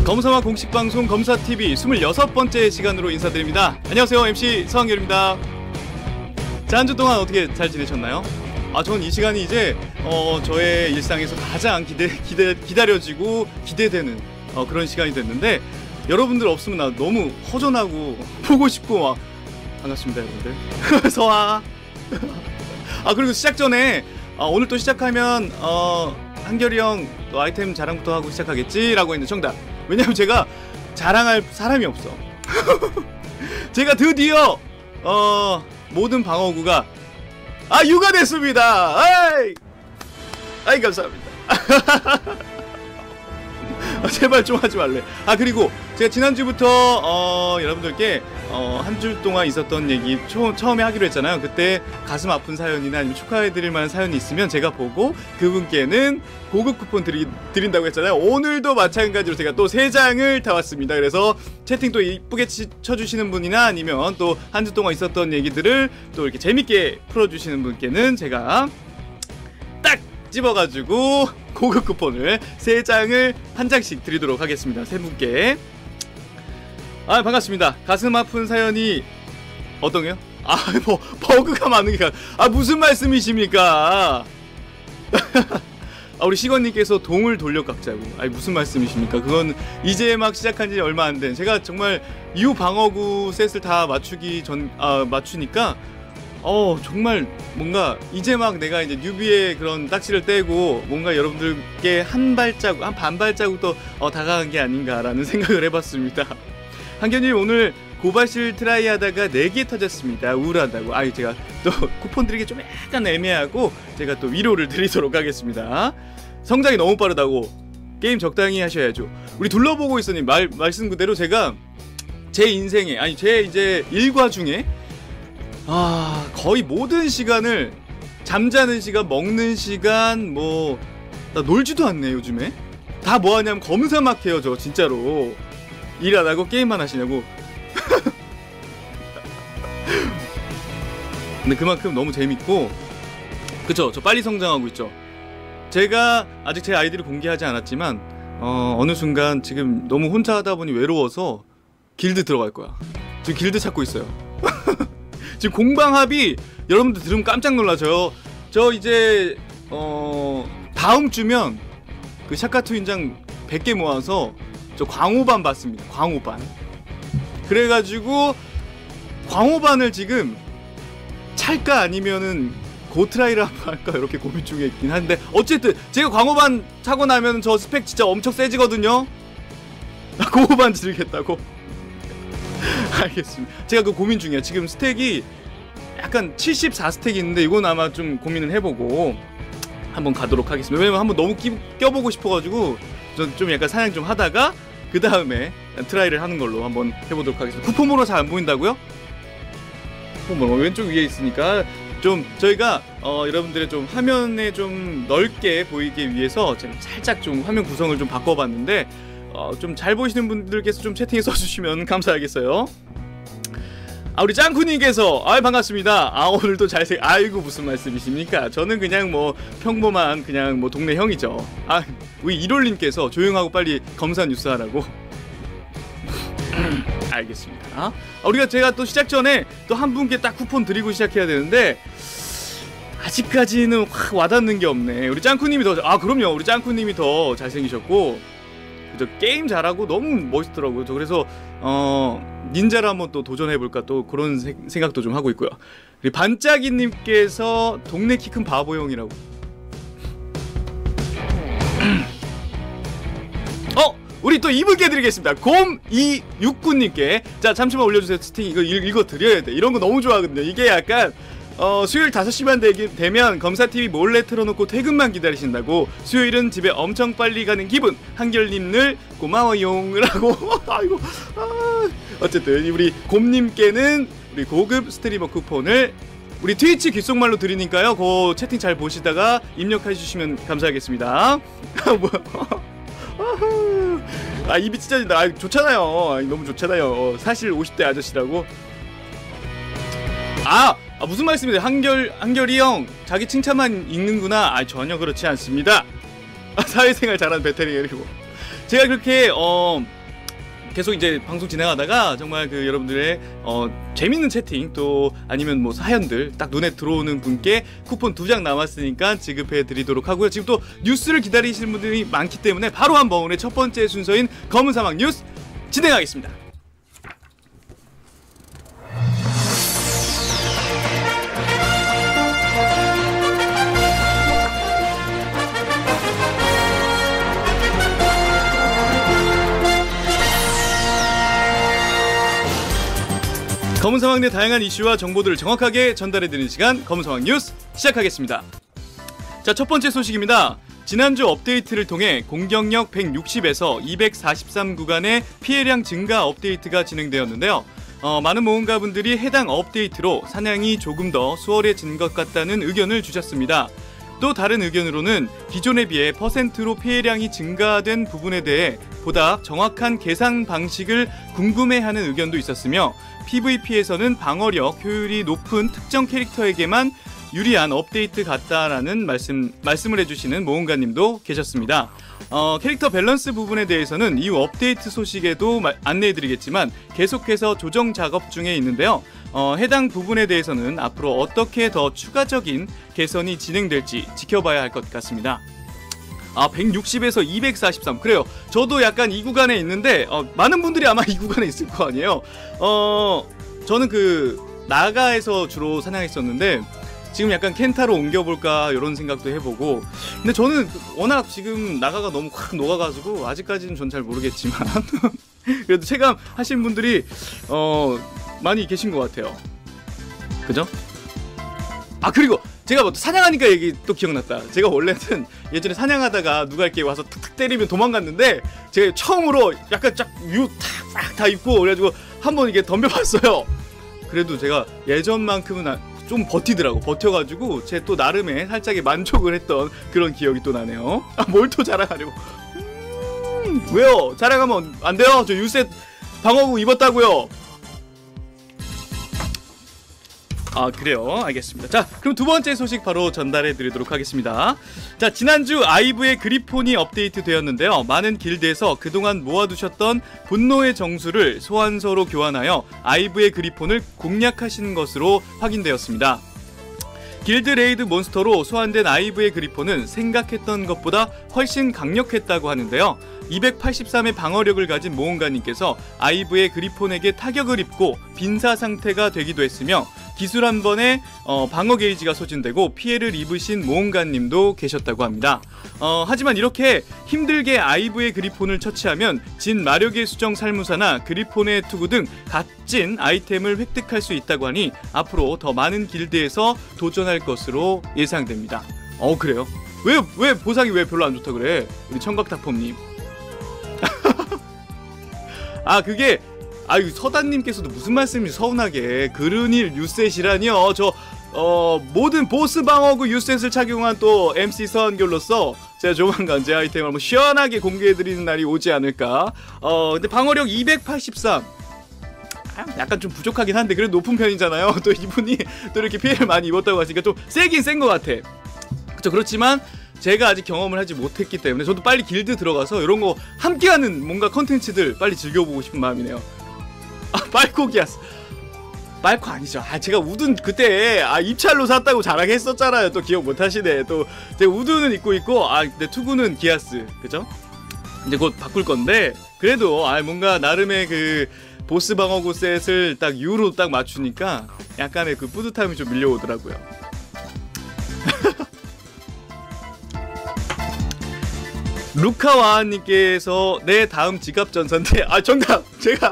검사와 공식방송 검사TV 26번째 시간으로 인사드립니다. 안녕하세요, MC 서한결입니다. 자, 한 주 동안 어떻게 잘 지내셨나요? 전 이 시간이 이제 저의 일상에서 가장 기다려지고 기대되는 그런 시간이 됐는데, 여러분들 없으면 나 너무 허전하고 보고 싶고 반갑습니다, 여러분들. 서하. 그리고 시작 전에 오늘 또 시작하면 한결이 형 또 아이템 자랑부터 하고 시작하겠지라고 했는데 정답. 왜냐면 제가 자랑할 사람이 없어. 제가 드디어 모든 방어구가 유가됐습니다. 아이 감사합니다. 제발 좀 하지 말래. 그리고 제가 지난주부터 여러분들께 한 주 동안 있었던 얘기 처음에 하기로 했잖아요. 그때 가슴 아픈 사연이나 아니면 축하해드릴 만한 사연이 있으면 제가 보고 그분께는 고급 쿠폰 드린다고 했잖아요. 오늘도 마찬가지로 제가 또 3장을 타왔습니다. 그래서 채팅 또 이쁘게 쳐주시는 분이나 아니면 또 한 주 동안 있었던 얘기들을 또 이렇게 재밌게 풀어주시는 분께는 제가 딱 집어가지고 고급 쿠폰을 3장을 한 장씩 드리도록 하겠습니다. 3분께. 반갑습니다. 가슴 아픈 사연이 어떤게요? 버그가 많은 게 무슨 말씀이십니까? 우리 시건님께서 동을 돌려깎자고. 무슨 말씀이십니까? 그건 이제 막 시작한 지 얼마 안 된, 제가 정말 유 방어구 셋을 다 맞추니까 정말 뭔가 이제 막 내가 이제 뉴비의 그런 딱지를 떼고 뭔가 여러분들께 한 반 발자국 더 다가간 게 아닌가라는 생각을 해봤습니다. 한견님 오늘 고발실 트라이 하다가 4개 터졌습니다. 우울하다고. 제가 또 쿠폰 드리기 좀 약간 애매하고 제가 또 위로를 드리도록 하겠습니다. 성장이 너무 빠르다고. 게임 적당히 하셔야죠. 우리 둘러보고 있으니 말씀 그대로 제가 제 인생에 제 이제 일과 중에 거의 모든 시간을, 잠자는 시간, 먹는 시간, 나 놀지도 않네 요즘에. 다 뭐하냐면 검사 막 해요. 저 진짜로 일 안 하고 게임만 하시냐고. 근데 그만큼 너무 재밌고, 그쵸? 저 빨리 성장하고 있죠. 제가 아직 제 아이디를 공개하지 않았지만 어느 순간 지금 너무 혼자 하다 보니 외로워서 길드 들어갈 거야. 지금 길드 찾고 있어요. 지금 공방합이 여러분들 들으면 깜짝 놀라셔요. 저 이제 다음 주면 그 샤카투 인장 100개 모아서 저 광호반 받습니다. 광호반. 그래가지고 광호반을 지금 찰까 아니면은 고트라이를 한번 할까 이렇게 고민 중에 있긴 한데, 어쨌든 제가 광호반 차고 나면 저 스펙 진짜 엄청 세지거든요. 고호반 지르겠다고. 알겠습니다. 제가 그 고민 중이야. 지금 스택이 약간 74스택이 있는데 이건 아마 좀 고민을 해보고 한번 가도록 하겠습니다. 왜냐면 한번 너무 껴보고 싶어가지고 좀 약간 사냥 좀 하다가 그 다음에 트라이를 하는 걸로 한번 해보도록 하겠습니다. 쿠폰으로 잘 안 보인다고요? 쿠폰으로 왼쪽 위에 있으니까 좀 저희가 여러분들의 좀 화면에 좀 넓게 보이기 위해서 제가 살짝 좀 화면 구성을 좀 바꿔봤는데 좀 잘 보이시는 분들께서 좀 채팅에 써주시면 감사하겠어요. 우리 짱쿠님께서 반갑습니다. 오늘도 아이고 무슨 말씀이십니까? 저는 그냥 평범한 그냥 동네 형이죠. 우리 일올님께서 조용하고 빨리 검사 뉴스 하라고. 알겠습니다. 제가 또 시작 전에 또 한 분께 딱 쿠폰 드리고 시작해야 되는데 아직까지는 확 와닿는 게 없네. 우리 짱쿠님이 그럼요. 우리 짱쿠님이 더 잘생기셨고 저 게임 잘하고 너무 멋있더라고요. 저 그래서 닌자를 한번 또 도전해볼까 또 그런 생각도 좀 하고 있고요. 우리 반짝이님께서 동네 키 큰 바보 형이라고. 우리 또 2분께 드리겠습니다. 0269님께. 자, 잠시만 올려주세요. 스팅 이거 읽어드려야 돼. 이런 거 너무 좋아하거든요. 이게 약간 수요일 5시만 되면 검사TV 몰래 틀어놓고 퇴근만 기다리신다고. 수요일은 집에 엄청 빨리 가는 기분. 한결님 늘 고마워용 라고. 아이고. 어쨌든 우리 곰님께는 우리 고급 스트리머 쿠폰을 우리 트위치 귓속말로 드리니까요. 그 채팅 잘 보시다가 입력해주시면 감사하겠습니다. 입이 찢어진다. 좋잖아요. 너무 좋잖아요. 사실 50대 아저씨라고. 무슨 말씀이세요? 한결이 형 자기 칭찬만 읽는구나. 전혀 그렇지 않습니다. 사회생활 잘하는 베테랑이고 제가 그렇게 계속 이제 방송 진행하다가 정말 그 여러분들의 재밌는 채팅 또 아니면 뭐 사연들 딱 눈에 들어오는 분께 쿠폰 2장 남았으니까 지급해 드리도록 하고요. 지금 또 뉴스를 기다리시는 분들이 많기 때문에 바로 한번 오늘 첫 번째 순서인 검은 사막 뉴스 진행하겠습니다. 검은 사막 내 다양한 이슈와 정보들을 정확하게 전달해드리는 시간 검은 사막 뉴스 시작하겠습니다. 자, 첫 번째 소식입니다. 지난주 업데이트를 통해 공격력 160에서 243 구간의 피해량 증가 업데이트가 진행되었는데요. 많은 모험가분들이 해당 업데이트로 사냥이 조금 더 수월해진 것 같다는 의견을 주셨습니다. 또 다른 의견으로는 기존에 비해 퍼센트로 피해량이 증가된 부분에 대해 보다 정확한 계산 방식을 궁금해하는 의견도 있었으며 PVP에서는 방어력 효율이 높은 특정 캐릭터에게만 유리한 업데이트 같다라는 말씀을 해주시는 모험가님도 계셨습니다. 캐릭터 밸런스 부분에 대해서는 이후 업데이트 소식에도 안내해드리겠지만 계속해서 조정 작업 중에 있는데요. 해당 부분에 대해서는 앞으로 어떻게 더 추가적인 개선이 진행될지 지켜봐야 할 것 같습니다. 160에서 243 그래요. 저도 약간 이 구간에 있는데 많은 분들이 아마 이 구간에 있을 거 아니에요. 저는 그 나가에서 주로 사냥했었는데 지금 약간 켄타로 옮겨볼까 이런 생각도 해보고, 근데 저는 워낙 지금 나가가 너무 확 녹아가지고 아직까지는 전 잘 모르겠지만 그래도 체감 하신 분들이 많이 계신 것 같아요. 그죠? 그리고 제가 뭐 사냥하니까 얘기 또 기억났다. 제가 원래는 예전에 사냥하다가 누가 이렇게 와서 탁탁 때리면 도망갔는데 제가 처음으로 약간 쫙 다 입고 그래가지고 한번 이게 덤벼봤어요. 그래도 제가 예전만큼은 좀 버텨가지고 제 또 나름의 살짝의 만족을 했던 그런 기억이 또 나네요. 뭘 또 자랑하려고. 왜요? 자랑하면 안 돼요? 저 유셋 방어구 입었다고요. 그래요. 알겠습니다. 자, 그럼 두 번째 소식 바로 전달해 드리도록 하겠습니다. 자, 지난주 아이브의 그리폰이 업데이트 되었는데요. 많은 길드에서 그동안 모아두셨던 분노의 정수를 소환서로 교환하여 아이브의 그리폰을 공략하신 것으로 확인되었습니다. 길드 레이드 몬스터로 소환된 아이브의 그리폰은 생각했던 것보다 훨씬 강력했다고 하는데요. 283의 방어력을 가진 모험가님께서 아이브의 그리폰에게 타격을 입고 빈사 상태가 되기도 했으며 기술 한 번에 방어 게이지가 소진되고 피해를 입으신 모험가님도 계셨다고 합니다. 하지만 이렇게 힘들게 아이브의 그리폰을 처치하면 진 마력의 수정 살무사나 그리폰의 투구 등 값진 아이템을 획득할 수 있다고 하니 앞으로 더 많은 길드에서 도전할 것으로 예상됩니다. 그래요? 왜 보상이 왜 별로 안 좋다 그래? 우리 청각타폼님. 그게 서단님께서도 무슨 말씀이 서운하게 그르닐 유셋이라니요. 저 모든 보스 방어구 유셋을 착용한 또 MC 서한결로서 제가 조만간 제 아이템을 한번 시원하게 공개해드리는 날이 오지 않을까. 근데 방어력 283 약간 좀 부족하긴 한데 그래도 높은 편이잖아요. 또 이분이 또 이렇게 피해를 많이 입었다고 하시니까 좀 세긴 센 것 같아. 그쵸. 그렇지만 제가 아직 경험을 하지 못했기 때문에 저도 빨리 길드 들어가서 이런 거 함께하는 뭔가 컨텐츠들 빨리 즐겨보고 싶은 마음이네요. 빨코기아스. 빨코 아니죠. 제가 우든 그때 입찰로 샀다고 자랑했었잖아요. 또 기억 못하시네. 또 제가 우드는 입고 있고 근데 투구는 기아스. 그죠? 이제 곧 바꿀 건데 그래도 뭔가 나름의 그 보스 방어구 셋을 딱 U로 딱 맞추니까 약간의 그 뿌듯함이 좀 밀려오더라고요. 루카와님께서 내 다음 지갑 전선대. 정답. 제가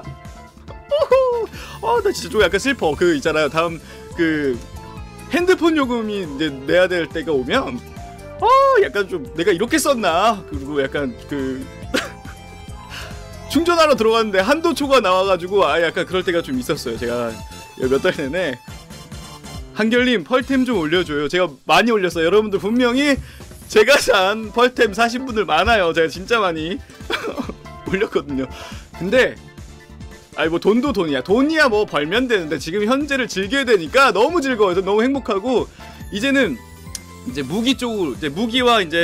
나 진짜 좀 약간 슬퍼. 그 있잖아요. 다음 그 핸드폰 요금이 이제 내야 될 때가 오면 약간 좀 내가 이렇게 썼나? 그리고 약간 그 충전하러 들어갔는데 한도초가 나와가지고 약간 그럴 때가 좀 있었어요. 제가 몇 달 내내. 한결님 펄템 좀 올려줘요. 제가 많이 올렸어요. 여러분들 분명히 제가 산 펄템 사신 분들 많아요. 제가 진짜 많이 올렸거든요. 근데 뭐 돈도 돈이야 뭐 벌면 되는데 지금 현재를 즐겨야 되니까 너무 즐거워서 너무 행복하고 이제는 이제 무기 쪽으로 이제 무기와 이제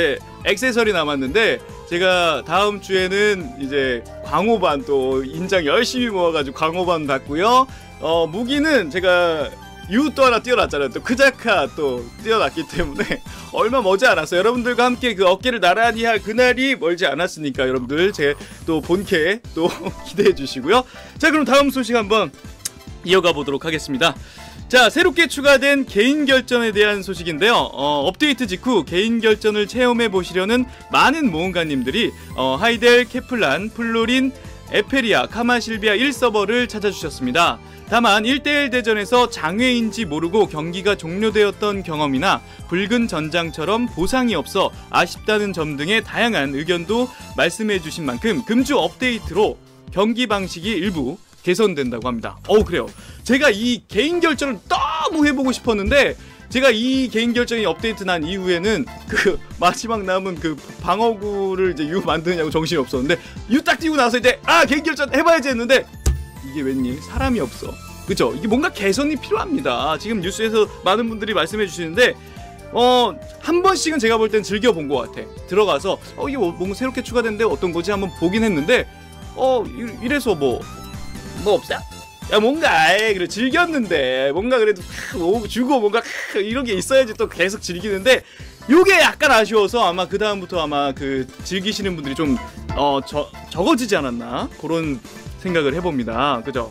액세서리 남았는데 제가 다음 주에는 이제 광호반 또 인장 열심히 모아가지고 광호반 받고요. 무기는 제가 유 또 하나 띄워놨잖아요. 또 크자카 또 띄워놨기 때문에 얼마 머지 않았어요. 여러분들과 함께 그 어깨를 나란히 할 그날이 멀지 않았으니까 여러분들 제 또 본캐 또 기대해 주시고요. 자, 그럼 다음 소식 한번 이어가 보도록 하겠습니다. 자, 새롭게 추가된 개인 결전에 대한 소식인데요. 업데이트 직후 개인 결전을 체험해 보시려는 많은 모험가님들이 하이델, 케플란, 플로린, 에페리아, 카마실비아 1서버를 찾아주셨습니다. 다만 1대1 대전에서 장외인지 모르고 경기가 종료되었던 경험이나 붉은 전장처럼 보상이 없어 아쉽다는 점 등의 다양한 의견도 말씀해 주신 만큼 금주 업데이트로 경기 방식이 일부 개선된다고 합니다. 그래요. 제가 이 개인 결전을 너무 해보고 싶었는데 제가 이 개인 결전이 업데이트 난 이후에는 그 마지막 남은 그 방어구를 이제 유 만드느냐고 정신이 없었는데 유 딱 띄고 나서 이제 개인 결전 해봐야지 했는데 이게 웬일 사람이 없어. 그죠? 이게 뭔가 개선이 필요합니다. 지금 뉴스에서 많은 분들이 말씀해 주시는데 한 번씩은 제가 볼 땐 즐겨본 것 같아. 들어가서 이게 뭔가 새롭게 추가된데 어떤 거지 한번 보긴 했는데 이래서 뭐 없어? 야 뭔가 그래 즐겼는데 뭔가 그래도 주고 뭔가 이런 게 있어야지 또 계속 즐기는데 요게 약간 아쉬워서 아마 그 다음부터 아마 그 즐기시는 분들이 좀 적어지지 않았나 그런 생각을 해봅니다. 그죠?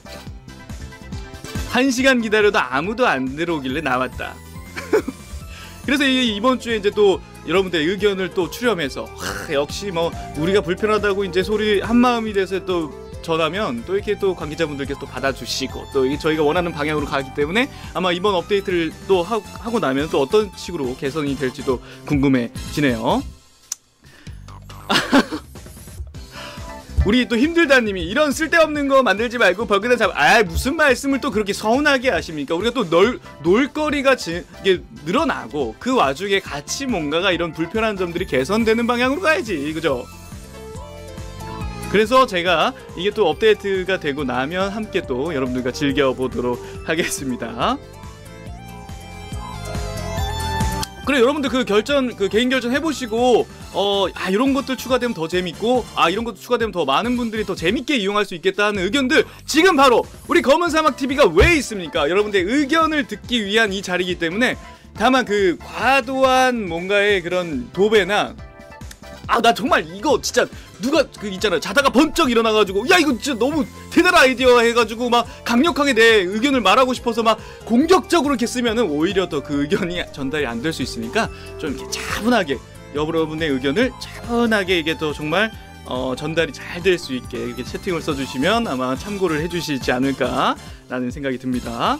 1시간 기다려도 아무도 안 들어오길래 나왔다. 그래서 이번 주에 이제 또 여러분들의 의견을 또 수렴해서 역시 뭐 우리가 불편하다고 이제 소리 한마음이 돼서 또 전하면 또 이렇게 또 관계자분들께서 또 받아주시고 또 저희가 원하는 방향으로 가기 때문에 아마 이번 업데이트를 또 하고 나면 또 어떤 식으로 개선이 될지도 궁금해지네요. 우리 또 힘들다님이 이런 쓸데없는 거 만들지 말고 버그나 무슨 말씀을 또 그렇게 서운하게 하십니까? 우리가 또 놀거리가 이게 늘어나고 그 와중에 같이 뭔가가 이런 불편한 점들이 개선되는 방향으로 가야지, 그죠? 그래서 제가 이게 또 업데이트가 되고 나면 함께 또 여러분들과 즐겨보도록 하겠습니다. 그래, 여러분들 그 개인 결전 해보시고 이런 것들 추가되면 더 재밌고 이런 것도 추가되면 더 많은 분들이 더 재밌게 이용할 수 있겠다는 의견들 지금 바로 우리 검은사막TV가 왜 있습니까? 여러분들의 의견을 듣기 위한 이 자리이기 때문에 다만 그 과도한 뭔가의 그런 도배나 나 정말 이거 진짜 누가 있잖아요 자다가 번쩍 일어나가지고 야 이거 진짜 너무 대단한 아이디어 해가지고 막 강력하게 내 의견을 말하고 싶어서 막 공격적으로 이렇게 쓰면은 오히려 더 그 의견이 전달이 안 될 수 있으니까 좀 이렇게 차분하게 여러분의 의견을 차분하게 이게 또 정말 전달이 잘 될 수 있게 이렇게 채팅을 써주시면 아마 참고를 해주시지 않을까라는 생각이 듭니다.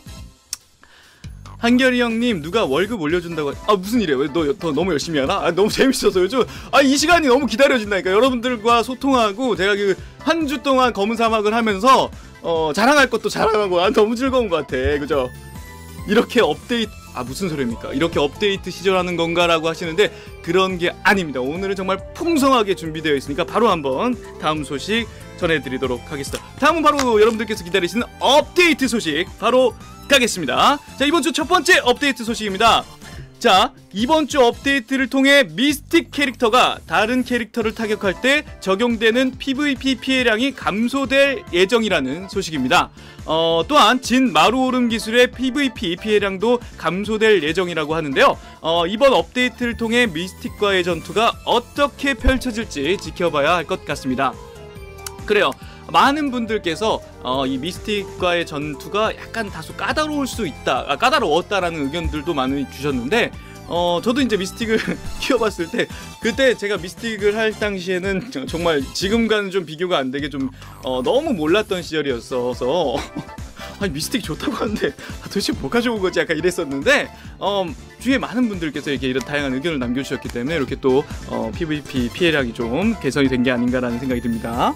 한결이 형님 누가 월급 올려준다고 무슨 일이야? 왜 너 더 너무 열심히 하나? 너무 재밌어서 요즘 이 시간이 너무 기다려진다니까. 여러분들과 소통하고 제가 그 한 주 동안 검은 사막을 하면서 자랑할 것도 자랑하고 너무 즐거운 것 같아. 그죠? 이렇게 업데이트 무슨 소리입니까? 이렇게 업데이트 시절하는 건가라고 하시는데 그런 게 아닙니다. 오늘은 정말 풍성하게 준비되어 있으니까 바로 한번 다음 소식 전해드리도록 하겠습니다. 다음은 바로 여러분들께서 기다리시는 업데이트 소식 바로 가겠습니다. 자, 이번 주 첫 번째 업데이트 소식입니다. 자, 이번 주 업데이트를 통해 미스틱 캐릭터가 다른 캐릭터를 타격할 때 적용되는 PVP 피해량이 감소될 예정이라는 소식입니다. 또한 진 마루오름 기술의 PVP 피해량도 감소될 예정이라고 하는데요. 이번 업데이트를 통해 미스틱과의 전투가 어떻게 펼쳐질지 지켜봐야 할 것 같습니다. 그래요. 많은 분들께서 이 미스틱과의 전투가 약간 다소 까다로울 수 있다, 까다로웠다라는 의견들도 많이 주셨는데 저도 이제 미스틱을 키워봤을 때 그때 제가 미스틱을 할 당시에는 정말 지금과는 좀 비교가 안 되게 좀 너무 몰랐던 시절이었어서 미스틱이 좋다고 하는데 도대체 뭐가 좋은 거지 약간 이랬었는데 주위에 많은 분들께서 이런 다양한 의견을 남겨주셨기 때문에 이렇게 또 PVP 피해량이 좀 개선이 된 게 아닌가라는 생각이 듭니다.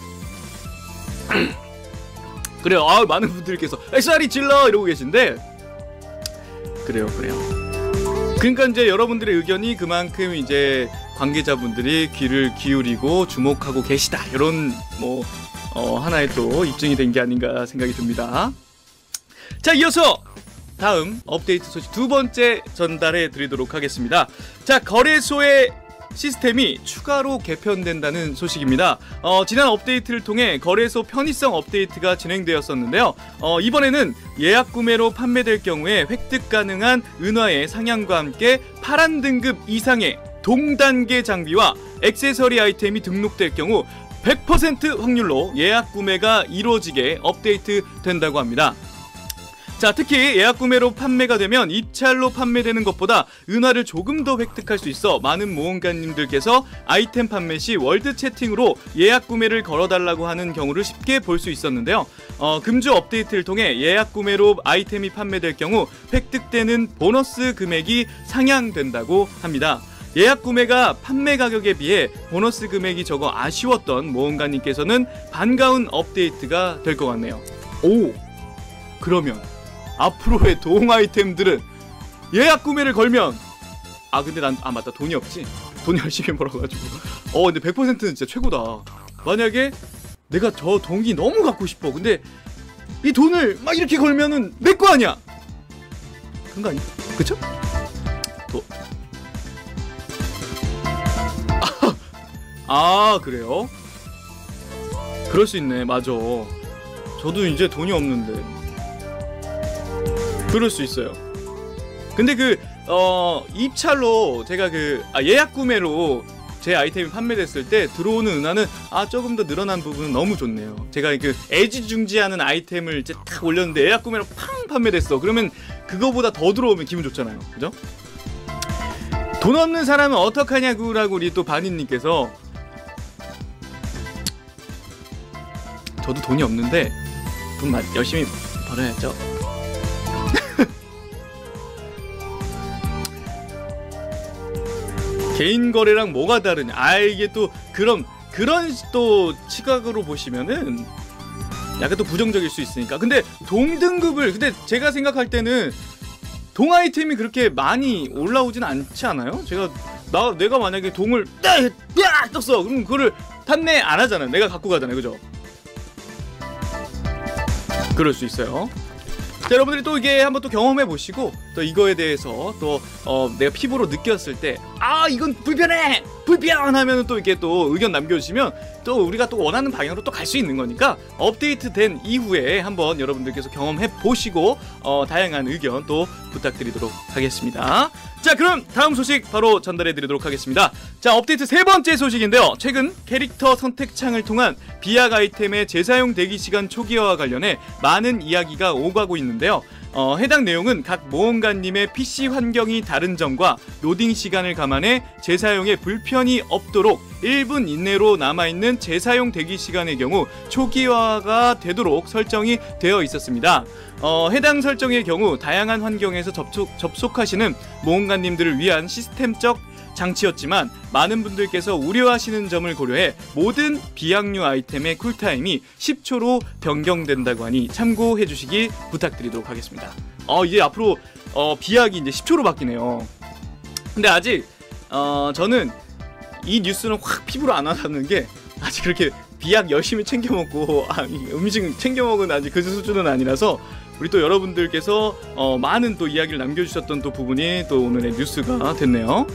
그래요. 많은 분들께서 SR이 질러 이러고 계신데 그래요. 그러니까 이제 여러분들의 의견이 그만큼 이제 관계자분들이 귀를 기울이고 주목하고 계시다 이런 하나의 또 입증이 된 게 아닌가 생각이 듭니다. 자, 이어서 다음 업데이트 소식 두 번째 전달해 드리도록 하겠습니다. 자, 거래소의 시스템이 추가로 개편된다는 소식입니다. 지난 업데이트를 통해 거래소 편의성 업데이트가 진행되었었는데요. 이번에는 예약 구매로 판매될 경우에 획득 가능한 은화의 상향과 함께 파란 등급 이상의 동단계 장비와 액세서리 아이템이 등록될 경우 100% 확률로 예약 구매가 이루어지게 업데이트 된다고 합니다. 자, 특히 예약 구매로 판매가 되면 입찰로 판매되는 것보다 은화를 조금 더 획득할 수 있어 많은 모험가님들께서 아이템 판매 시 월드 채팅으로 예약 구매를 걸어달라고 하는 경우를 쉽게 볼 수 있었는데요. 금주 업데이트를 통해 예약 구매로 아이템이 판매될 경우 획득되는 보너스 금액이 상향된다고 합니다. 예약 구매가 판매 가격에 비해 보너스 금액이 적어 아쉬웠던 모험가님께서는 반가운 업데이트가 될 것 같네요. 오! 그러면 앞으로의 동 아이템들은 예약 구매를 걸면 근데 난 맞다, 돈이 없지. 돈 열심히 벌어가지고 근데 100%는 진짜 최고다. 만약에 내가 저 동이 너무 갖고 싶어. 근데 이 돈을 막 이렇게 걸면은 내 거 아니야. 그런 거 아니야? 그쵸? 그래요? 그럴 수 있네. 맞아. 저도 이제 돈이 없는데 그럴 수 있어요. 근데 입찰로 제가 예약 구매로 제 아이템이 판매됐을 때 들어오는 은하는 조금 더 늘어난 부분은 너무 좋네요. 제가 애지중지하는 아이템을 이제 딱 올렸는데 예약 구매로 팡 판매됐어. 그러면 그거보다 더 들어오면 기분 좋잖아요. 그죠? 돈 없는 사람은 어떡하냐고라고 우리 또 바니님께서. 저도 돈이 없는데 돈 열심히 벌어야죠. 개인 거래랑 뭐가 다르냐? 이게 또 그런 또 시각으로 보시면은 약간 또 부정적일 수 있으니까. 근데 근데 제가 생각할 때는 동 아이템이 그렇게 많이 올라오진 않지 않아요? 내가 만약에 동을 떴어. 그럼 그거를 판매 안 하잖아요. 내가 갖고 가잖아요. 그죠? 그럴 수 있어요. 자, 여러분들이 또 이게 한번 또 경험해 보시고 또 이거에 대해서 또 내가 피부로 느꼈을 때 이건 불편하면 또 이렇게 또 의견 남겨주시면 또 우리가 또 원하는 방향으로 또 갈 수 있는 거니까 업데이트 된 이후에 한번 여러분들께서 경험해 보시고 다양한 의견 또 부탁드리도록 하겠습니다. 자, 그럼 다음 소식 바로 전달해 드리도록 하겠습니다. 자, 업데이트 세 번째 소식인데요. 최근 캐릭터 선택창을 통한 비약 아이템의 재사용 대기 시간 초기화와 관련해 많은 이야기가 오가고 있는데요. 해당 내용은 각 모험가님의 PC 환경이 다른 점과 로딩 시간을 감안해 재사용에 불편이 없도록 1분 이내로 남아있는 재사용 대기 시간의 경우 초기화가 되도록 설정이 되어 있었습니다. 해당 설정의 경우 다양한 환경에서 접속하시는 모험가님들을 위한 시스템적 장치였지만 많은 분들께서 우려하시는 점을 고려해 모든 비약류 아이템의 쿨타임이 10초로 변경된다고 하니 참고해 주시기 부탁드리도록 하겠습니다. 이제 앞으로 비약이 이제 10초로 바뀌네요. 근데 아직 저는 이 뉴스는 확 피부로 안 와닿는 게 아직 그렇게 비약 열심히 챙겨 먹고 음식 챙겨 먹은 아직 그 수준은 아니라서 우리 또 여러분들께서 많은 또 이야기를 남겨주셨던 또 부분이 또 오늘의 뉴스가 됐네요.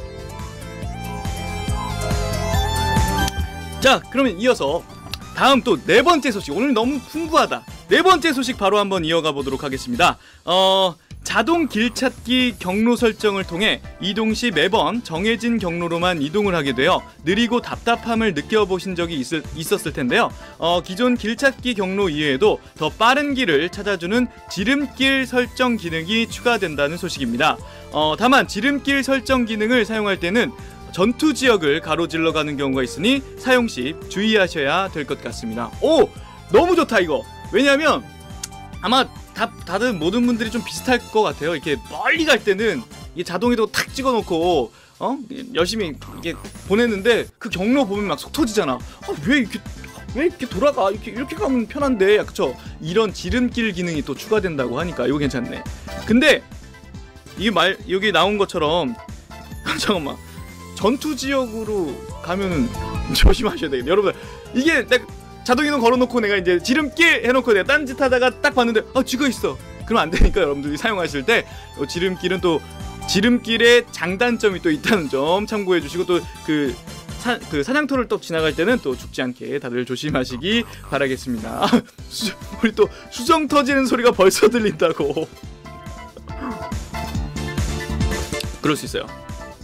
자, 그러면 이어서 다음 또 네 번째 소식. 오늘 너무 풍부하다. 네 번째 소식 바로 한번 이어가 보도록 하겠습니다. 자동 길찾기 경로 설정을 통해 이동 시 매번 정해진 경로로만 이동을 하게 되어 느리고 답답함을 느껴보신 적이 있었을 텐데요. 기존 길찾기 경로 이외에도 더 빠른 길을 찾아주는 지름길 설정 기능이 추가된다는 소식입니다. 다만 지름길 설정 기능을 사용할 때는 전투 지역을 가로질러 가는 경우가 있으니 사용 시 주의하셔야 될 것 같습니다. 너무 좋다 이거. 왜냐면 아마 다들 모든 분들이 좀 비슷할 것 같아요. 이렇게 멀리 갈 때는 이게 자동에도 탁 찍어놓고 열심히 이게 보냈는데 그 경로 보면 막 속 터지잖아. 왜 이렇게 돌아가? 이렇게 가면 편한데, 그쵸? 이런 지름길 기능이 또 추가된다고 하니까 이거 괜찮네. 근데 이게 여기 나온 것처럼 잠깐만. 전투 지역으로 가면은 조심하셔야 되겠네. 여러분, 이게 내가 자동이동 걸어놓고 내가 이제 지름길 해놓고 내가 딴짓 하다가 딱 봤는데 쥐가 있어. 그러면 안 되니까 여러분들이 사용하실 때 지름길은 또 지름길에 장단점이 또 있다는 점 참고해 주시고, 또 그 사냥터를 또 지나갈 때는 또 죽지 않게 다들 조심하시기 바라겠습니다. 우리 또 수정 터지는 소리가 벌써 들린다고. 그럴 수 있어요.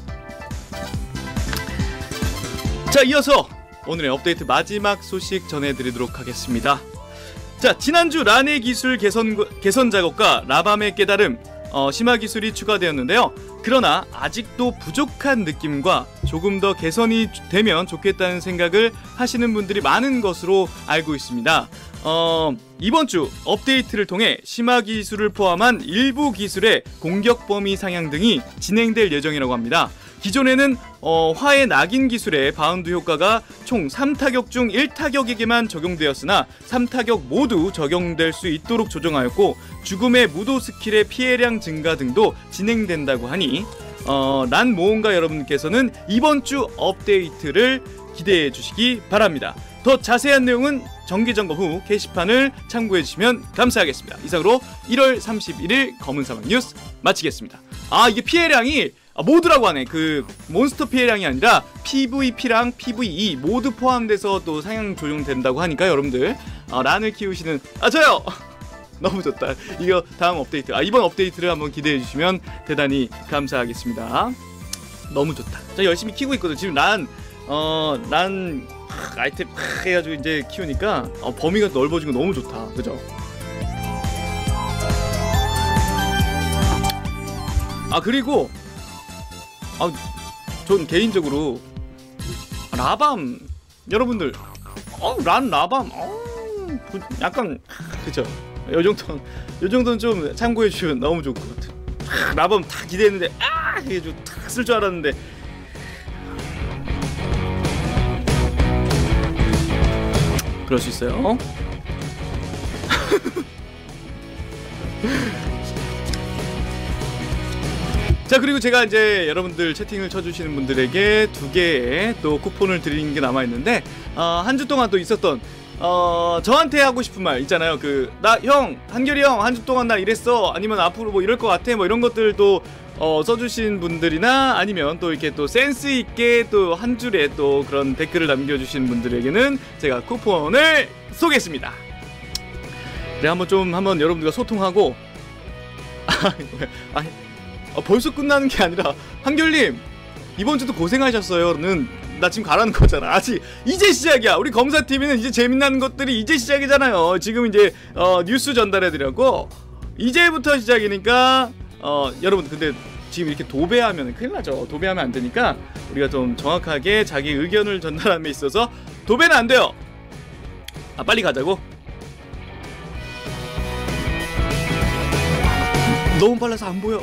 자, 이어서 오늘의 업데이트 마지막 소식 전해드리도록 하겠습니다. 자, 지난주 란의 기술 개선 작업과 라밤의 깨달음, 심화 기술이 추가되었는데요. 그러나 아직도 부족한 느낌과 조금 더 개선이 되면 좋겠다는 생각을 하시는 분들이 많은 것으로 알고 있습니다. 이번 주 업데이트를 통해 심화 기술을 포함한 일부 기술의 공격 범위 상향 등이 진행될 예정이라고 합니다. 기존에는 화의 낙인 기술의 바운드 효과가 총 3타격 중 1타격에게만 적용되었으나 3타격 모두 적용될 수 있도록 조정하였고, 죽음의 무도 스킬의 피해량 증가 등도 진행된다고 하니 란 모험가 여러분께서는 이번 주 업데이트를 기대해 주시기 바랍니다. 더 자세한 내용은 정기점검 후 게시판을 참고해 주시면 감사하겠습니다. 이상으로 1월 31일 검은사막 뉴스 마치겠습니다. 이게 피해량이 모두라고 하네. 그 몬스터 피해량이 아니라 PVP랑 PVE 모두 포함돼서 또 상향 조정된다고 하니까 여러분들 란을 키우시는 저요! 너무 좋다. 이거 다음 업데이트, 이번 업데이트를 한번 기대해 주시면 대단히 감사하겠습니다. 너무 좋다. 저 열심히 키우고 있거든. 지금 란 아이템 해가지고 이제 키우니까 범위가 넓어진 거 너무 좋다. 그죠? 그리고 전 개인적으로 라밤 여러분들 란 라밤 약간 그쵸? 요 정도는 좀 참고해 주시면 너무 좋을 것 같아. 라밤 다 기대했는데 이게 좀 탁 쓸 줄 알았는데 그럴 수 있어요. 자, 그리고 제가 이제 여러분들 채팅을 쳐주시는 분들에게 2개의 또 쿠폰을 드리는 게 남아있는데, 한 주 동안 또 있었던 저한테 하고 싶은 말 있잖아요. 한결이 형 한 주 동안 나 이랬어, 아니면 앞으로 뭐 이럴 것 같아, 뭐 이런 것들도 써주신 분들이나 아니면 또 이렇게 또 센스 있게 또 한 줄에 또 그런 댓글을 남겨주신 분들에게는 제가 쿠폰을 쏘겠습니다. 그래, 한번 여러분들과 소통하고 벌써 끝나는 게 아니라 한결님 이번 주도 고생하셨어요는 나 지금 가라는 거잖아. 아직 이제 시작이야. 우리 검사TV는 이제 재밌는 것들이 이제 시작이잖아요. 지금 이제 뉴스 전달해드렸고 이제부터 시작이니까 여러분, 근데 지금 이렇게 도배하면 큰일 나죠. 도배하면 안 되니까 우리가 좀 정확하게 자기 의견을 전달함에 있어서 도배는 안 돼요. 빨리 가자고? 너무 빨라서 안 보여.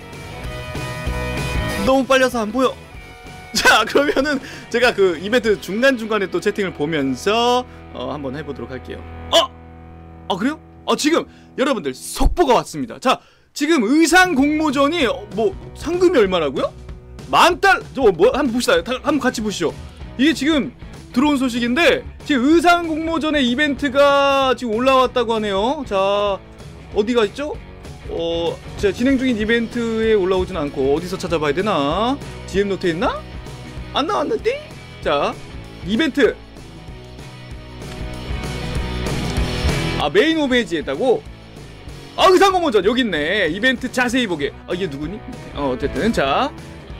너무 빨려서 안 보여. 자, 그러면은 제가 그 이벤트 중간중간에 또 채팅을 보면서 한번 해보도록 할게요. 그래요? 지금 여러분들 속보가 왔습니다. 자, 지금 의상 공모전이 뭐 상금이 얼마라고요? $10,000. 저거 뭐 한번 봅시다. 한번 같이 보시죠. 이게 지금 들어온 소식인데 지금 의상 공모전의 이벤트가 지금 올라왔다고 하네요. 자, 어디가 있죠? 제가 진행 중인 이벤트에 올라오진 않고 어디서 찾아봐야 되나? DM 노트에 있나? 안 나왔는데? 자, 이벤트. 메인 홈페이지에 있다고? 의상 공모전 여기 있네. 이벤트 자세히 보게. 이게 누구니? 어쨌든 자,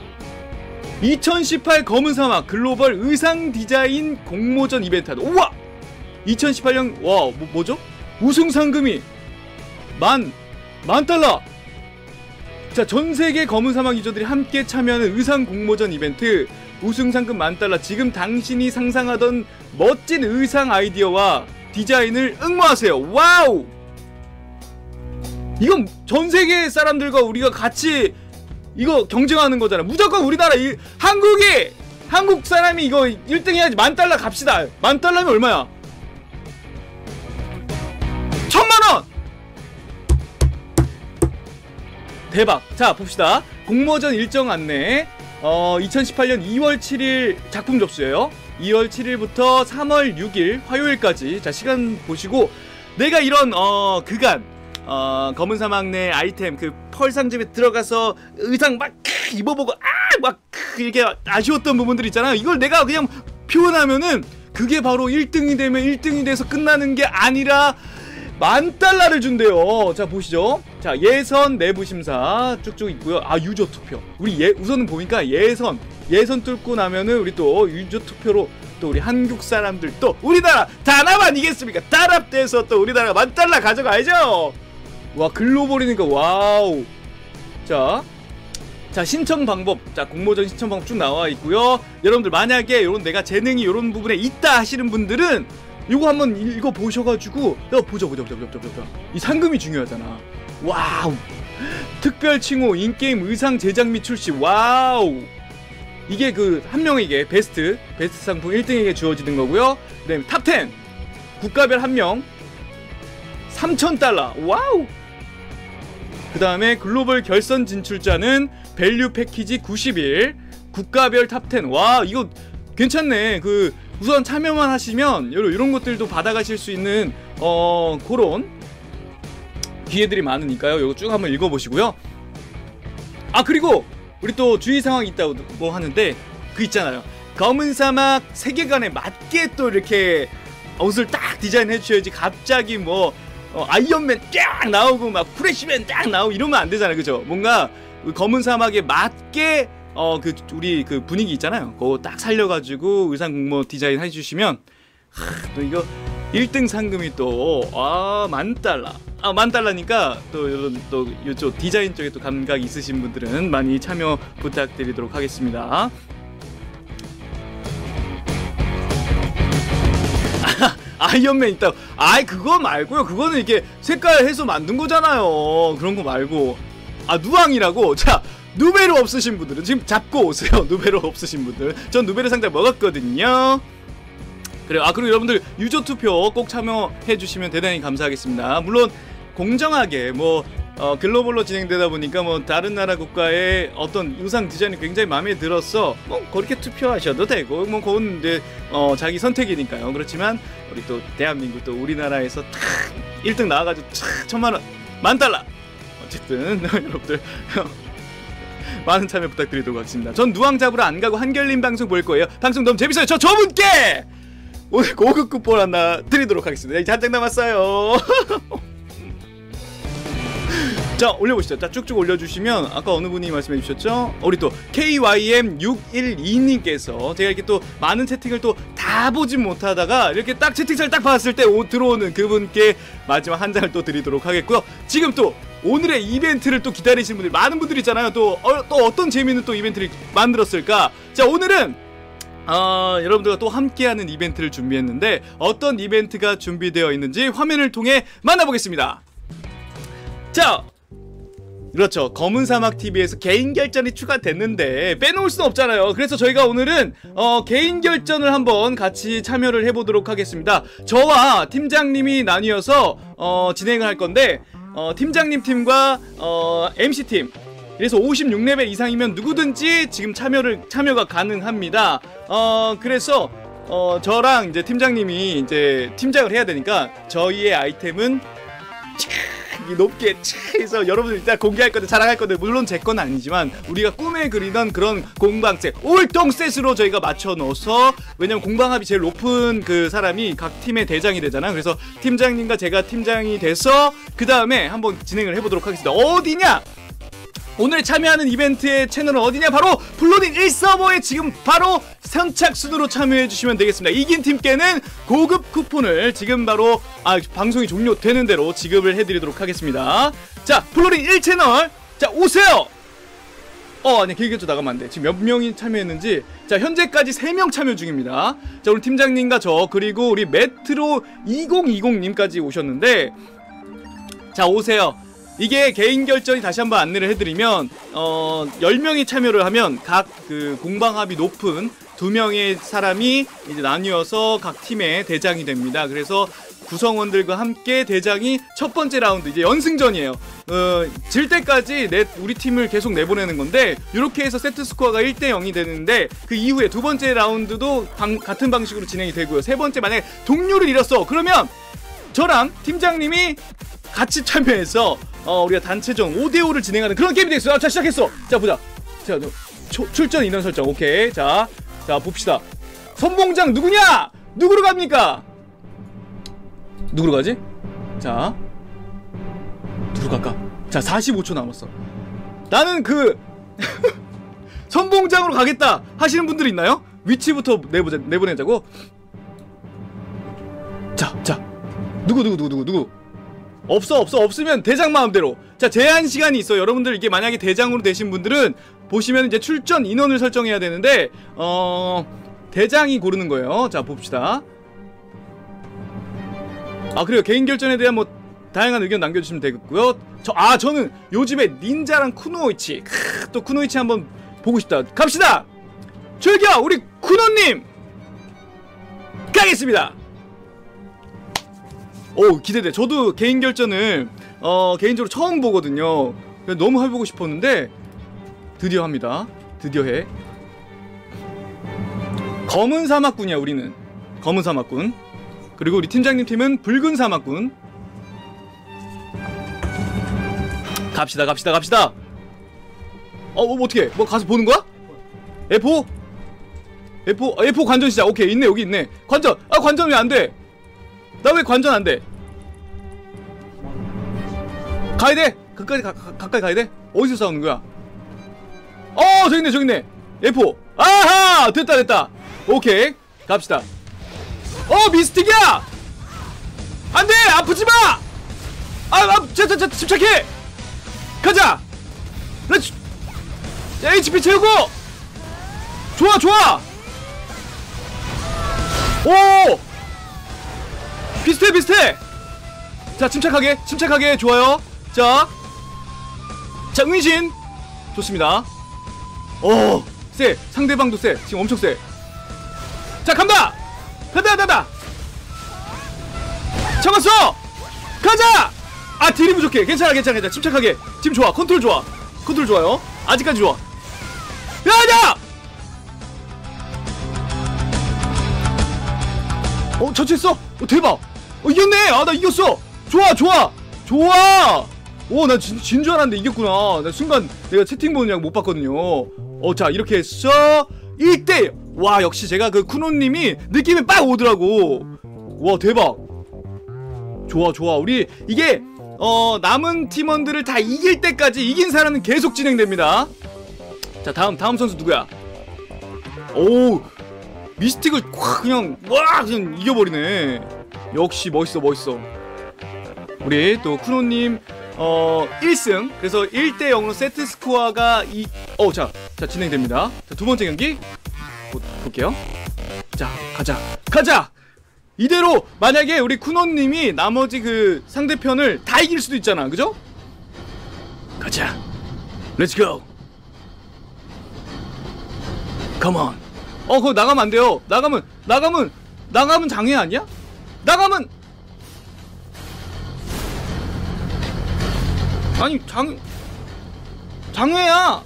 2018 검은 사막 글로벌 의상 디자인 공모전 이벤트 하다. 우와! 2018년 뭐죠? 우승 상금이 $10,000. 자, 전세계 검은 사막 유저들이 함께 참여하는 의상 공모전 이벤트. 우승 상금 $10,000. 지금 당신이 상상하던 멋진 의상 아이디어와 디자인을 응모하세요. 와우! 이건 전세계 사람들과 우리가 같이 이거 경쟁하는 거잖아. 무조건 우리나라 한국 사람이 이거 1등 해야지. $10,000 갑시다. $10,000면 얼마야? 1,000,000원! 대박. 자, 봅시다. 공모전 일정 안내. 2018년 2월 7일 작품 접수예요. 2월 7일부터 3월 6일 화요일까지. 자, 시간 보시고 내가 이런 그간 검은 사막 내 아이템 펄 상점에 들어가서 의상 막 입어보고 막 이렇게 아쉬웠던 부분들 있잖아요. 이걸 내가 그냥 표현하면은 그게 바로 1등이 되면 1등이 돼서 끝나는 게 아니라 $10,000를 준대요. 자, 보시죠. 자, 예선 내부 심사 쭉쭉 있고요. 유저 투표. 우리 우선은 보니까 예선 뚫고 나면은 우리 또 유저 투표로 또 우리 한국 사람들 또 우리나라 단합 아니겠습니까? 단합돼서 또 우리나라가 $10,000 가져가야죠. 와, 글로벌이니까 와우. 자, 신청 방법. 자, 공모전 신청 방법 쭉 나와 있고요. 여러분들 만약에 요런 내가 재능이 요런 부분에 있다 하시는 분들은 이거 한번 읽어 보셔가지고 보자. 이 상금이 중요하잖아. 와우. 특별 칭호 인게임 의상 제작 및 출시. 와우. 이게 그 한 명에게 베스트 상품 1등에게 주어지는 거고요. 그다음에 탑10 국가별 한 명 $3,000. 와우. 그 다음에 글로벌 결선 진출자는 밸류 패키지 90일 국가별 탑10. 와, 이거 괜찮네. 그 우선 참여만 하시면 이런 것들도 받아가실 수 있는 그런 기회들이 많으니까요. 이거 쭉 한번 읽어보시고요. 그리고 우리 또 주의 상황이 있다고 뭐 하는데 그 있잖아요. 검은 사막 세계관에 맞게 또 이렇게 옷을 딱 디자인해 주셔야지 갑자기 뭐 아이언맨 쫙 나오고 막 프레시맨 쫙 나오고 이러면 안 되잖아요. 그죠? 뭔가 검은 사막에 맞게 우리 그 분위기 있잖아요. 그거 딱 살려가지고 의상 공모 디자인 해주시면 또 이거 1등 상금이 또 $10,000. $10,000니까 또 이런 또 이쪽 디자인 쪽에 또 감각 있으신 분들은 많이 참여 부탁드리도록 하겠습니다. 아이언맨 있다고. 그거 말고요. 그거는 이렇게 색깔 해서 만든 거잖아요. 그런 거 말고. 누앙이라고. 자, 누베르 없으신 분들은 지금 잡고 오세요. 누베르 없으신 분들. 전 누베르 상자 먹었거든요. 그래요. 그리고 여러분들 유저 투표 꼭 참여해 주시면 대단히 감사하겠습니다. 물론 공정하게 글로벌로 진행되다 보니까 다른 나라 국가의 어떤 의상 디자인이 굉장히 마음에 들었어. 그렇게 투표하셔도 되고 그건 이제 자기 선택이니까요. 그렇지만 우리 또 대한민국 또 우리나라에서 탁 1등 나와가지고 $1,000,000 $10,000. 어쨌든 여러분들 많은 참여 부탁드리도록 하겠습니다. 전 누앙 잡으러 안 가고 한결님 방송 볼 거예요. 방송 너무 재밌어요. 저분께 오늘 고급 쿠폰 하나 드리도록 하겠습니다. 이제 한 장 남았어요. 자, 올려보시죠. 자, 쭉쭉 올려주시면 아까 어느 분이 말씀해 주셨죠? 우리 또 KYM612님께서 제가 이렇게 또 많은 채팅을 또 다 보진 못하다가 이렇게 딱 채팅창을 딱 봤을 때 들어오는 그분께 마지막 한 장을 또 드리도록 하겠고요. 지금 또 오늘의 이벤트를 또 기다리시는 분들 많은 분들 있잖아요. 또 어떤 재미있는 또 이벤트를 만들었을까? 자, 오늘은 여러분들과 또 함께하는 이벤트를 준비했는데 어떤 이벤트가 준비되어 있는지 화면을 통해 만나보겠습니다. 자, 그렇죠. 검은 사막 TV에서 개인 결전이 추가됐는데 빼놓을 수는 없잖아요. 그래서 저희가 오늘은 개인 결전을 한번 같이 참여를 해보도록 하겠습니다. 저와 팀장님이 나뉘어서 진행을 할 건데 팀장님 팀과 MC 팀. 그래서 56레벨 이상이면 누구든지 지금 참여가 가능합니다. 그래서 저랑 이제 팀장님이 이제 팀장을 해야 되니까 저희의 아이템은 높게 해서 여러분들 일단 공개할 건데 자랑할 건데 물론 제 건 아니지만 우리가 꿈에 그리던 그런 공방셋 올동셋으로 저희가 맞춰 넣어서, 왜냐면 공방합이 제일 높은 그 사람이 각 팀의 대장이 되잖아. 그래서 팀장님과 제가 팀장이 돼서 그 다음에 한번 진행을 해보도록 하겠습니다. 어디냐? 오늘 참여하는 이벤트의 채널은 어디냐? 바로 블루린 1서버에 지금 바로 선착순으로 참여해주시면 되겠습니다. 이긴 팀께는 고급 쿠폰을 지금 바로 방송이 종료되는 대로 지급을 해드리도록 하겠습니다. 자, 블루린 1채널 자 오세요. 아니 길게 좀 나가면 안 돼. 지금 몇 명이 참여했는지. 자, 현재까지 3명 참여 중입니다. 자, 우리 팀장님과 저 그리고 우리 메트로 2020님까지 오셨는데, 자 오세요. 이게 개인 결전이 다시 한번 안내를 해드리면 10명이 참여를 하면 각 그 공방합이 높은 2명의 사람이 이제 나뉘어서 각 팀의 대장이 됩니다. 그래서 구성원들과 함께 대장이 첫 번째 라운드 이제 연승전이에요. 질 때까지 우리 팀을 계속 내보내는 건데, 이렇게 해서 세트 스코어가 1대0이 되는데 그 이후에 두 번째 라운드도 같은 방식으로 진행이 되고요. 세 번째 만약에 동률을 잃었어 그러면 저랑 팀장님이 같이 참여해서 우리가 단체전 5대5를 진행하는 그런 게임이 되겠어요. 자, 시작했어. 자, 보자. 자, 출전 인원 설정. 오케이. 자, 봅시다. 선봉장 누구냐? 누구로 갑니까? 누구로 가지? 자, 누구로 갈까? 자, 45초 남았어. 나는 선봉장으로 가겠다 하시는 분들이 있나요? 위치부터 내보내자고. 자, 누구? 없으면 대장 마음대로. 자, 제한 시간이 있어. 여러분들 이게 만약에 대장으로 되신 분들은 보시면 이제 출전 인원을 설정해야 되는데 대장이 고르는 거예요. 자, 봅시다. 그래요. 개인 결전에 대한 뭐 다양한 의견 남겨주시면 되겠고요. 저는 요즘에 닌자랑 쿠노이치, 또 쿠노이치 한번 보고 싶다. 갑시다. 출격 우리 쿠노님 가겠습니다. 오, 기대돼. 저도 개인 결전을 개인적으로 처음 보거든요. 너무 해보고 싶었는데 드디어 합니다. 드디어 해. 검은 사막군이야. 우리는 검은 사막군. 그리고 우리 팀장님 팀은 붉은 사막군. 갑시다. 어떻게? 뭐 가서 보는 거야? F4 관전 시작. 오케이, 있네. 여기 있네. 관전. 관전 왜 안 돼? 나 왜 관전 안 돼? 가야 돼. 가까이 가야 돼. 어디서 싸우는 거야? 저기 있네. F4. 아하! 됐다. 오케이. 갑시다. 미스틱이야! 안 돼! 아프지 마! 자, 집착해! 가자! 렛츠! HP 채우고! 좋아! 오! 비슷해! 자, 침착하게, 좋아요. 자, 은신! 좋습니다. 세! 상대방도 세! 지금 엄청 세! 자, 간다! 잡았어! 가자! 딜이 부족해. 괜찮아. 침착하게. 지금 좋아. 컨트롤 좋아요. 아직까지 좋아. 야야! 처치했어? 대박! 이겼네! 나 이겼어! 좋아! 나 진 줄 알았는데 이겼구나. 나 순간 내가 채팅 보는 양 못 봤거든요. 자, 이렇게 해서 1대! 와, 역시 제가 쿠노님이 느낌이 빡 오더라고. 와, 대박! 좋아. 우리 이게 남은 팀원들을 다 이길 때까지 이긴 사람은 계속 진행됩니다. 자, 다음 선수 누구야? 오, 미스틱을 그냥 이겨버리네. 역시 멋있어. 우리 또 쿠노님 1승. 그래서 1대0으로 세트 스코어가 자, 진행됩니다. 자, 두 번째 경기 볼게요. 자, 가자. 이대로 만약에 우리 쿠노님이 나머지 상대편을 다 이길 수도 있잖아. 그죠? 가자. 렛츠고. 컴온. 그거 나가면 안 돼요. 나가면 장애 아니야? 아니, 장애야.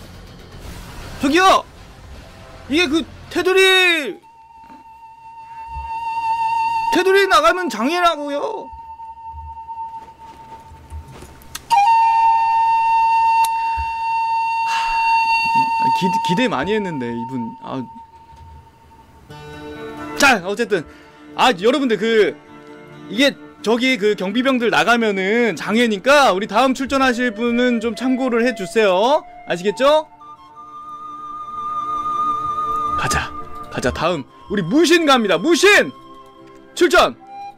저기요. 이게 테두리 나가면 장애라고요. 기대 많이 했는데 이분. 자, 어쨌든 여러분들 이게 저기 경비병들 나가면은 장애니까 우리 다음 출전하실 분은 좀 참고를 해주세요. 아시겠죠? 가자. 다음 우리 무신 갑니다. 무신 출전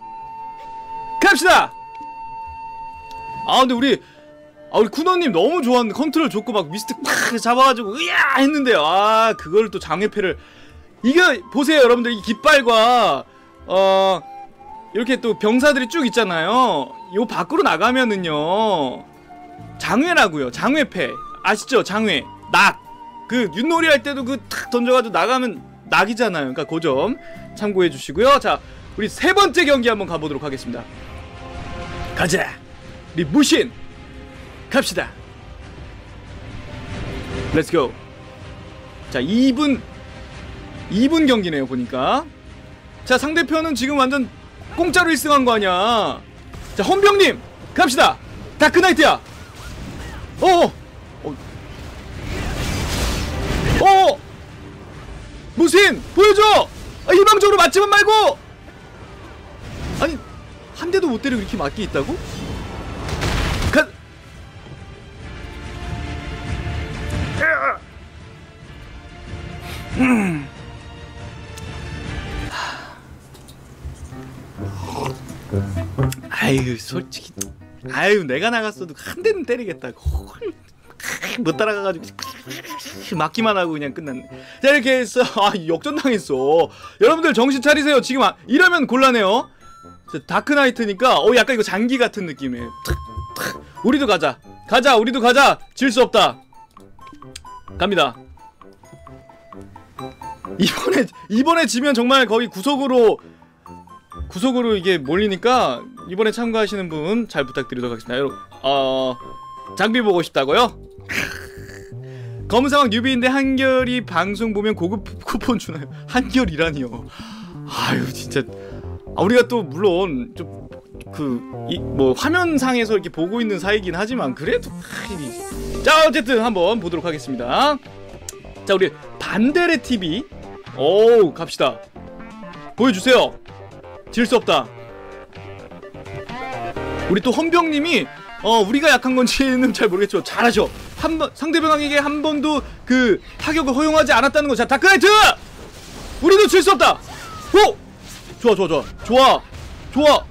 갑시다. 근데 우리 쿠노님 너무 좋았는데 컨트롤 좋고 막 미스틱 팍 잡아가지고 으야 했는데요. 그걸 또 장애패를. 이게 보세요 여러분들. 이 깃발과 이렇게 또 병사들이 쭉 있잖아요. 요 밖으로 나가면은요 장외라고요. 장외패 아시죠? 장외 낙. 윷놀이 할 때도 탁 던져가지고 나가면 낙이잖아요. 그러니까 그 점 참고해 주시고요. 자, 우리 세 번째 경기 한번 가보도록 하겠습니다. 가자. 우리 무신 갑시다. 렛츠고. 자, 2분 경기네요 보니까. 자, 상대편은 지금 완전 공짜로 1승한 거 아니야. 자, 헌병님 갑시다. 다크나이트야. 무신 보여줘. 일방적으로 맞지만 말고. 아니 한 대도 못 때리고 이렇게 맞기 있다고? 아유 솔직히 내가 나갔어도 한 대는 때리겠다. 못 따라가가지고 맞기만 하고 그냥 끝났네. 자, 이렇게 해서 역전당했어. 여러분들 정신 차리세요. 지금 이러면 곤란해요. 다크나이트니까 약간 이거 장기 같은 느낌이에요. 우리도 가자. 우리도 가자. 질 수 없다. 갑니다. 이번에 지면 정말 거의 구석으로 이게 몰리니까 이번에 참가하시는 분 잘 부탁드리도록 하겠습니다. 여러분 장비 보고 싶다고요? 검은상황 뉴비인데 한결이 방송 보면 고급 쿠폰 주나요? 한결이라니요. 아유 진짜. 우리가 또 물론 좀 뭐 화면상에서 이렇게 보고 있는 사이긴 하지만 그래도 자, 어쨌든 한번 보도록 하겠습니다. 자, 우리 반데레 TV 갑시다. 보여주세요. 질 수 없다. 우리 또 헌병님이 우리가 약한 건지는 잘 모르겠지만 잘하셔. 상대방에게 한 번도 그 타격을 허용하지 않았다는 거. 자, 다크나이트! 우리도 질 수 없다. 좋아.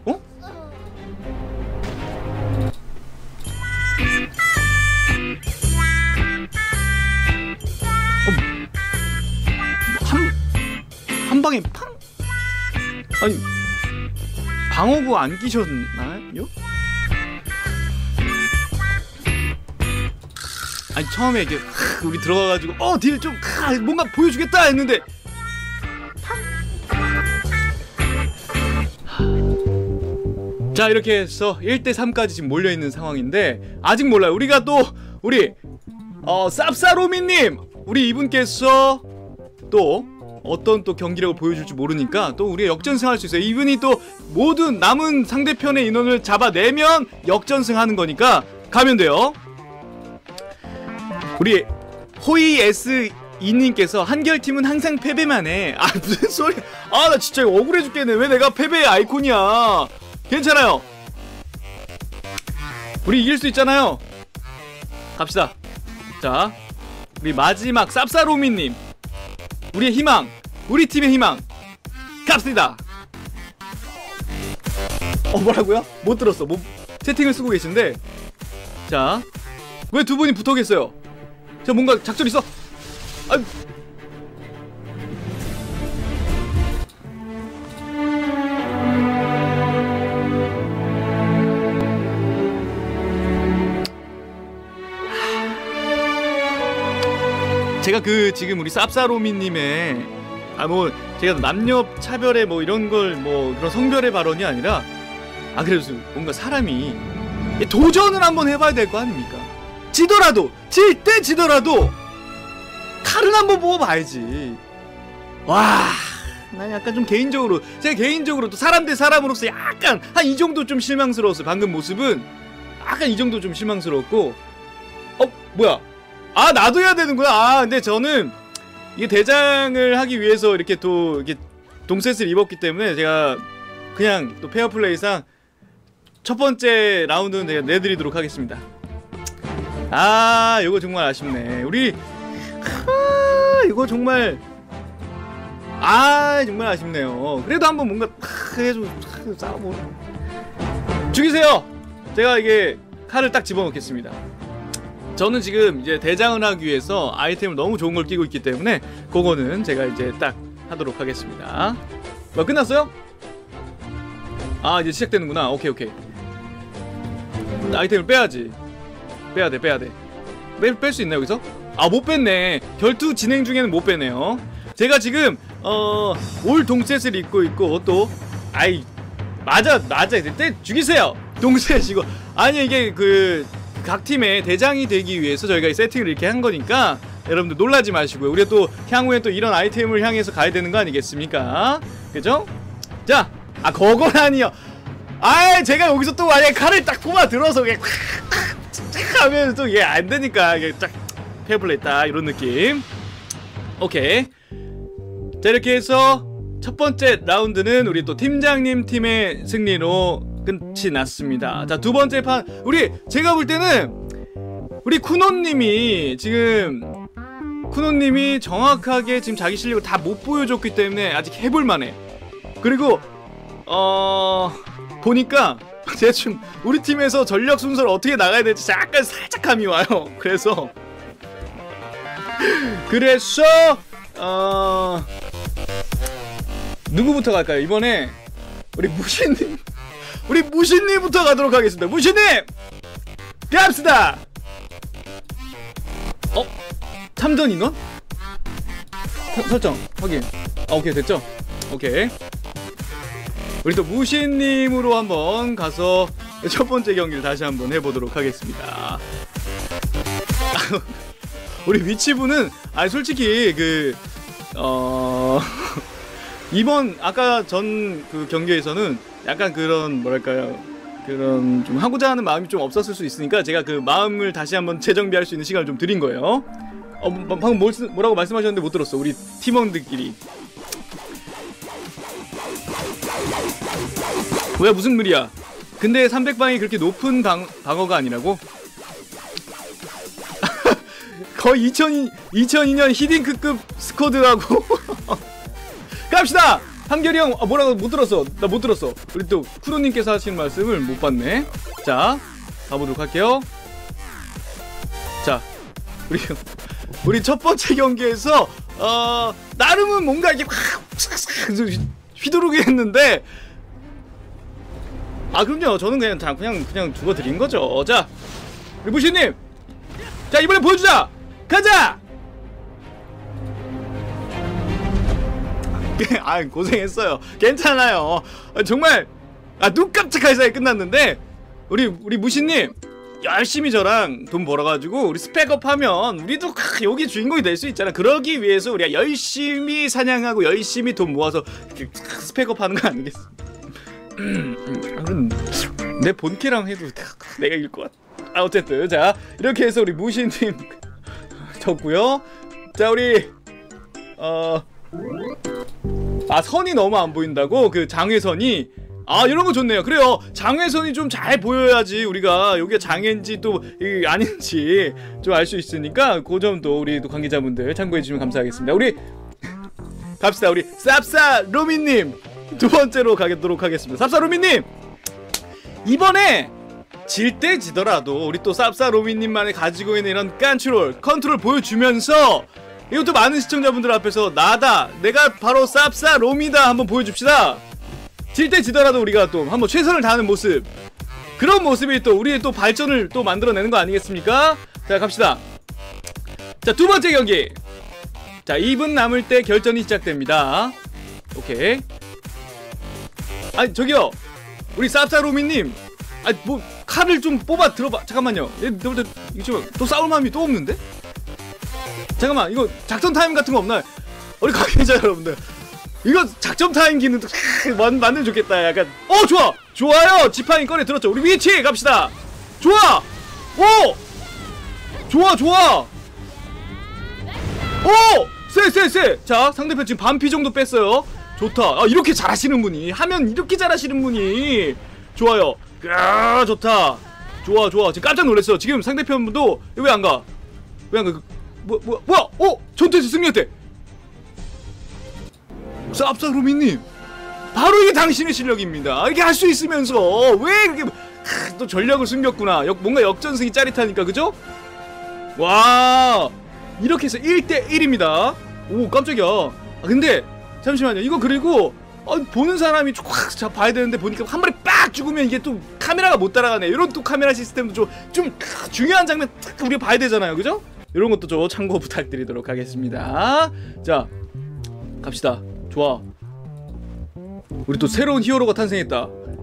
한 방에 팡? 아니 방어구 안 끼셨나요? 아니 처음에 이게 우리 들어가가지고 딜 좀 뭔가 보여주겠다 했는데 자, 이렇게 해서 1대3까지 지금 몰려있는 상황인데 아직 몰라요. 우리가 또 우리 쌉싸로미님, 우리 이분께서 또 어떤 또 경기력을 보여줄지 모르니까 또 우리가 역전승할 수 있어요. 이분이 또 모든 남은 상대편의 인원을 잡아내면 역전승하는 거니까 가면 돼요. 우리 호이 S2님께서 한결팀은 항상 패배만 해. 무슨 소리야. 나 진짜 억울해 죽겠네. 왜 내가 패배의 아이콘이야. 괜찮아요. 우리 이길 수 있잖아요. 갑시다. 자, 우리 마지막 쌉싸로미님, 우리의 희망, 우리 팀의 희망, 갑시다. 뭐라고요? 못 들었어. 채팅을 쓰고 계신데, 자, 왜 두 분이 붙어 계세요? 자, 뭔가 작전 있어? 제가 지금 우리 쌉싸로미님의 제가 남녀 차별의 이런 걸 그런 성별의 발언이 아니라 그래도 뭔가 사람이 도전을 한번 해봐야 될 거 아닙니까? 지더라도 질 때 지더라도 칼은 한번 뽑아봐야지. 난 약간 좀 제가 개인적으로 또 사람 대 사람으로서 약간 한 이 정도 좀 실망스러웠어요. 방금 모습은 약간 이 정도 좀 실망스러웠고. 뭐야? 나도 해야 되는구나. 근데 저는 이게 대장을 하기 위해서 이렇게 또 이렇게 동셋을 입었기 때문에 제가 그냥 또 페어플레이상 첫 번째 라운드는 제가 내드리도록 하겠습니다. 이거 정말 아쉽네. 우리 이거 정말 정말 아쉽네요. 그래도 한번 뭔가 해가지고 싸워보. 죽이세요. 제가 이게 칼을 딱 집어넣겠습니다. 저는 지금 이제 대장을 하기 위해서 아이템을 너무 좋은 걸 끼고 있기 때문에 그거는 제가 이제 딱 하도록 하겠습니다. 끝났어요? 이제 시작되는구나. 오케이. 아이템을 빼야지. 빼야돼. 뺄 수 있나 여기서? 못 뺐네. 결투 진행 중에는 못 빼네요. 제가 지금 올 동셋을 입고 있고 또 맞아 때 죽이세요. 동셋이고 이게 각 팀의 대장이 되기 위해서 저희가 이 세팅을 이렇게 한 거니까 여러분들 놀라지 마시고요. 우리가 또 향후에 또 이런 아이템을 향해서 가야 되는 거 아니겠습니까? 그죠? 자, 아 그거라니요. 아 제가 여기서 또 만약에 칼을 딱 뽑아 들어서 그냥 탁 하면 또 이게 안 되니까 이게 딱 페어플레이 딱 이런 느낌. 오케이. 자 이렇게 해서 첫 번째 라운드는 우리 또 팀장님 팀의 승리로 끝이 났습니다. 자 두 번째 판 우리 제가 볼 때는 우리 쿠노님이 지금 쿠노님이 정확하게 지금 자기 실력을 다 못 보여줬기 때문에 아직 해볼만해. 그리고 보니까 대충 우리 팀에서 전력 순서를 어떻게 나가야 될지 약간 살짝 감이 와요. 그래서 누구부터 갈까요? 이번에 우리 무신님 우리 무신님부터 가도록 하겠습니다. 무신님! 갑시다! 참전 인원? 설정 확인. 아 오케이 됐죠? 오케이. 우리 또 무신님으로 한번 가서 첫 번째 경기를 다시 한번 해보도록 하겠습니다. 우리 위치부는 아니 솔직히 이번 아까 전 그 경기에서는 약간 그런 뭐랄까요 그런 좀 하고자 하는 마음이 좀 없었을 수 있으니까 제가 그 마음을 다시 한번 재정비할 수 있는 시간을 좀 드린 거예요. 방금 뭐라고 말씀하셨는데 못 들었어. 우리 팀원들끼리 뭐야 무슨 물이야. 근데 300방이 그렇게 높은 방어가 아니라고? 거의 2002년 히딩크급 스쿼드라고. 갑시다! 한결이 형 뭐라고 못 들었어. 나 못 들었어. 우리 또 쿠로님께서 하시는 말씀을 못 봤네. 자 가보도록 할게요. 자 우리 첫 번째 경기에서 나름은 뭔가 이게 확 휘두르게 했는데 그럼요. 저는 그냥 죽어드린 거죠. 자 우리 무신님 자 이번에 보여주자. 가자. 고생했어요. 괜찮아요. 정말 눈 깜짝할 사이에 끝났는데 우리 무신님 열심히 저랑 돈 벌어가지고 우리 스펙업 하면 우리도 여기 주인공이 될 수 있잖아. 그러기 위해서 우리가 열심히 사냥하고 열심히 돈 모아서 스펙업 하는 거 아니겠어? 내 본캐랑 해도 내가 이길 것 같아. 어쨌든 자 이렇게 해서 우리 무신님 졌고요. 자 우리 선이 너무 안 보인다고? 그 장외선이 이런거 좋네요. 그래요. 장외선이 좀 잘 보여야지 우리가 여기가 장애인지 또 아닌지 좀 알 수 있으니까 그 점도 우리 또 관계자분들 참고해주시면 감사하겠습니다. 우리 갑시다. 우리 쌉싸 로미님 두 번째로 가도록 하겠습니다. 쌉싸 로미님 이번에 질 때 지더라도 우리 또 쌉싸 로미님만이 가지고 있는 이런 컨트롤 보여주면서 이것도 많은 시청자분들 앞에서 내가 바로 쌉싸 롬이다 한번 보여줍시다. 질 때 지더라도 우리가 또 한번 최선을 다하는 모습, 그런 모습이 또 우리의 또 발전을 또 만들어내는 거 아니겠습니까? 자 갑시다. 자 두 번째 경기. 자 2분 남을 때 결전이 시작됩니다. 오케이. 저기요 우리 쌉싸 롬이님 뭐 칼을 좀 뽑아 들어봐. 잠깐만요. 이거 또 싸울 마음이 또 없는데? 잠깐만 이거 작전 타임 같은 거 없나요? 우리 관계자 여러분들 이거 작전 타임기는 만들면 좋겠다. 약간 좋아요. 지팡이 꺼내 들었죠. 우리 위치 갑시다. 좋아. 쎄. 자 상대편 지금 반피 정도 뺐어요. 좋다. 이렇게 잘하시는 분이 하면 이렇게 잘하시는 분이 좋아요. 좋다. 좋아. 지금 깜짝 놀랐어요. 지금 상대편분도 왜 안 가? 뭐야? 전투에서 승리했대. 쌉싸로미님 바로 이게 당신의 실력입니다. 이렇게 할 수 있으면서 왜 이렇게 또 전력을 숨겼구나. 뭔가 역전승이 짜릿하니까 그죠? 와 이렇게 해서 1대1입니다 오 깜짝이야. 근데 잠시만요. 이거 그리고 보는 사람이 확 봐야 되는데 보니까 한 마리 빡 죽으면 이게 또 카메라가 못 따라가네. 이런 또 카메라 시스템도 좀 중요한 장면 딱 우리가 봐야 되잖아요. 그죠? 이런 것도 좀 참고 부탁드리도록 하겠습니다. 자 갑시다. 좋아. 우리 또 새로운 히어로가 탄생했다.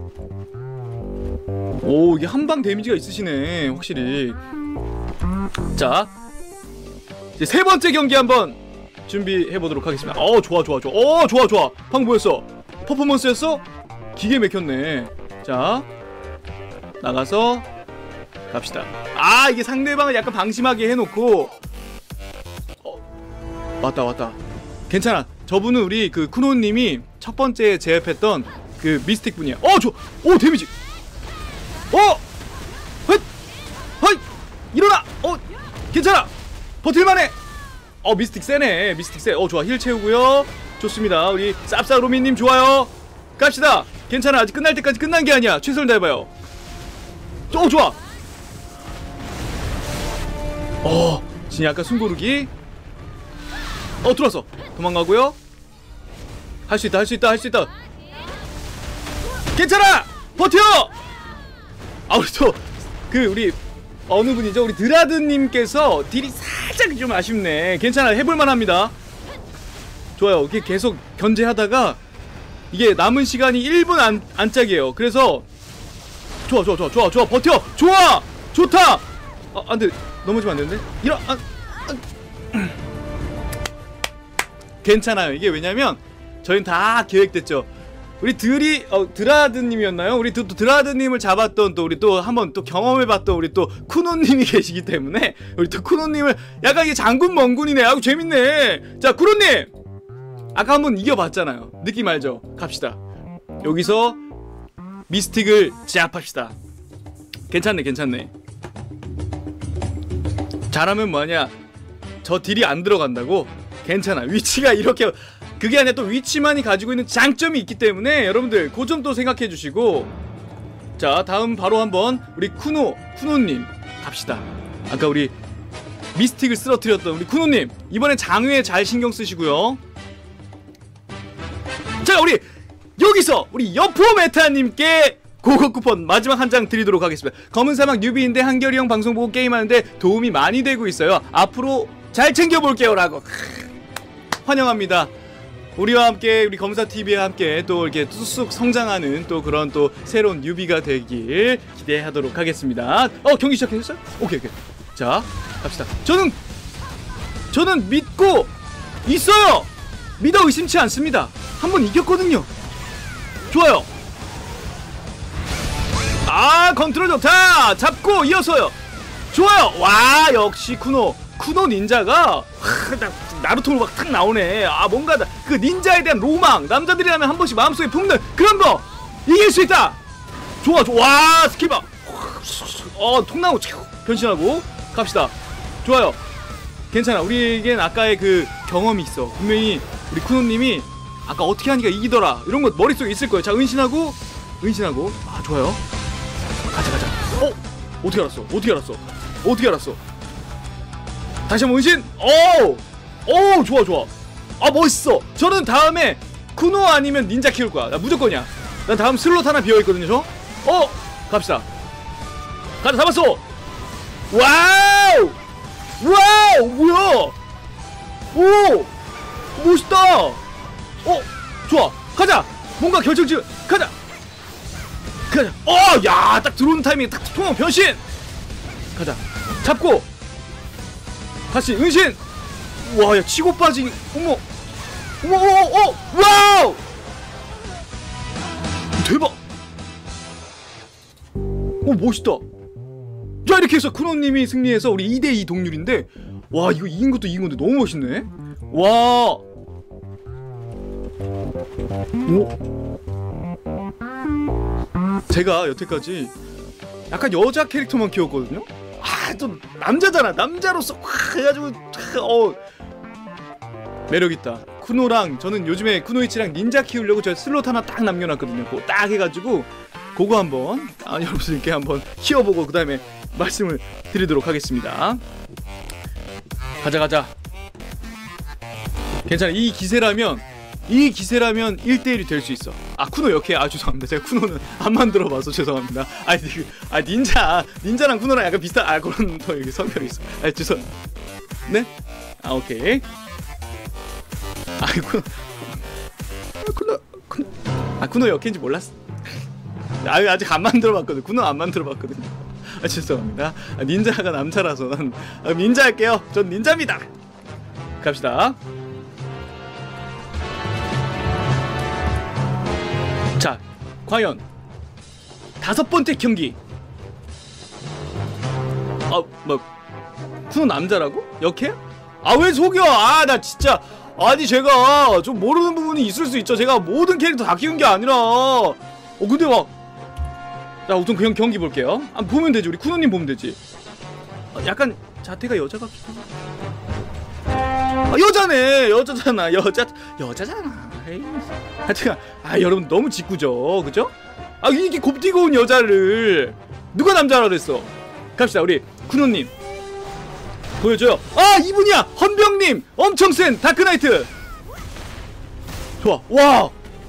오 이게 한방 데미지가 있으시네 확실히. 자 이제 세 번째 경기 한번 준비해보도록 하겠습니다. 좋아. 방금 뭐였어? 퍼포먼스였어? 기계 막혔네. 자, 나가서 갑시다. 아, 이게 상대방을 약간 방심하게 해놓고. 왔다. 괜찮아. 저분은 우리 그 쿠노님이 첫 번째 제압했던 그 미스틱 분이야. 오, 데미지. 헛, 일어나. 괜찮아. 버틸만해. 미스틱 세네. 미스틱 세. 좋아. 힐 채우고요. 좋습니다. 우리 쌉싸로미님 좋아요. 갑시다. 괜찮아. 아직 끝날 때까지 끝난 게 아니야. 최선을 다해봐요. 좋아. 진이 아까 숨고르기. 들어왔어. 도망가고요. 할 수 있다. 괜찮아. 버텨. 우리 또 우리 어느 분이죠? 우리 드라드님께서 딜이 살짝 좀 아쉽네. 괜찮아. 해볼만 합니다. 좋아요. 이렇게 계속 견제하다가 이게 남은 시간이 1분 안짝이에요. 그래서 좋아. 버텨. 좋다. 안돼. 넘어지면 안되는데? 괜찮아요. 이게 왜냐면 저희는 다 계획됐죠. 우리 드라드님이었나요? 우리 또 드라드님을 잡았던 또 우리 또 한번 또 경험해봤던 우리 또 쿠노님이 계시기 때문에 우리 또 쿠노님을 약간 이게 장군 멍군이네. 아우 재밌네. 자, 쿠노님 아까 한번 이겨봤잖아요. 느낌 알죠? 갑시다. 여기서 미스틱을 제압합시다. 괜찮네. 잘하면 뭐하냐, 저 딜이 안 들어간다고? 괜찮아. 위치가 이렇게, 그게 아니라 또 위치만이 가지고 있는 장점이 있기 때문에 여러분들 그 점도 생각해 주시고. 자, 다음 바로 한번 우리 쿠노님 갑시다. 아까 우리 미스틱을 쓰러뜨렸던 우리 쿠노님, 이번엔 장외에 잘 신경 쓰시고요. 자, 우리 여기서 우리 여포 메타님께 고급 쿠폰 마지막 한 장 드리도록 하겠습니다. 검은 사막 뉴비인데 한결이 형 방송 보고 게임하는데 도움이 많이 되고 있어요. 앞으로 잘 챙겨볼게요 라고. 환영합니다. 우리와 함께, 우리 검사TV와 함께 또 이렇게 쑥쑥 성장하는 또 그런 또 새로운 뉴비가 되길 기대하도록 하겠습니다. 경기 시작했어요? 오케이. 자, 갑시다. 저는 믿고 있어요. 믿어 의심치 않습니다. 한번 이겼거든요. 좋아요. 컨트롤 좋다. 잡고 이어서요. 좋아요. 와, 역시 쿠노 닌자가 나루토로 막 탁 나오네. 뭔가 그 닌자에 대한 로망, 남자들이라면 한 번씩 마음속에 품는 그런 거 이길 수 있다. 좋아. 와, 스킬봐. 통나무 변신하고 갑시다. 좋아요. 괜찮아. 우리에겐 아까의 그 경험이 있어. 분명히 우리 쿠노님이 아까 어떻게 하니까 이기더라 이런 거 머릿속에 있을 거예요. 자, 은신하고. 좋아요. 가자. 어떻게 알았어? 다시 한번 은신. 좋아. 멋있어. 저는 다음에 쿠노 아니면 닌자 키울 거야. 나 무조건이야. 난 다음 슬롯 하나 비어있거든요. 갑시다. 가자. 잡았어. 와우, 뭐야. 오, 멋있다. 좋아. 가자. 뭔가 결정지. 가자. 야, 딱 들어오는 타이밍에 딱 통화 변신. 가자. 잡고 다시 은신. 와, 야, 치고 빠지기. 어머. 와우, 대박. 멋있다. 자, 이렇게 해서 쿠노님이 승리해서 우리 2대2 동률인데, 와, 이거 이긴 것도 너무 멋있네. 와. 제가 여태까지 약간 여자 캐릭터만 키웠거든요. 좀 남자잖아. 남자로서 해가지고 매력있다. 쿠노랑 저는 요즘에 쿠노이치랑 닌자 키우려고 제가 슬롯 하나 딱 남겨놨거든요. 그거 딱 해가지고 그거 한번 여러분들께 한번 키워보고 그 다음에 말씀을 드리도록 하겠습니다. 가자. 괜찮아. 이 기세라면 1대1이 될 수 있어. 쿠노 역해. 죄송합니다. 제가 쿠노는 안 만들어봐서 죄송합니다. 닌자랑 쿠노랑 약간 비슷한 그런 또 여기 성별이 있어. 죄송. 네? 오케이. 쿠노 역해인지 몰랐어. 아직 안 만들어봤거든. 쿠노 안 만들어봤거든요. 죄송합니다. 닌자가 남자라서 난 닌자 할게요. 전 닌자입니다. 갑시다. 자, 과연 5번째 경기. 뭐 쿠노 남자라고? 역해? 왜 속여? 나 진짜 아니 제가 좀 모르는 부분이 있을 수 있죠. 제가 모든 캐릭터 다 키운 게 아니라 근데 막 자 우선 그냥 경기 볼게요. 보면 되지. 우리 쿠노님 보면 되지. 약간 자태가 여자 같기도 하고. 여자네. 여자잖아. 하여튼 여러분 너무 짓궂죠. 그죠? 이렇게 곱디고 온 여자를 누가 남자라 그랬어. 갑시다. 우리 쿠노님 보여줘요. 이분이야. 헌병님. 엄청 센 다크나이트. 좋아. 와.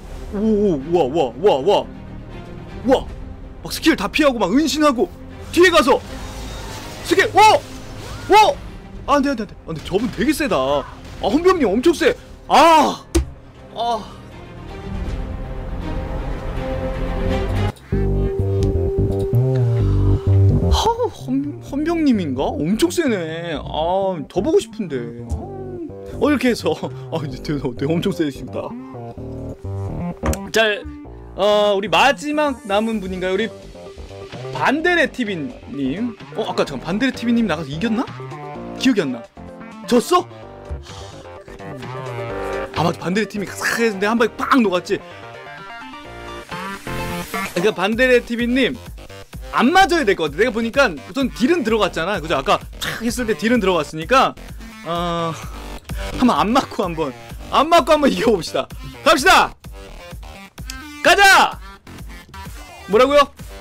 와. 막 스킬 다 피하고 막 은신하고 뒤에 가서 스킬. 안돼. 근데 저분 되게 세다. 헌병님 엄청 세. 헌병님인가? 엄청 세네. 더 보고 싶은데. 이렇게 해서 되게 엄청 세십니다. 자, 우리 마지막 남은 분인가요? 우리 반데레 TV님. 아까 잠깐 반데레 TV님 나가서 이겼나? 기억이 안 나. 졌어? 맞아. 반데레 팀이 싹 했는데 한 방에 빵 녹았지. 그러니까 반데레 TV님 안 맞아야 될 것 같아. 내가 보니까 우선 딜은 들어갔잖아. 그죠? 아까 촥 했을 때 딜은 들어갔으니까 한번 안 맞고 한번 이겨봅시다. 갑시다. 가자. 뭐라고요?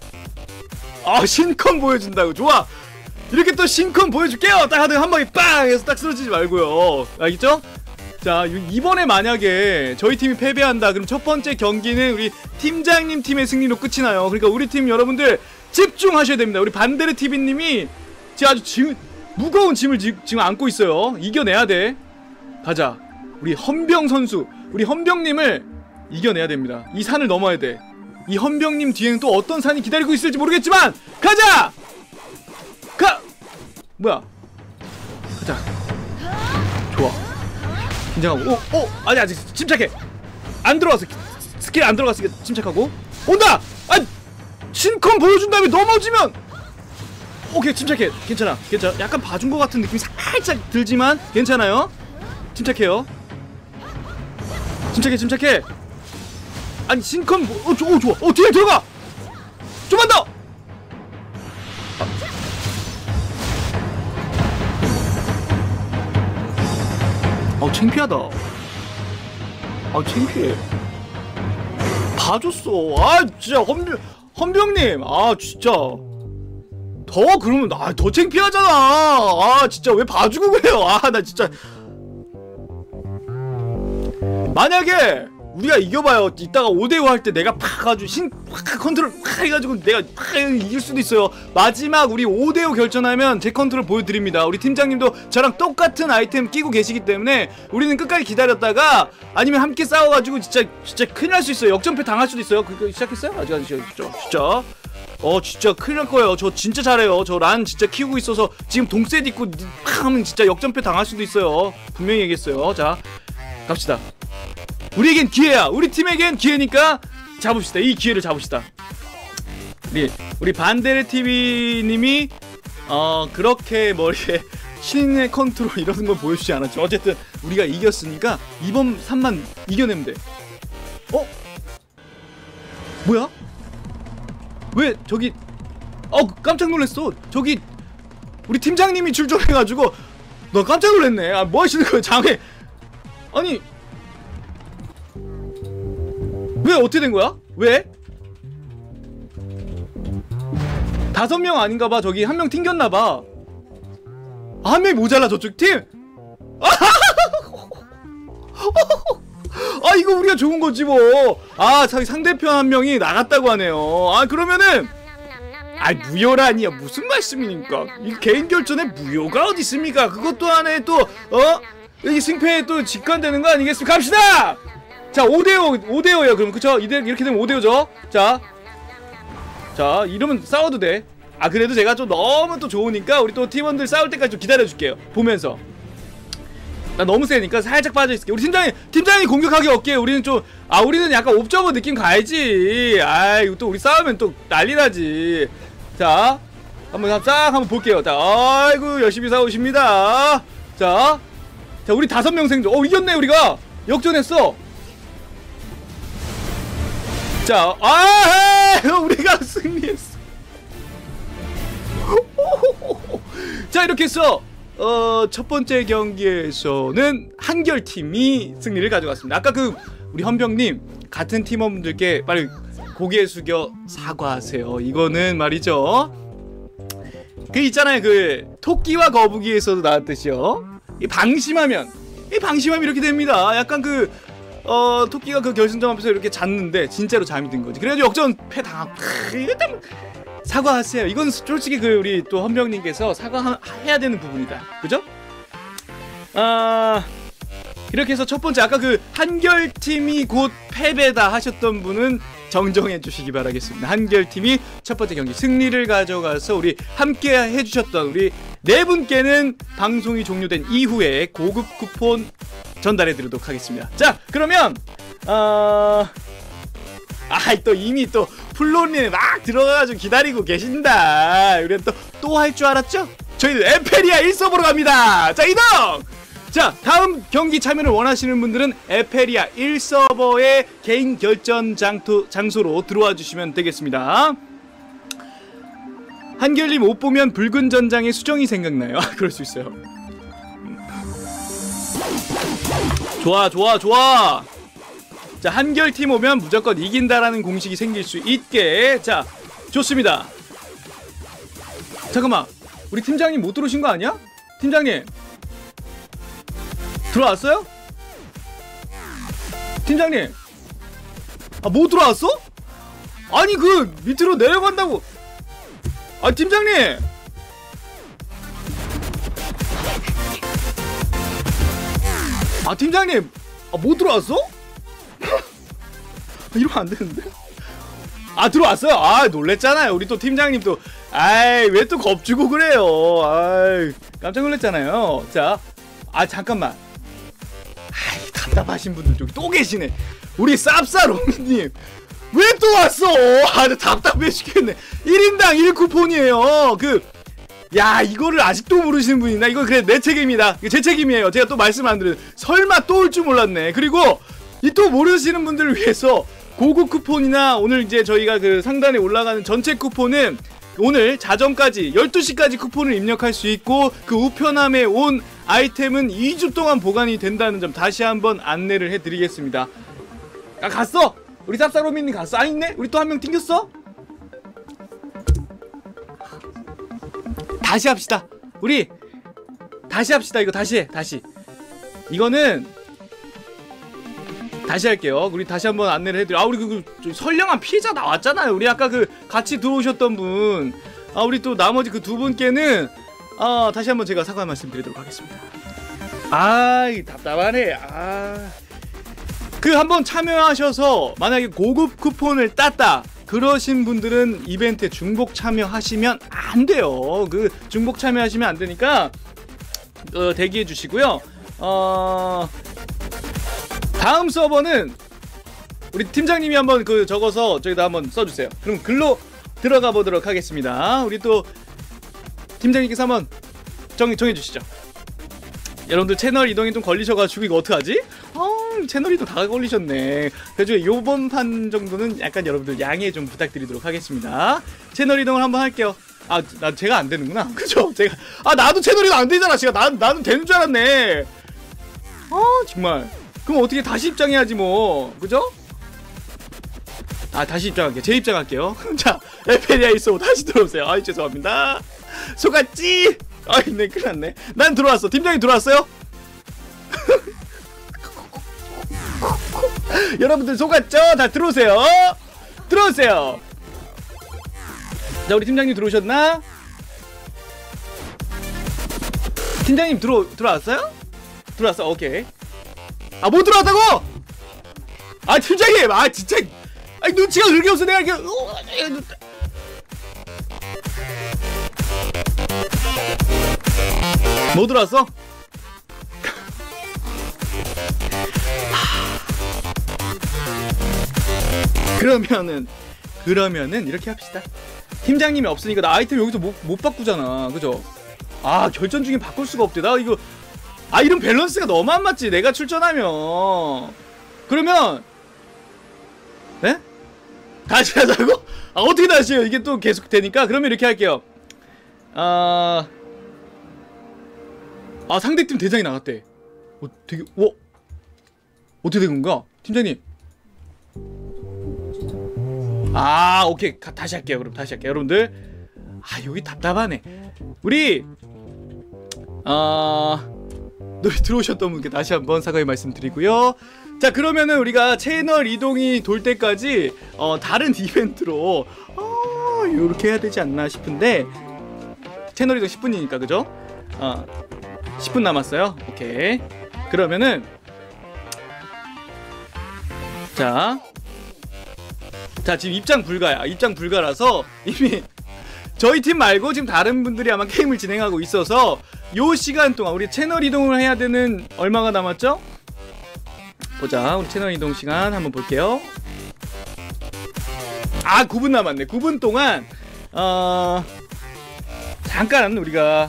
신컨 보여준다고. 좋아. 이렇게 또 신컨 보여줄게요. 딱 하더니 한 방에 빵 해서 딱 쓰러지지 말고요. 알겠죠? 자, 이번에 만약에 저희 팀이 패배한다. 그럼 첫 번째 경기는 우리 팀장님 팀의 승리로 끝이 나요. 그러니까 우리 팀 여러분들 집중하셔야 됩니다. 우리 반데르 TV님이 지금 아주 무거운 짐을 지금 안고 있어요. 이겨내야 돼. 가자. 우리 헌병 선수, 우리 헌병님을 이겨내야 됩니다. 이 산을 넘어야 돼. 이 헌병님 뒤에는 또 어떤 산이 기다리고 있을지 모르겠지만 가자! 뭐야? 가자. 좋아. 긴장하고. 아직 침착해. 안 들어갔어. 스킬 안 들어갔으니까 침착하고. 온다! 신컨 보여준 다음에 넘어지면 오케이. 침착해. 괜찮아. 약간 봐준 것 같은 느낌이 살짝 들지만 괜찮아요. 침착해요. 침착해. 신컨 좋아. 뒤에 들어가. 좀만 더. 창피하다. 창피해. 봐줬어. 진짜 헌병님. 진짜 그러면 더 창피하잖아. 진짜 왜 봐주고 그래요. 나 진짜. 만약에 우리가 이겨봐요. 이따가 5대5 할 때 내가 팍 아주 컨트롤 팍 해가지고 내가 팍 이길 수도 있어요. 마지막 우리 5대5 결전하면 제 컨트롤 보여드립니다. 우리 팀장님도 저랑 똑같은 아이템 끼고 계시기 때문에 우리는 끝까지 기다렸다가 아니면 함께 싸워가지고 진짜 큰일 날 수 있어요. 역전패 당할 수도 있어요. 그거 시작했어요? 아직 진짜 큰일 날 거예요. 저 진짜 잘해요. 저 란 진짜 키우고 있어서 지금 동셋 입고 팍 하면 진짜 역전패 당할 수도 있어요. 분명히 얘기했어요. 자, 갑시다. 우리에겐 기회야. 우리 팀에겐 기회니까 잡읍시다. 이 기회를 잡읍시다. 우리 반데레 TV님이 그렇게 머리에 신의 컨트롤 이런 걸 보여주지 않았죠. 어쨌든 우리가 이겼으니까 이번 3만 이겨내면 돼. 뭐야? 왜 저기 깜짝 놀랐어. 저기 우리 팀장님이 출전해가지고 너 깜짝 놀랐네. 뭐 하시는 거예요, 장애? 아니 왜 어떻게 된 거야? 왜? 5명 아닌가봐. 저기 1명 튕겼나봐. 1명이 모자라 저쪽 팀. 이거 우리가 좋은 거지 뭐. 상대편 1명이 나갔다고 하네요. 그러면은 무효라니요. 무슨 말씀입니까? 이 개인 결전에 무효가 어디 있습니까? 그것 또한에 또 여기 승패에 또 직관되는 거 아니겠습니까? 갑시다. 자, 5대5예요. 그럼 그쵸? 이렇게 되면 5대5죠. 자, 이러면 싸워도 돼. 그래도 제가 좀 너무 또 좋으니까 우리 또 팀원들 싸울 때까지 좀 기다려줄게요. 보면서. 나 너무 세니까 살짝 빠져있을게. 우리 팀장님 공격하기 없게. 우리는 좀 우리는 약간 옵저버 느낌 가야지. 이거 또 우리 싸우면 또 난리나지. 자 한번 볼게요. 자 아이고 열심히 싸우십니다. 자 우리 5명 생존. 이겼네. 우리가 역전했어. 자 우리가 승리했어. 자 이렇게 해서 첫 번째 경기에서는 한결팀이 승리를 가져갔습니다. 아까 우리 헌병님 같은 팀원분들께 빨리 고개 숙여 사과하세요. 이거는 말이죠. 있잖아요. 토끼와 거북이에서도 나왔듯이요. 방심하면 이렇게 됩니다. 약간 토끼가 결승전 앞에서 이렇게 잤는데 진짜로 잠이 든 거지. 그래가지고 역전패 당하고. 일단 사과하세요. 이건 솔직히 우리 또 헌병님께서 사과해야 되는 부분이다. 그죠? 이렇게 해서 첫 번째 아까 한결팀이 곧 패배다 하셨던 분은 정정해 주시기 바라겠습니다. 한결팀이 첫 번째 경기 승리를 가져가서 우리 함께 해주셨던 우리 4분께는 방송이 종료된 이후에 고급 쿠폰 전달해 드리도록 하겠습니다. 자 그러면 또 이미 또 플로님 막 들어가가지고 기다리고 계신다. 우리는 또 할 줄 알았죠? 저희는 에페리아 1서버로 갑니다. 자 이동! 자 다음 경기 참여를 원하시는 분들은 에페리아 1서버의 개인 결전 장소로 들어와 주시면 되겠습니다. 한결님 옷 보면 붉은 전장의 수정이 생각나요. 그럴 수 있어요. 좋아. 자 한결팀 오면 무조건 이긴다라는 공식이 생길 수 있게. 자 좋습니다. 잠깐만 우리 팀장님 못 들어오신 거 아니야? 팀장님 들어왔어요? 팀장님 못 들어왔어? 아니 밑으로 내려간다고. 팀장님 팀장님 못 들어왔어? 이러면 안 되는데? 들어왔어요? 놀랬잖아요. 우리 또 팀장님 또 왜 또 겁주고 그래요. 깜짝 놀랐잖아요. 자 잠깐만. 답답하신 분들 저기 또 계시네. 우리 쌉싸로미님 왜 또 왔어? 답답해 죽겠네. 1인당 1쿠폰이에요. 이거를 아직도 모르시는 분이 있나? 이거 그래 내 책임이다. 제 책임이에요. 제가 또 말씀 안 드려요. 설마 또 올 줄 몰랐네. 그리고 이 또 모르시는 분들을 위해서 고급 쿠폰이나 오늘 이제 저희가 상단에 올라가는 전체 쿠폰은 오늘 자정까지 12시까지 쿠폰을 입력할 수 있고 우편함에 온 아이템은 2주 동안 보관이 된다는 점 다시 한번 안내를 해드리겠습니다. 갔어! 우리 쌉싸로미님 갔어. 있네? 우리 또 한 명 튕겼어? 다시 합시다. 우리 다시 합시다. 이거 다시 이거는 다시 할게요. 우리 다시 한번 안내를 해드려. 우리 선량한 피해자 나왔잖아요. 우리 아까 같이 들어오셨던 분. 우리 또 나머지 2분께는 다시 한번 제가 사과 말씀드리도록 하겠습니다. 답답하네. 한번 참여하셔서 만약에 고급 쿠폰을 땄다 그러신 분들은 이벤트에 중복 참여하시면 안 돼요. 중복 참여하시면 안 되니까 대기해 주시고요. 다음 서버는 우리 팀장님이 한번 적어서 저기다 한번 써주세요. 그럼 글로 들어가 보도록 하겠습니다. 우리 또 팀장님께서 한번 정해주시죠. 여러분들 채널 이동이 좀 걸리셔가지고 이거 어떡하지? 채널 이동 다 걸리셨네. 그래서 요번 판 정도는 약간 여러분들 양해 좀 부탁드리도록 하겠습니다. 채널 이동을 한번 할게요. 제가 안 되는구나. 그죠? 제가 나도 채널 이동 안 되잖아. 나는 되는 줄 알았네. 정말. 그럼 어떻게 다시 입장해야지 뭐. 그죠? 다시 입장할게요. 제 입장할게요. 자, 에페리아 있어. 다시 들어오세요. 죄송합니다. 속았지? 네, 큰일 났네. 난 들어왔어. 팀장님 들어왔어요? 여러분들 속았죠? 다 들어오세요. 들어오세요. 자, 우리 팀장님 들어오셨나? 팀장님 들어왔어요? 들어왔어. 오케이. 못 들어왔다고? 팀장님! 진짜! 눈치가 그렇게 없어. 내가 이렇게 못 들어왔어? 그러면은 이렇게 합시다. 팀장님이 없으니까 나 아이템 여기서 못 바꾸잖아, 그죠? 아, 결전 중에 바꿀 수가 없대. 나 이거 이런 밸런스가 너무 안 맞지. 내가 출전하면 그러면 네? 다시 하자고? 어떻게 다시 해요? 이게 또 계속 되니까. 그러면 이렇게 할게요. 상대팀 대장이 나갔대. 되게 어떻게 된 건가? 팀장님. 오케이. 다시 할게요. 그럼 다시 할게요. 여러분들. 여기 답답하네. 우리 노래 들어오셨던 분께 다시 한번 사과의 말씀드리고요. 자, 그러면은 우리가 채널 이동이 돌 때까지 다른 이벤트로 요렇게 해야 되지 않나 싶은데, 채널 이동 10분이니까 그죠? 10분 남았어요. 오케이. 그러면은 자 지금 입장 불가야. 입장 불가라서 이미 저희 팀 말고 지금 다른 분들이 아마 게임을 진행하고 있어서 요 시간 동안 우리 채널 이동을 해야 되는, 얼마가 남았죠? 보자. 우리 채널 이동 시간 한번 볼게요. 9분 남았네. 9분 동안 잠깐 우리가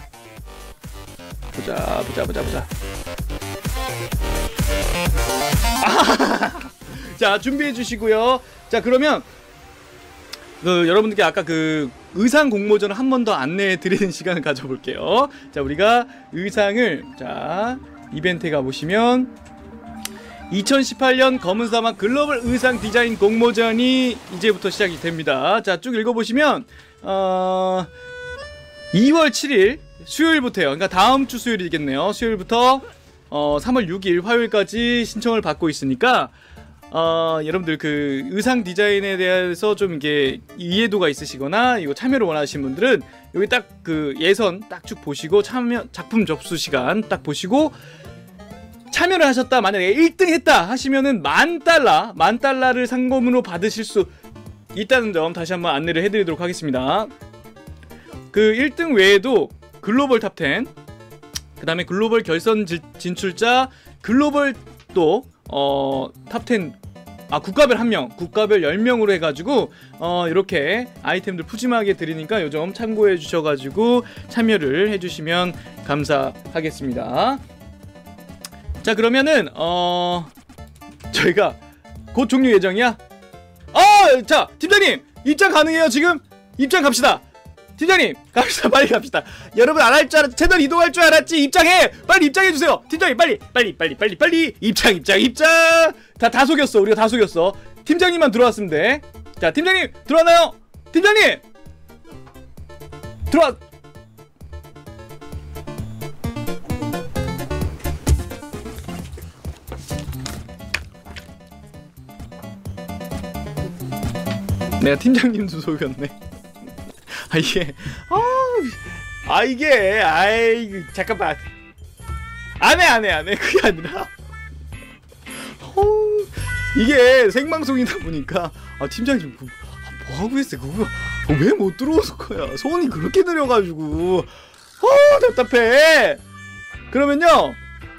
보자. 자, 준비해 주시고요. 자, 그러면 여러분들께 아까 의상 공모전을 한 번 더 안내해 드리는 시간을 가져볼게요. 자, 우리가 의상을, 자, 이벤트에 가보시면 2018년 검은사막 글로벌 의상 디자인 공모전이 이제부터 시작이 됩니다. 자, 쭉 읽어보시면 2월 7일 수요일부터요. 그러니까 다음 주 수요일이겠네요. 수요일부터 3월 6일 화요일까지 신청을 받고 있으니까 여러분들 의상 디자인에 대해서 좀 이게 이해도가 있으시거나 이거 참여를 원하시는 분들은 여기 딱 예선 딱 쭉 보시고 작품 접수 시간 딱 보시고 참여를 하셨다. 만약에 1등 했다 하시면은 $10,000를 상금으로 받으실 수 있다는 점 다시 한번 안내를 해드리도록 하겠습니다. 1등 외에도 글로벌 탑10, 그 다음에 글로벌 결선 진출자, 글로벌 또 탑10, 국가별 1명, 국가별 10명으로 해가지고 이렇게 아이템들 푸짐하게 드리니까 요점 참고해 주셔가지고 참여를 해주시면 감사하겠습니다. 자, 그러면은 저희가 곧 종료 예정이야. 자, 팀장님 입장 가능해요 지금? 입장 갑시다. 팀장님 갑시다. 빨리 갑시다. 여러분 안 할 줄 알았지? 채널 이동할 줄 알았지? 입장해! 빨리 입장해주세요. 팀장님 빨리 입장. 다 속였어. 우리가 다 속였어. 팀장님만 들어왔으면 돼. 자, 팀장님 들어왔나요? 팀장님 들어와. 내가 팀장님도 속였네. 잠깐만. 안 해. 그게 아니라 이게 생방송이다 보니까 팀장님 뭐하고 있어? 그거 왜 못 들어오는 거야? 손이 그렇게 느려가지고 답답해. 그러면요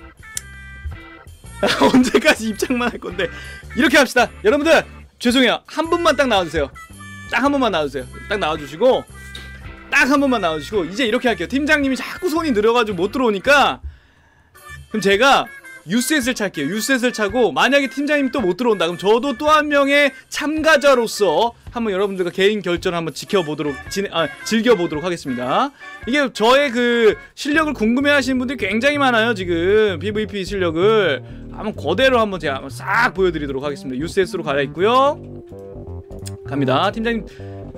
언제까지 입장만 할 건데 이렇게 합시다. 여러분들 죄송해요. 한 분만 딱 나와주세요. 딱 한 번만 나와주세요. 딱 나와주시고 딱 한 번만 나와주시고 이제 이렇게 할게요. 팀장님이 자꾸 손이 느려가지고 못 들어오니까 그럼 제가 유셋을 찰게요. 유셋을 차고 만약에 팀장님이 또 못 들어온다 그럼 저도 또 한 명의 참가자로서 한번 여러분들과 개인 결전을 한번 즐겨보도록 하겠습니다. 이게 저의 실력을 궁금해하시는 분들이 굉장히 많아요. 지금 PVP 실력을 한번 그대로 한번 제가 한번 싹 보여드리도록 하겠습니다. 유셋으로 갈아입고요. 갑니다. 팀장님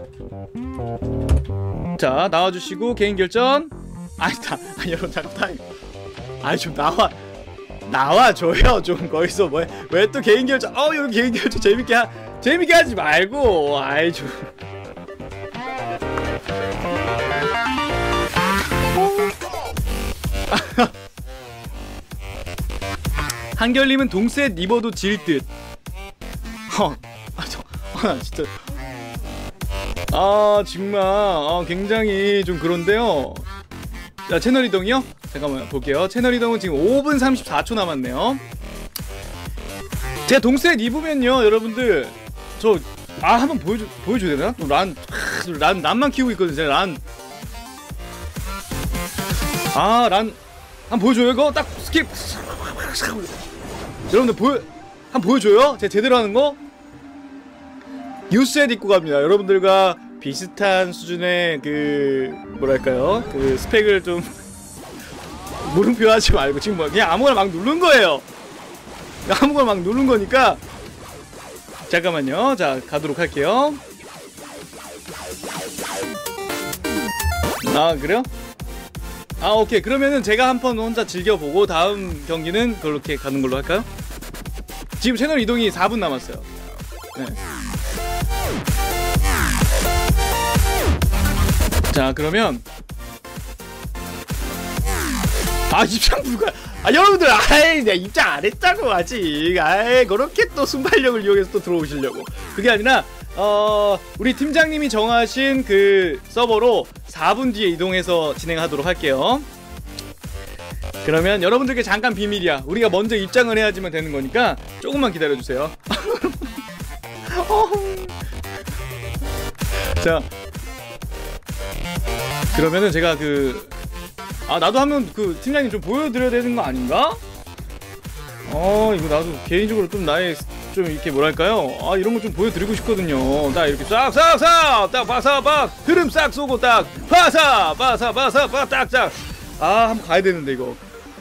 자 나와주시고 개인 결전. 여러분 잠깐 좀 나와줘요. 좀 거기서 왜 또 개인 결전 여기 개인 결전 재밌게 하지 말고 좀 한결님은 동셋 입어도 질듯. 진짜 정말 굉장히 좀 그런데요. 자, 채널 이동이요? 잠깐만 볼게요. 채널 이동은 지금 5분 34초 남았네요. 제가 동셋 입으면요 여러분들 저 아 한번 보여줘야 되나? 또 란만 키우고 있거든 제가 란. 아 란 한번 보여줘요 이거 딱 스킵. 여러분들 한번 보여줘요 제가 제대로 하는 거. 뉴스에 입고 갑니다. 여러분들과 비슷한 수준의 그 뭐랄까요 그 스펙을 좀 물음표 하지 말고 지금 뭐 그냥 아무거나 막 누른 거예요. 아무거나 막 누른 거니까. 잠깐만요. 자 가도록 할게요. 아 그래요? 아 오케이. 그러면은 제가 한 번 혼자 즐겨보고 다음 경기는 그렇게 가는 걸로 할까요? 지금 채널 이동이 4분 남았어요. 네. 자 그러면 입장 불가. 여러분들 내가 입장 안 했다고 아직. 그렇게 또 순발력을 이용해서 또 들어오시려고. 그게 아니라 우리 팀장님이 정하신 그 서버로 4분 뒤에 이동해서 진행하도록 할게요. 그러면 여러분들께 잠깐 비밀이야. 우리가 먼저 입장을 해야지만 되는 거니까 조금만 기다려주세요. 자 그러면은 제가 나도 한번 팀장님 좀 보여드려야 되는 거 아닌가? 이거 나도 개인적으로 좀 나의 좀 이렇게 뭐랄까요? 이런 거 좀 보여드리고 싶거든요. 딱 이렇게 싹싹싹 딱 바사박 흐름 싹 쏘고 딱 바사바사바사 딱딱. 한번 가야 되는데 이거.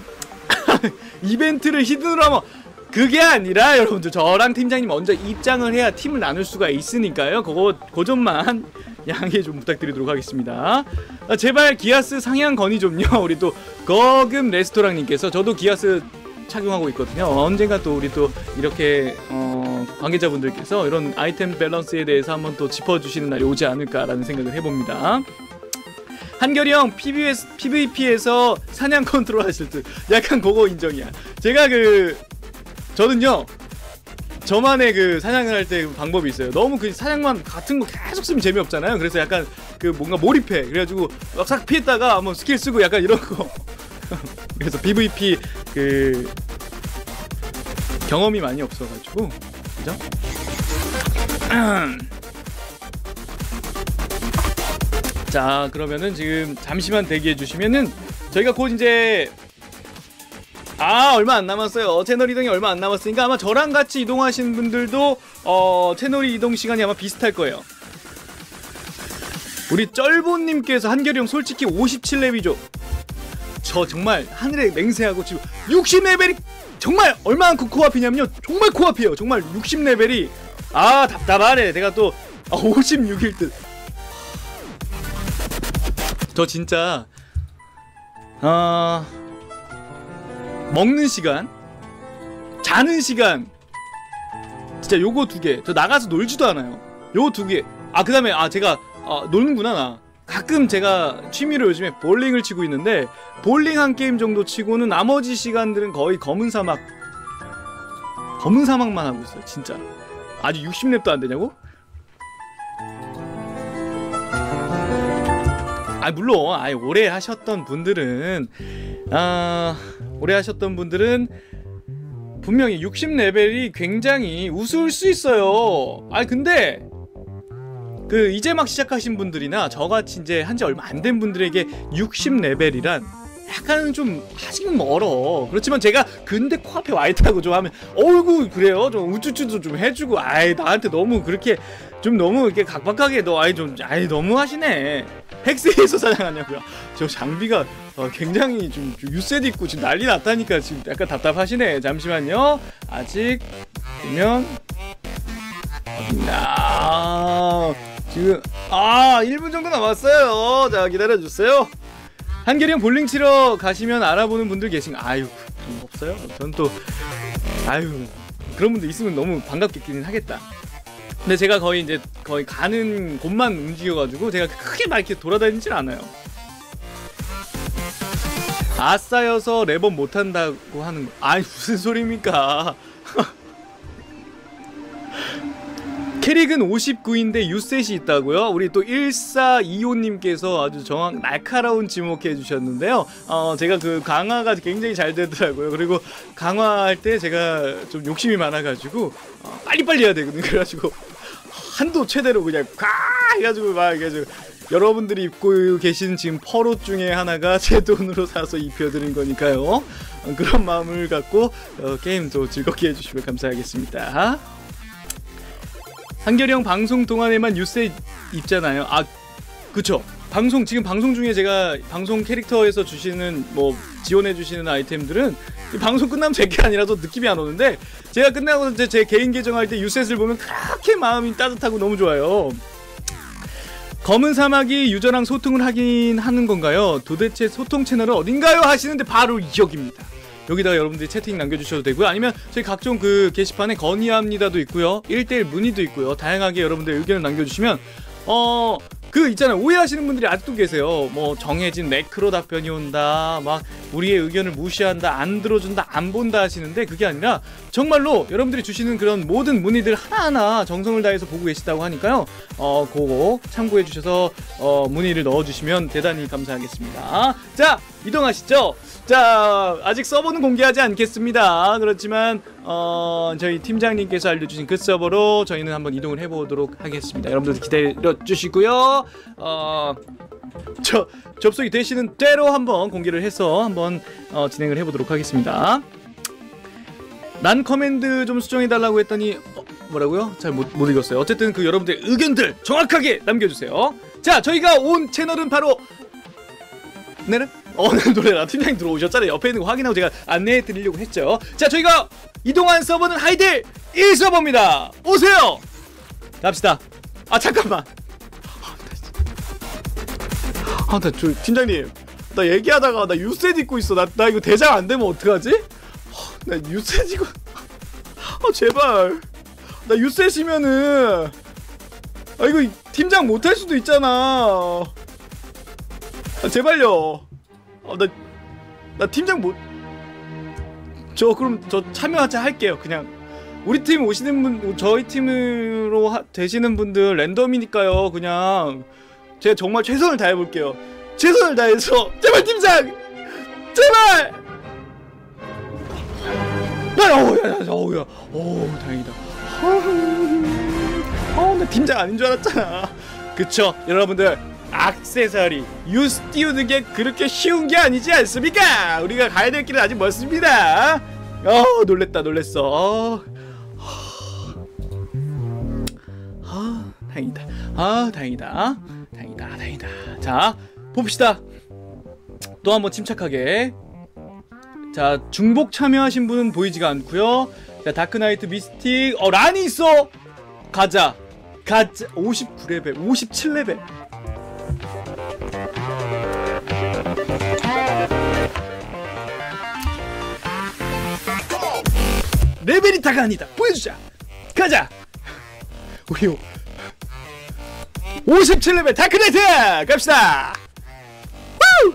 이벤트를 히든으로 하면 그게 아니라 여러분들 저랑 팀장님 먼저 입장을 해야 팀을 나눌 수가 있으니까요. 그 점만 양해 좀 부탁드리도록 하겠습니다. 제발 기아스 상향 건의 좀요. 우리 또 거금 레스토랑님께서 저도 기아스 착용하고 있거든요. 언젠가 또 우리 또 이렇게 관계자분들께서 이런 아이템 밸런스에 대해서 한번 또 짚어주시는 날이 오지 않을까라는 생각을 해봅니다. 한결이 형 PVP에서 사냥 컨트롤 하실 듯. 약간 그거 인정이야. 제가 저는요 저만의 사냥을 할 때 방법이 있어요. 너무 사냥만 같은 거 계속 쓰면 재미없잖아요. 그래서 약간 뭔가 몰입해. 그래가지고 막 싹 피했다가 한번 스킬 쓰고 약간 이런 거. 그래서 PVP 경험이 많이 없어가지고 그죠? 자 그러면은 지금 잠시만 대기해 주시면은 저희가 곧 이제 얼마 안 남았어요. 채널 이동이 얼마 안 남았으니까 아마 저랑 같이 이동하신 분들도 채널 이동 시간이 아마 비슷할 거예요. 우리 쩔보님께서 한결이 형 솔직히 57렙이죠. 저 정말 하늘에 맹세하고 지금 60레벨이 정말 얼마만큼 코앞이냐면요. 정말 코앞이에요. 정말 60레벨이 답답하네. 내가 또 56일 듯. 저 진짜 먹는 시간, 자는 시간 진짜 요거 2개. 저 나가서 놀지도 않아요. 요거 2개. 그 다음에 제가 놀는구나 나. 가끔 제가 취미로 요즘에 볼링을 치고 있는데 볼링 한 게임 정도 치고는 나머지 시간들은 거의 검은 사막만 하고 있어요. 진짜. 아직 60렙도 안 되냐고? 물론 오래 하셨던 분들은 분명히 60레벨이 굉장히 우스울 수 있어요. 근데 이제 막 시작하신 분들이나 저같이 이제 한지 얼마 안 된 분들에게 60레벨이란 약간 좀 아직은 멀어. 그렇지만 제가 근데 코앞에 와있다고 좀 하면 어이구 그래요? 좀 우쭈쭈도 좀 해주고 나한테 너무 그렇게 좀 너무 이렇게 각박하게 너무 하시네. 헥스에서 사냥하냐고요? 저 장비가 굉장히 좀 유셋 있고 지금 난리 났다니까 지금 약간 답답하시네. 잠시만요. 아직 보면 지금 1분 정도 남았어요. 자 기다려주세요. 한결이 형 볼링 치러 가시면 알아보는 분들 계신가? 좀 없어요? 전 또 그런 분들 있으면 너무 반갑겠기는 하겠다. 근데 제가 거의 가는 곳만 움직여가지고 제가 크게 막 이렇게 돌아다니질 않아요. 아싸여서 레번 못한다고 하는 거. 무슨 소리입니까? 캐릭은 59인데 유셋이 있다고요? 우리 또 1425님께서 아주 날카로운 지목해 주셨는데요. 제가 강화가 굉장히 잘 되더라고요. 그리고 강화할 때 제가 좀 욕심이 많아가지고 빨리빨리 해야 되거든요. 그래가지고 한도 최대로 그냥 꽉 해가지고 막 해가지고 여러분들이 입고 계신 지금 퍼롯 중에 하나가 제 돈으로 사서 입혀드린 거니까요. 그런 마음을 갖고 게임도 즐겁게 해주시면 감사하겠습니다. 한결이 형 방송 동안에만 유세 입잖아요. 아 그쵸. 지금 방송 중에 제가 방송 캐릭터에서 주시는 뭐 지원해주시는 아이템들은 방송 끝나면 제게 아니라서 느낌이 안 오는데, 제가 끝나고 제 개인 계정할 때 유셋을 보면 그렇게 마음이 따뜻하고 너무 좋아요. 검은 사막이 유저랑 소통을 하긴 하는 건가요? 도대체 소통 채널은 어딘가요? 하시는데 바로 여기입니다. 여기다가 여러분들이 채팅 남겨주셔도 되고요. 아니면 저희 각종 그 게시판에 건의합니다도 있고요. 1대1 문의도 있고요. 다양하게 여러분들 의견을 남겨주시면 그 있잖아요, 오해하시는 분들이 아직도 계세요. 뭐 정해진 매크로 답변이 온다, 막 우리의 의견을 무시한다, 안 들어준다, 안 본다 하시는데, 그게 아니라 정말로 여러분들이 주시는 그런 모든 문의들 하나하나 정성을 다해서 보고 계시다고 하니까요. 그거 참고해 주셔서 문의를 넣어주시면 대단히 감사하겠습니다. 자, 이동하시죠. 자, 아직 서버는 공개하지 않겠습니다. 그렇지만 저희 팀장님께서 알려주신 그 서버로 저희는 한번 이동을 해보도록 하겠습니다. 여러분들 기다려주시고요. 접속이 되시는 때로 한번 공개를 해서 한번 진행을 해보도록 하겠습니다. 난 커맨드 좀 수정해달라고 했더니 뭐라고요? 잘 못 읽었어요. 어쨌든 그 여러분들의 의견들 정확하게 남겨주세요. 자, 저희가 온 채널은 바로 네? 노래라. 팀장님 들어오셨잖아요. 옆에 있는 거 확인하고 제가 안내해 드리려고 했죠. 자, 저희가 이동한 서버는 하이델 1서버입니다. 오세요. 갑시다. 아, 잠깐만. 나 팀장님, 나 얘기하다가 나 유셋 입고 있어. 나 이거 대장 안 되면 어떡하지? 나 유셋 이거. 제발. 나 유셋이면은 이거 팀장 못할 수도 있잖아. 제발요. 나 팀장 그럼 저 참여하자 할게요. 그냥 우리 팀 오시는 분, 저희 팀으로 되시는 분들 랜덤이니까요. 그냥 제가 정말 최선을 다해볼게요. 최선을 다해서 제발 팀장, 제발. 다행이다. 나 팀장 아닌 줄 알았잖아. 그쵸, 여러분들. 액세서리 유스 띄우는 게 그렇게 쉬운 게 아니지 않습니까? 우리가 가야 될 길은 아직 멀습니다. 놀랬어. 다행이다. 자, 봅시다. 또 한번 침착하게. 자, 중복 참여하신 분은 보이지가 않고요. 자, 다크나이트 미스틱. 란이 있어. 가자. 59레벨 57레벨. 레벨이 다가 아니다. 보여주자. 가자. 우리 57레벨 다크나이트 갑시다. 우!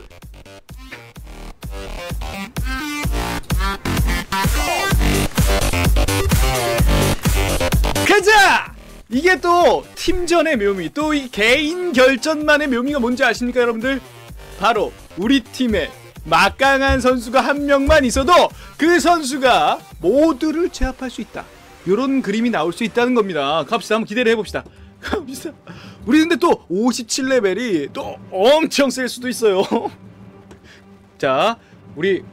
가자. 이게 또 팀전의 묘미, 또 이 개인 결전만의 묘미가 뭔지 아십니까, 여러분들? 바로 우리 팀에 막강한 선수가 한 명만 있어도 그 선수가 모두를 제압할 수 있다. 요런 그림이 나올 수 있다는 겁니다. 갑시다. 한번 기대를 해봅시다. 갑시다. 우리 근데 또 57레벨이 또 엄청 셀 수도 있어요. 자, 우리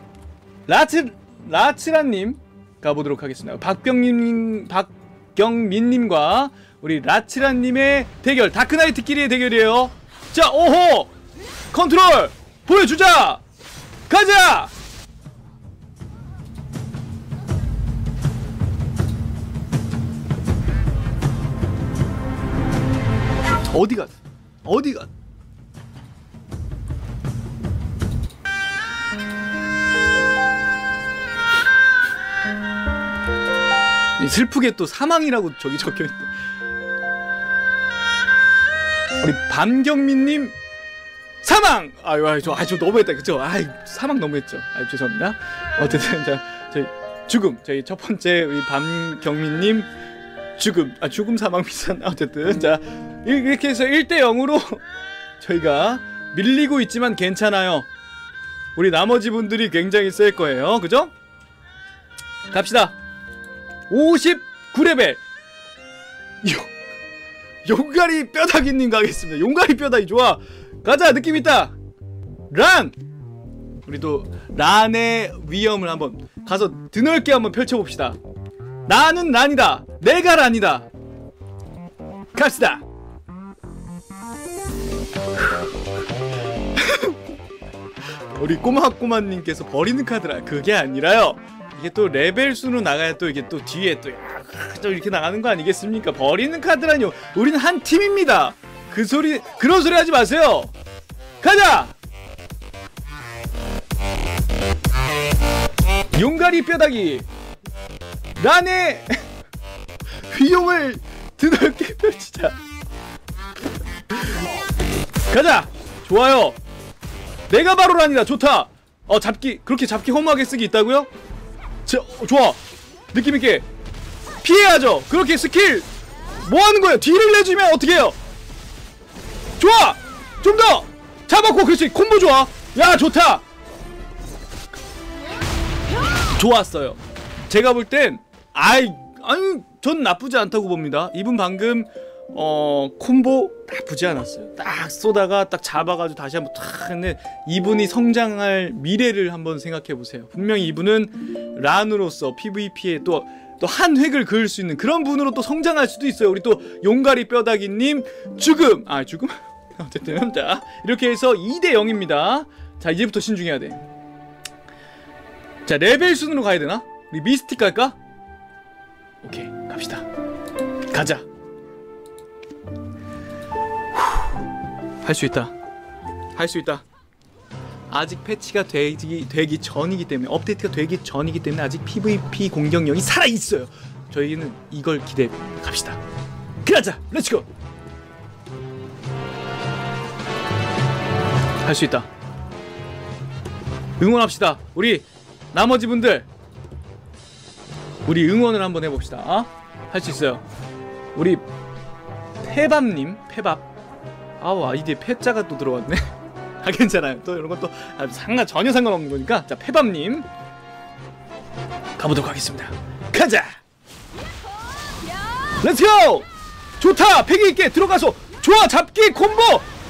라츠라님 가보도록 하겠습니다. 박경민님과 우리 라츠라님의 대결, 다크나이트끼리의 대결이에요. 자, 오호! 컨트롤! 보여주자! 가자! 어디가? 슬프게 또 사망이라고 저기 적혀있대. 우리 밤경민님 사망! 저 너무했다. 그쵸? 사망 너무했죠. 죄송합니다. 어쨌든, 저희 첫 번째 우리 밤경민님 죽음 사망 비슷한. 어쨌든, 자, 이렇게 해서 1대0으로 저희가 밀리고 있지만 괜찮아요. 우리 나머지 분들이 굉장히 셀 거예요. 그죠? 갑시다. 59레벨. 용가리 뼈다귀님 가겠습니다. 용가리 뼈다귀 좋아. 가자. 느낌 있다. 란. 우리도 란의 위엄을 한번 가서 드넓게 한번 펼쳐봅시다. 나는 란이다. 내가 란이다. 갑시다. 우리 꼬마꼬마님께서 버리는 카드라. 그게 아니라요, 이게 또 레벨 수로 나가야 또 이게 또 뒤에 또 이렇게 나가는 거 아니겠습니까? 버리는 카드라뇨. 우리는 한 팀입니다. 그런 소리 하지 마세요. 가자. 용가리 뼈다귀 란의 위용을 드넓게 펼치자. 가자. 좋아요. 내가 바로 란이다. 좋다. 잡기 그렇게 잡기 허무하게 쓰기 있다고요? 좋아. 느낌있게 피해야죠. 그렇게 스킬 뭐하는 거예요? 뒤를 내주면 어떻게 해요? 좋아. 좀 더 잡았고. 그렇지. 콤보 좋아. 야 좋다. 좋았어요. 제가 볼 땐 아니 전 나쁘지 않다고 봅니다. 이분 방금 콤보 나쁘지 않았어요. 딱 쏘다가 딱 잡아가지고 다시 한번 탁 했는데, 이분이 성장할 미래를 한번 생각해보세요. 분명히 이분은 란으로서 PVP에 또 한 획을 그을 수 있는 그런 분으로 또 성장할 수도 있어요. 우리 또 용가리 뼈다귀님 죽음. 어쨌든 자 이렇게 해서 2대 0입니다 자 이제부터 신중해야 돼. 자 레벨 순으로 가야 되나? 우리 미스틱 갈까? 오케이 갑시다. 가자. 할 수 있다. 할 수 있다. 아직 패치가 되기 전이기 때문에, 업데이트가 되기 전이기 때문에 아직 PVP 공격력이 살아있어요. 저희는 이걸 기대해 갑시다. 가자. 렛츠고. 할 수 있다. 응원합시다. 우리 나머지 분들 우리 응원을 한번 해봅시다. 할 수 있어요. 우리 페밥님, 페밥. 아우 아이디에 패자가 또 들어왔네. 괜찮아요. 또 이런 것도 전혀 상관없는 거니까. 자 페밥님 가보도록 하겠습니다. 가자. 렛츠고. 좋다. 패기있게 들어가서 좋아. 잡기 콤보.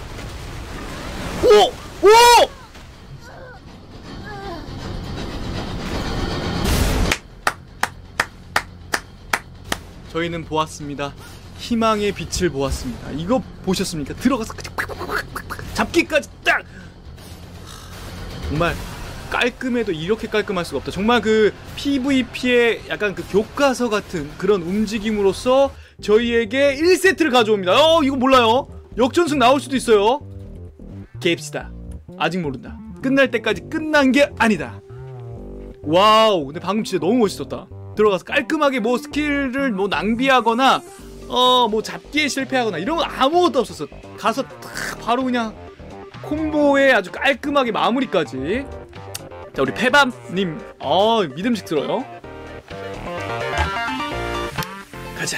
오! 오! 저희는 보았습니다. 희망의 빛을 보았습니다. 이거 보셨습니까? 들어가서 잡기까지 딱! 정말 깔끔해도 이렇게 깔끔할 수가 없다. 정말 그 PVP의 약간 그 교과서 같은 그런 움직임으로써 저희에게 1세트를 가져옵니다. 이거 몰라요. 역전승 나올 수도 있어요. 갭시다. 아직 모른다. 끝날 때까지 끝난 게 아니다. 와우. 근데 방금 진짜 너무 멋있었다. 들어가서 깔끔하게 뭐 스킬을 뭐 낭비하거나 뭐 잡기에 실패하거나 이런 건 아무것도 없었어. 가서 딱 바로 그냥 콤보에 아주 깔끔하게 마무리까지. 자 우리 페밤님 믿음직스러워요. 가자.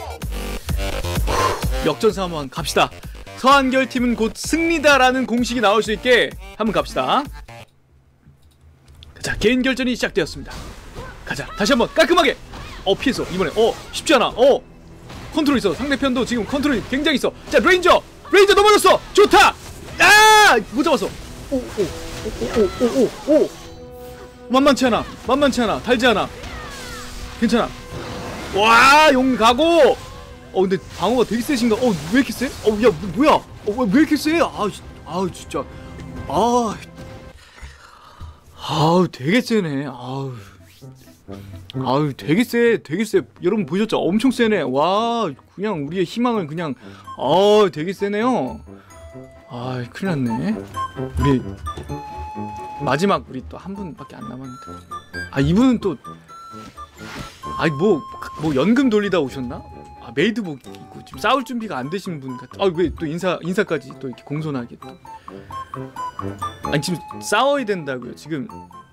역전승 한번 갑시다. 서한결팀은 곧 승리다라는 공식이 나올 수 있게 한번 갑시다. 자 개인 결전이 시작되었습니다. 가자. 다시 한번 깔끔하게. 피했어. 이번에 쉽지 않아. 컨트롤 있어. 상대편도 지금 컨트롤이 굉장히 있어. 자 레인저 넘어졌어. 좋다. 못 잡았어. 오 만만치 않아. 달지 않아. 괜찮아. 와 용 가고. 근데 방어가 되게 세신가? 왜 이렇게 세? 야 뭐야? 왜 이렇게 세? 진짜. 되게 세네. 되게 세. 여러분 보셨죠? 엄청 세네. 와, 그냥 우리의 희망을 그냥 되게 세네요. 큰일 났네. 우리 마지막 우리 또 한 분밖에 안 남았는데. 이분은 또 뭐 연금 돌리다 오셨나? 메이드복 입고 지금 싸울 준비가 안 되신 분 같아. 왜 또 인사까지 또 이렇게 공손하게 또. 지금 싸워야 된다고요. 지금.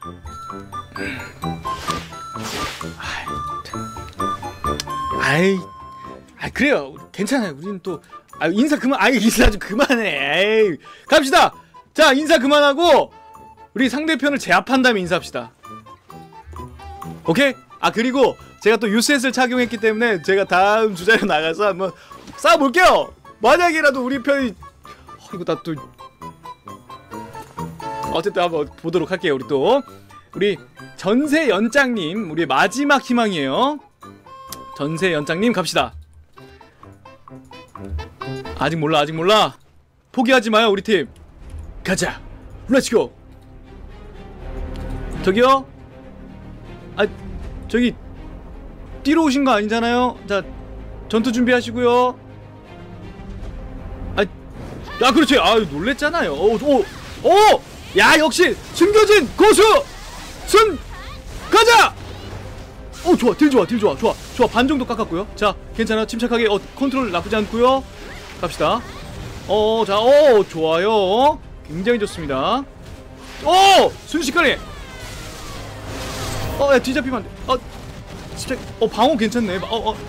그래요. 괜찮아요. 우리는 또 인사 그만. 인사 좀 그만해. 갑시다. 자 인사 그만하고 우리 상대편을 제압한 다음에 인사합시다. 오케이? 그리고 제가 또 유셋을 착용했기 때문에 제가 다음 주자로 나가서 한번 싸워볼게요. 만약이라도 우리 편이 이거 나 또 어쨌든 한번 보도록 할게요. 우리 전세연장님, 우리 마지막 희망이에요. 전세연장님 갑시다. 아직 몰라. 포기하지 마요 우리 팀. 가자. 렛츠고. 저기요? 아 저기 뛰러 오신 거 아니잖아요. 자 전투 준비하시고요. 그렇지. 놀랬잖아요. 야 역시 숨겨진 고수 가자. 좋아. 딜 좋아. 반 정도 깎았고요. 자 괜찮아. 침착하게. 컨트롤 나쁘지 않고요. 갑시다. 좋아요. 굉장히 좋습니다. 순식간에. 야 뒤잡히면 안돼. 진짜 방어 괜찮네.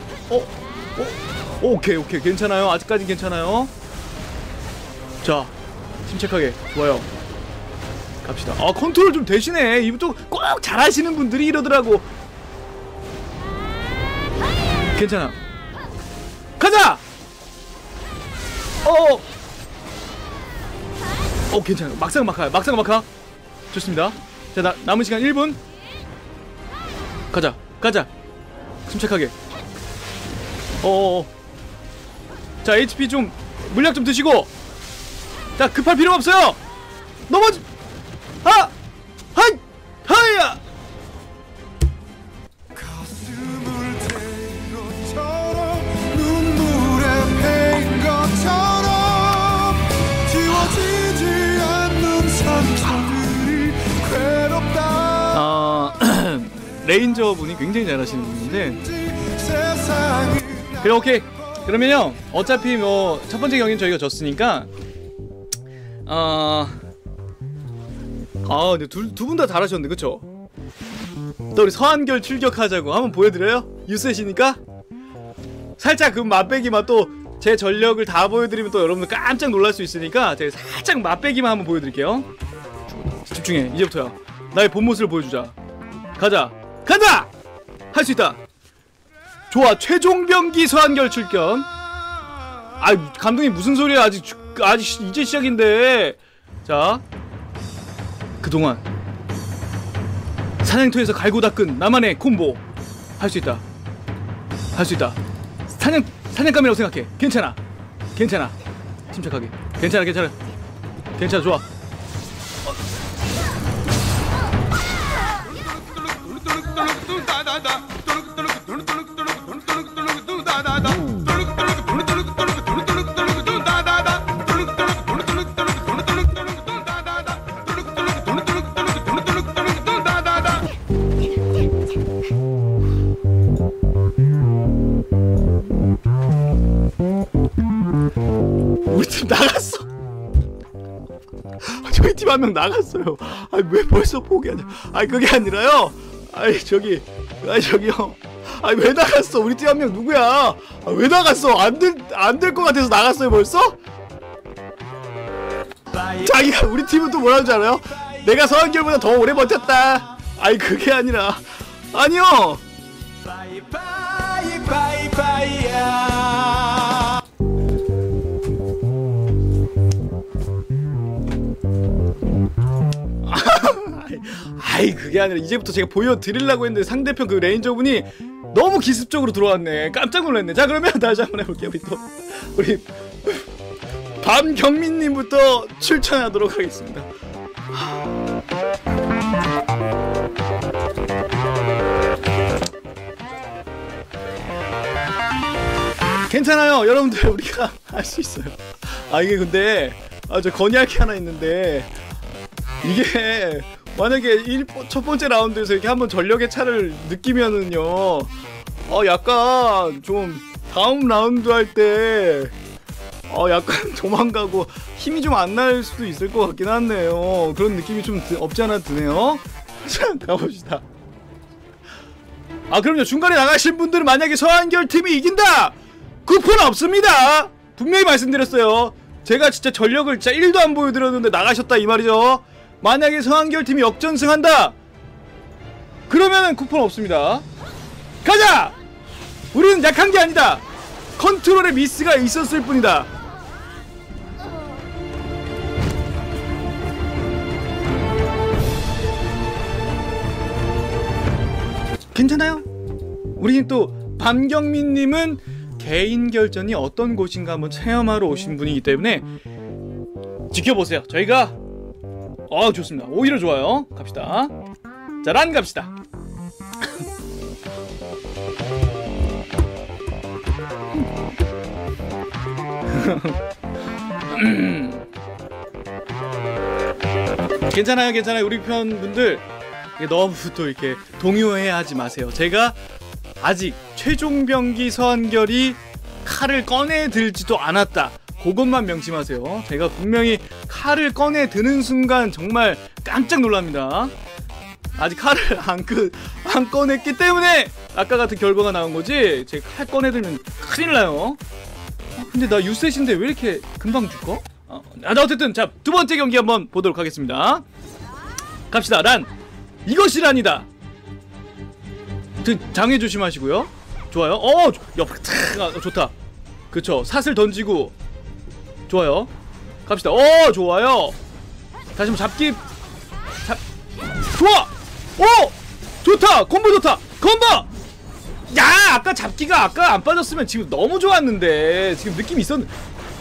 오케이 괜찮아요. 아직까진 괜찮아요. 자 침착하게. 좋아요. 갑시다. 컨트롤 좀 되시네. 이것도 꼭 잘하시는 분들이 이러더라고. 괜찮아. 가자. 괜찮아. 막상 막하. 좋습니다. 자 남은 시간 1분. 가자. 침착하게. 자 HP 좀 물약 좀 드시고. 자 급할 필요 없어요. 넘어지. 하야. 레인저 분이 굉장히 잘하시는 분인데. 그래 오케이. 그러면요 어차피 뭐 첫 번째 경기는 저희가 졌으니까 근데 두 분 다 잘하셨는데 그쵸? 또 우리 서한결 출격하자고 한번 보여드려요? 유셋이니까? 살짝 그 맛배기만 또 제 전력을 다 보여드리면 또 여러분들 깜짝 놀랄 수 있으니까 제가 살짝 맛배기만 한번 보여드릴게요. 집중해. 이제부터야. 나의 본 모습을 보여주자. 가자! 할 수 있다. 좋아. 최종병기 서한결 출격. 감독님 무슨 소리야. 아직 이제 시작인데. 자 그동안 사냥터에서 갈고 닦은 나만의 콤보. 할 수 있다. 사냥감이라고 생각해. 괜찮아. 침착하게. 괜찮아. 좋아. 우리 팀 나갔어. 저희 팀 한 명 나갔어요. 왜 벌써 포기하냐. 그게 아니라요. 저기요. 왜 나갔어? 우리 팀 한 명 누구야? 왜 나갔어? 안 될 것 같아서 나갔어요 벌써? 자기가 우리 팀은 또 뭐라는 줄 알아요? 내가 서한결보다 더 오래 버텼다. 그게 아니라. 아니요. 그게 아니라 이제부터 제가 보여드리려고 했는데 상대편 그 레인저분이 너무 기습적으로 들어왔네. 깜짝 놀랐네. 자 그러면 다시 한번 해볼게요. 우리 밤경민님부터 출전하도록 하겠습니다. 괜찮아요 여러분들. 우리가 할 수 있어요. 이게 근데 저 건의할 게 하나 있는데, 이게 만약에 첫 번째 라운드에서 이렇게 한번 전력의 차를 느끼면은요, 약간 좀 다음 라운드 할 때 약간 도망가고 힘이 좀 안 날 수도 있을 것 같긴 하네요. 그런 느낌이 좀 없지 않아 드네요. 자 가봅시다. 그럼요. 중간에 나가신 분들은 만약에 서한결 팀이 이긴다! 쿠폰 없습니다! 분명히 말씀드렸어요. 제가 진짜 전력을 진짜 1도 안 보여드렸는데 나가셨다 이 말이죠. 만약에 서한결 팀이 역전승한다! 그러면은 쿠폰 없습니다. 가자! 우리는 약한 게 아니다! 컨트롤에 미스가 있었을 뿐이다. 괜찮아요? 우리 또 밤경민님은 개인 결전이 어떤 곳인가 한번 체험하러 오신 분이기 때문에 지켜보세요. 저희가 좋습니다. 오히려 좋아요. 갑시다. 자, 란 갑시다. 괜찮아요, 괜찮아요. 우리 편 분들 너무 또 이렇게 동요해 하지 마세요. 제가 아직 최종병기 서한결이 칼을 꺼내 들지도 않았다. 그것만 명심하세요. 제가 분명히 칼을 꺼내 드는 순간 정말 깜짝 놀랍니다. 아직 칼을 안 꺼냈기 때문에 아까 같은 결과가 나온 거지. 제가 칼 꺼내 들면 큰일 나요. 근데 나 유셋인데 왜 이렇게 금방 죽어? 어쨌든 자, 두 번째 경기 한번 보도록 하겠습니다. 갑시다. 란 이것이 란이다. 장애 조심하시고요. 좋아요. 좋다. 그쵸. 삿을 던지고 좋아요. 갑시다. 좋아요. 다시 한번 잡기. 좋아. 좋다. 콤보 좋다. 콤보. 야, 아까 잡기가 아까 안 빠졌으면 지금 너무 좋았는데. 지금 느낌이 있었는데.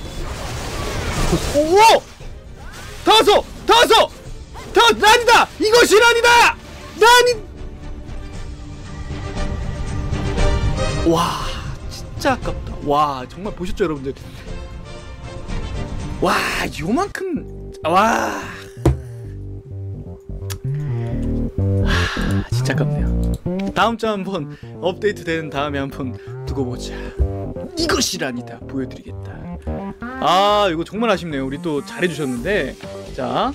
다 왔어. 란이다. 이것이 란이다. 와, 진짜 아깝다. 와, 정말 보셨죠, 여러분들? 와, 요만큼. 와, 진짜 아깝네요. 다음 주 한번 업데이트 되는 다음에 한번 두고 보자. 이것이란이다 보여드리겠다. 이거 정말 아쉽네요. 우리 또 잘해주셨는데. 자,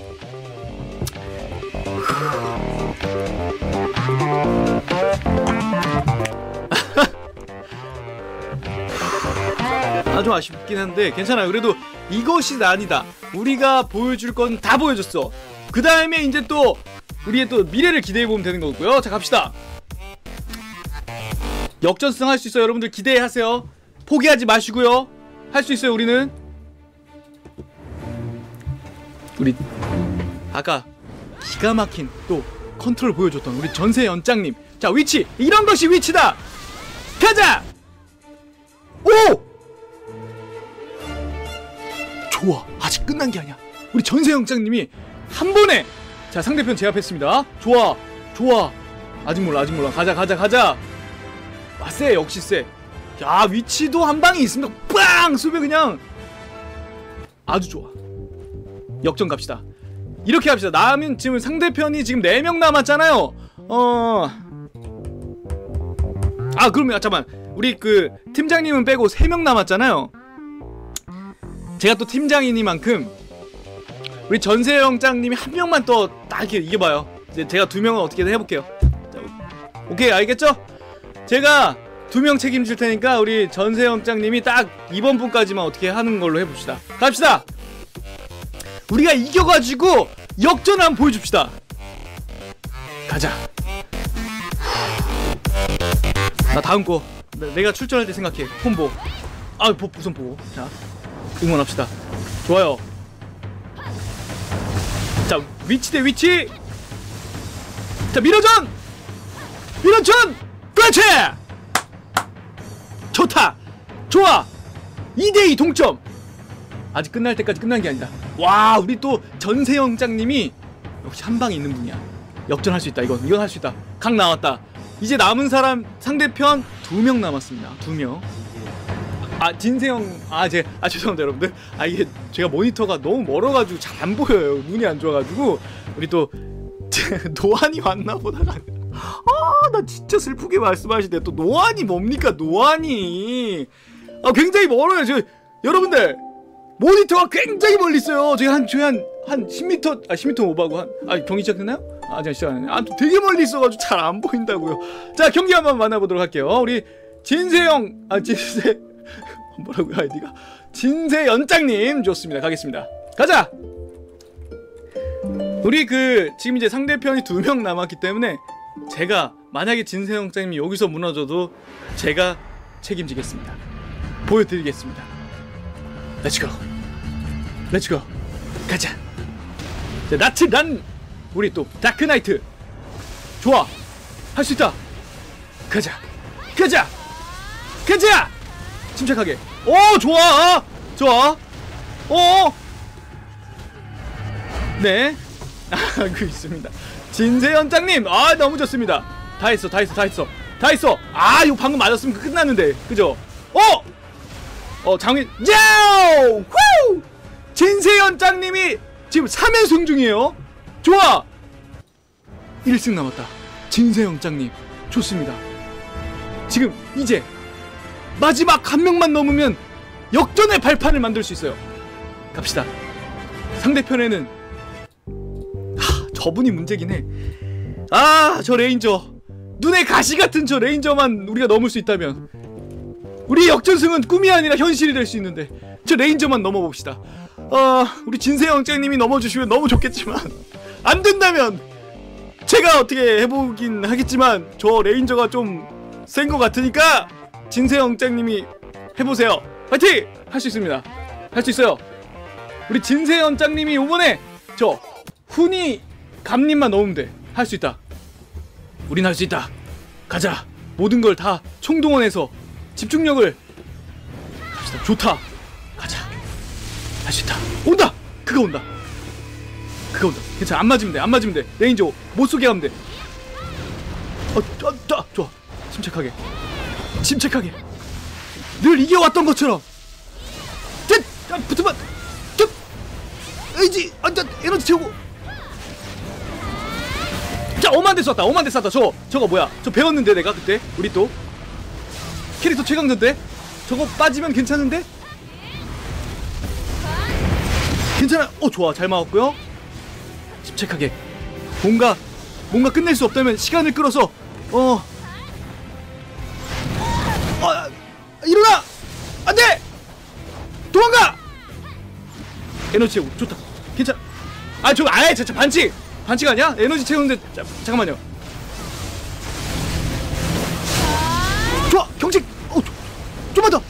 아주 아쉽긴 한데 괜찮아요. 그래도 이것이 란이다. 우리가 보여줄 건 다 보여줬어. 그 다음에 이제 또 우리의 또 미래를 기대해보면 되는 거고요. 자, 갑시다. 역전승 할 수 있어요. 여러분들 기대하세요. 포기하지 마시고요. 할 수 있어요. 우리 아까 기가 막힌 또 컨트롤 보여줬던 우리 전세연장님. 자, 위치. 이런 것이 위치다. 가자. 좋아. 아직 끝난 게 아니야. 우리 전세영장님이 한 번에 자, 상대편 제압했습니다. 좋아. 아직 몰라. 가자. 세. 역시 세. 야, 위치도 한 방이 있습니다. 빵! 쏘면 그냥 아주 좋아. 역전 갑시다. 이렇게 합시다. 남은 지금 상대편이 지금 4명 남았잖아요. 그러면 잠깐만. 우리 그 팀장님은 빼고 3명 남았잖아요. 제가 또 팀장이니만큼 우리 전세영장님이 한 명만 또 딱 이렇게 이겨봐요. 이제 제가 2명은 어떻게든 해볼게요. 자, 오케이, 알겠죠? 제가 2명 책임질 테니까 우리 전세영장님이 딱 이번 분까지만 어떻게 하는 걸로 해봅시다. 갑시다. 우리가 이겨가지고 역전을 한번 보여줍시다. 가자. 나 다음 거 내가 출전할 때 생각해. 콤보. 우선 보고. 자, 응원합시다. 좋아요. 자, 위치 대 위치. 자, 밀어전. 그렇지. 좋다. 좋아. 2대2 동점. 아직 끝날 때까지 끝난 게 아니다. 와, 우리 또 전세영장님이 역시 한 방에 있는 분이야. 역전할 수 있다. 이건 할 수 있다. 각 나왔다. 이제 남은 사람 상대편 2명 남았습니다. 2명. 진세영. 죄송합니다, 여러분들. 이게 제가 모니터가 너무 멀어가지고 잘 안 보여요. 눈이 안 좋아가지고. 우리 또 노안이 왔나 보다가. 나 진짜 슬프게 말씀하시네. 또 노안이 뭡니까? 노안이 굉장히 멀어요. 여러분들 모니터가 굉장히 멀리 있어요. 저희 한 10m 10m 오버하고 경기 시작했나요? 아직 시작 안 했네. 되게 멀리 있어가지고 잘 안 보인다고요. 자, 경기 한번 만나보도록 할게요. 우리 진세영 뭐라고요, 아이디가? 진세연장님. 좋습니다. 가겠습니다. 가자. 우리 지금 이제 상대편이 2명 남았기 때문에 제가 만약에 진세영장님이 여기서 무너져도 제가 책임지겠습니다. 보여드리겠습니다. 렛츠고 렛츠고 가자. 자, 나츠란 우리 또 다크나이트 좋아 할 수 있다. 가자 가자 가자. 침착하게. 오 좋아 좋아. 오 네. 그 있습니다. 진세연장님 아 너무 좋습니다. 다 했어 다 했어 다 했어 다 했어. 아 이거 방금 맞았으면 끝났는데 그죠? 장인 야우 후 진세연장님이 지금 3연승 중이에요. 좋아 1승 남았다. 진세연장님 좋습니다. 지금 이제 마지막 한 명만 넘으면 역전의 발판을 만들 수 있어요. 갑시다. 상대편에는 저분이 문제긴 해. 저 레인저 눈에 가시같은 저 레인저만 우리가 넘을 수 있다면 우리 역전승은 꿈이 아니라 현실이 될 수 있는데 저 레인저만 넘어봅시다. 우리 진세영장님이 넘어주시면 너무 좋겠지만 안 된다면 제가 어떻게 해보긴 하겠지만 저 레인저가 좀 센 것 같으니까 진세영장님이 해보세요. 파이팅! 할 수 있습니다. 할 수 있어요. 우리 진세영장님이 요번에 저 훈이 감님만 넣으면 돼. 할 수 있다. 우린 할 수 있다. 가자. 모든 걸 다 총동원해서 집중력을 갑시다. 좋다. 가자. 할 수 있다. 온다. 그거 온다. 그거 온다. 괜찮아. 안 맞으면 돼. 안 맞으면 돼. 레인저 못 쏘게 하면 돼. 좋아. 침착하게. 침착하게. 늘 이겨왔던 것처럼. 붙으면. 에이지. 에너지 채우고. 자, 5만 대 쐈다. 5만 대 쐈다. 저거 뭐야? 저 배웠는데 내가 그때. 우리 또 캐릭터 최강자인데. 저거 빠지면 괜찮은데? 괜찮아. 좋아. 잘 막았고요. 침착하게. 뭔가 끝낼 수 없다면 시간을 끌어서 일어나! 안 돼! 도망가! 에너지 채우고. 좋다. 괜찮아. 저거 진짜 반칙 아니야? 에너지 채우는데 잠깐만요. 좋아 경직. 좀만 더.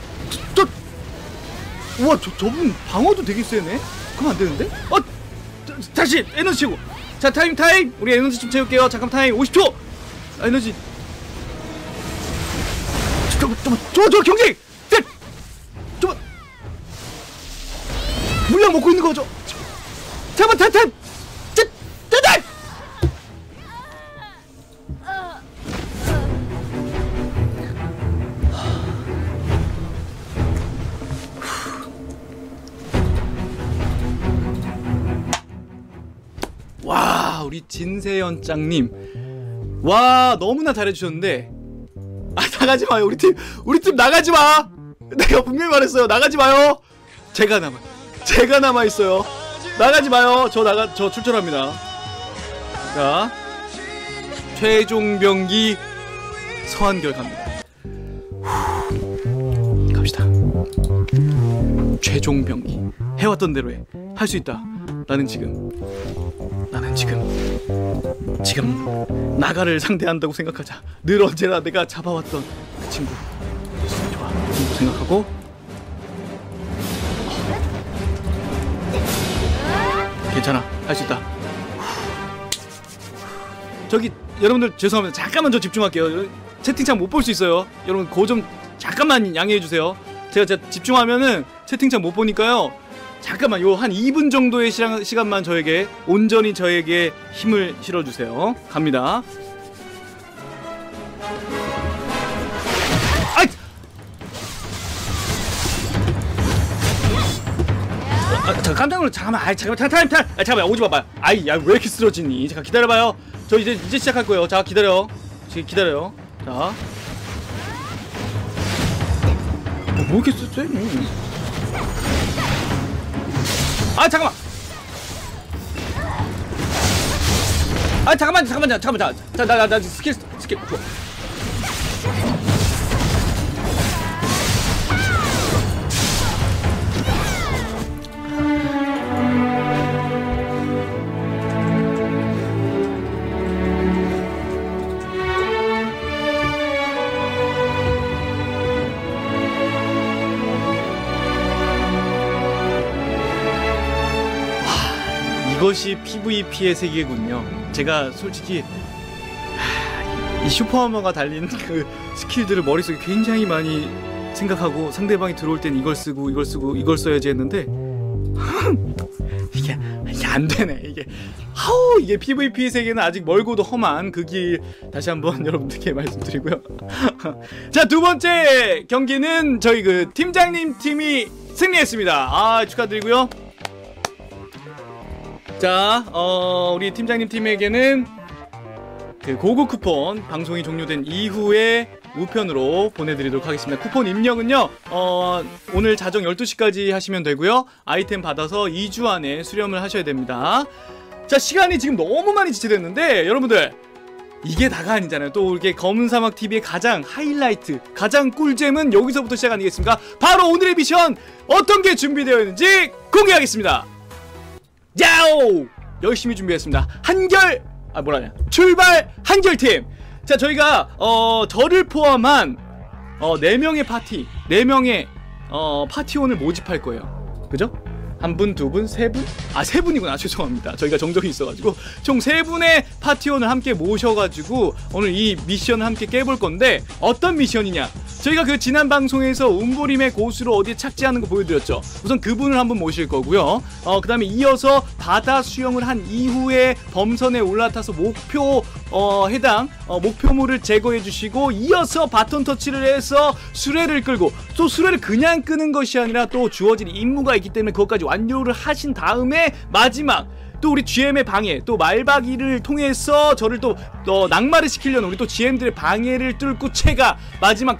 우와 저분 방어도 되게 세네. 그럼 안 되는데? 다시 에너지 채우고. 자 타임 우리 에너지 좀 채울게요. 잠깐 타임 50초. 에너지 좋아 경직. 좀만 물량 먹고 있는 거죠. 잠깐만 타임. 와 우리 진세연장님 와 너무나 잘해주셨는데 나가지마요. 우리 팀 나가지마. 내가 분명히 말했어요. 나가지마요. 제가 남아있어요. 나가지마요. 저 출전합니다. 자 최종 병기 서한결 갑니다. 갑시다. 최종 병기 해왔던 대로 해. 할 수 있다. 나는 지금 나가를 상대한다고 생각하자. 늘 언제나 내가 잡아왔던 그 친구. 좋아. 그 친구 생각하고 괜찮아. 할 수 있다. 저기 여러분들 죄송합니다. 잠깐만 저 집중할게요. 채팅창 못 볼 수 있어요. 여러분 그거 좀 잠깐만 양해해주세요. 제가 집중하면은 채팅창 못 보니까요. 잠깐만 요 한 2분 정도의 시간만 저에게 온전히 저에게 힘을 실어주세요. 갑니다. 잠깐 깜짝 놀랐. 잠깐만 잠깐만 오지 마봐. 야 왜 이렇게 쓰러지니? 잠깐 기다려봐요. 저 이제 시작할 거예요. 자 기다려요. 자 뭐 이렇게 쎄? 잠깐만. 잠깐만. 나 스킬. 이것이 PVP의 세계군요. 제가 솔직히 이 슈퍼하머가 달린 그 스킬들을 머릿속에 굉장히 많이 생각하고 상대방이 들어올 땐 이걸 쓰고 이걸 쓰고 이걸 써야지 했는데 이게 안 되네. 이게 PVP 세계는 아직 멀고도 험한 그 길 다시 한번 여러분들께 말씀드리고요. 자, 두 번째 경기는 저희 그 팀장님 팀이 승리했습니다. 아, 축하드리고요. 자, 우리 팀장님 팀에게는 그 고급 쿠폰 방송이 종료된 이후에 우편으로 보내드리도록 하겠습니다. 쿠폰 입력은요 오늘 자정 12시까지 하시면 되고요. 아이템 받아서 2주 안에 수령을 하셔야 됩니다. 자, 시간이 지금 너무 많이 지체됐는데 여러분들 이게 다가 아니잖아요. 또 이렇게 검은사막TV의 가장 하이라이트, 가장 꿀잼은 여기서부터 시작 아니겠습니까? 바로 오늘의 미션 어떤 게 준비되어 있는지 공개하겠습니다. 야오! 열심히 준비했습니다. 출발 한결팀! 자, 저희가 저를 포함한 4명의 파티, 4명의 파티원을 모집할 거예요. 그죠? 한 분, 두 분, 세 분? 아, 세 분이구나. 죄송합니다. 저희가 정적이 있어가지고 총 3분의 파티원을 함께 모셔가지고 오늘 이 미션을 함께 깨볼 건데 어떤 미션이냐? 저희가 그 지난 방송에서 움부림의 고수로 어디에 착지하는 거 보여드렸죠. 우선 그분을 한번 모실 거고요. 그 다음에 이어서 바다 수영을 한 이후에 범선에 올라타서 목표 해당 목표물을 제거해 주시고 이어서 바톤 터치를 해서 수레를 끌고, 또 수레를 그냥 끄는 것이 아니라 또 주어진 임무가 있기 때문에 그것까지 완료를 하신 다음에 마지막 또 우리 GM의 방해, 또 말박이를 통해서 저를 또 낙마를 시키려는 우리 또 GM들의 방해를 뚫고 채가 마지막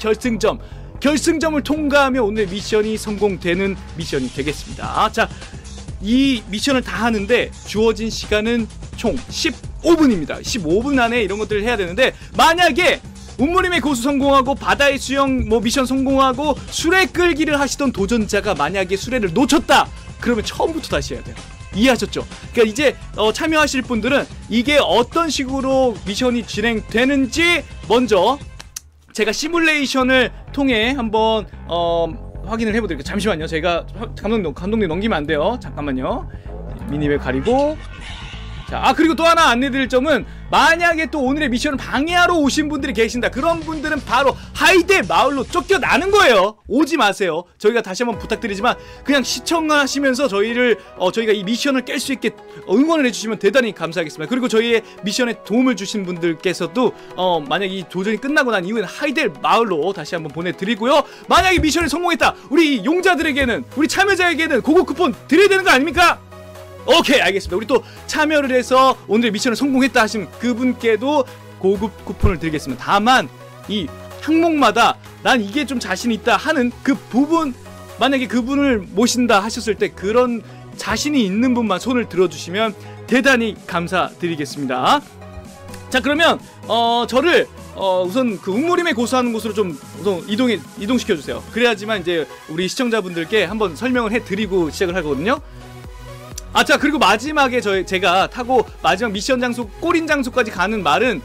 결승점을 통과하며 오늘 미션이 성공되는 미션이 되겠습니다. 자, 이 미션을 다 하는데 주어진 시간은 총 15분입니다. 15분 안에 이런 것들을 해야 되는데, 만약에 운무림의 고수 성공하고 바다의 수영 미션 성공하고 수레 끌기를 하시던 도전자가 만약에 수레를 놓쳤다, 그러면 처음부터 다시 해야 돼요. 이해하셨죠? 그러니까 이제 참여하실 분들은 이게 어떤 식으로 미션이 진행되는지 먼저 제가 시뮬레이션을 통해 한번 확인을 해보도록. 잠시만요. 제가 감독님 넘기면 안 돼요. 잠깐만요. 미니맵 가리고. 자, 그리고 또 하나 안내드릴 점은, 만약에 또 오늘의 미션을 방해하러 오신 분들이 계신다, 그런 분들은 바로 하이데 마을로 쫓겨나는 거예요. 오지 마세요. 저희가 다시 한번 부탁드리지만 그냥 시청하시면서 저희가 이 미션을 깰 수 있게 응원을 해주시면 대단히 감사하겠습니다. 그리고 저희의 미션에 도움을 주신 분들께서도 만약 이 도전이 끝나고 난 이후에는 하이데 마을로 다시 한번 보내드리고요. 만약에 미션이 성공했다, 우리 용자들에게는, 우리 참여자에게는 고급 쿠폰 드려야 되는 거 아닙니까? 오케이, 알겠습니다. 우리 또 참여를 해서 오늘의 미션을 성공했다 하신 그분께도 고급 쿠폰을 드리겠습니다. 다만 이 항목마다 난 이게 좀 자신 있다 하는 그 부분, 만약에 그분을 모신다 하셨을 때 그런 자신이 있는 분만 손을 들어주시면 대단히 감사드리겠습니다. 자, 그러면 저를 우선 그 운무림에 고수하는 곳으로 좀 우선 이동시켜주세요. 그래야지만 이제 우리 시청자분들께 한번 설명을 해드리고 시작을 하거든요. 자, 그리고 마지막에 제가 타고 마지막 미션 장소, 꼬린 장소까지 가는 말은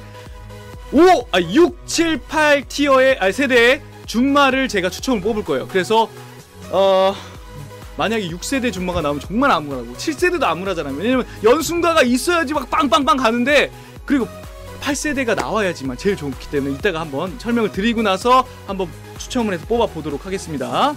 6, 7, 8 티어의 세대의 준마를 제가 추첨을 뽑을 거예요. 그래서 만약에 6세대 준마가 나오면 정말 암울하고 7세대도 암울하잖아요. 왜냐면 연순가가 있어야지 막 빵빵빵 가는데, 그리고 8세대가 나와야지만 제일 좋기 때문에 이따가 한번 설명을 드리고 나서 한번 추첨을 해서 뽑아보도록 하겠습니다.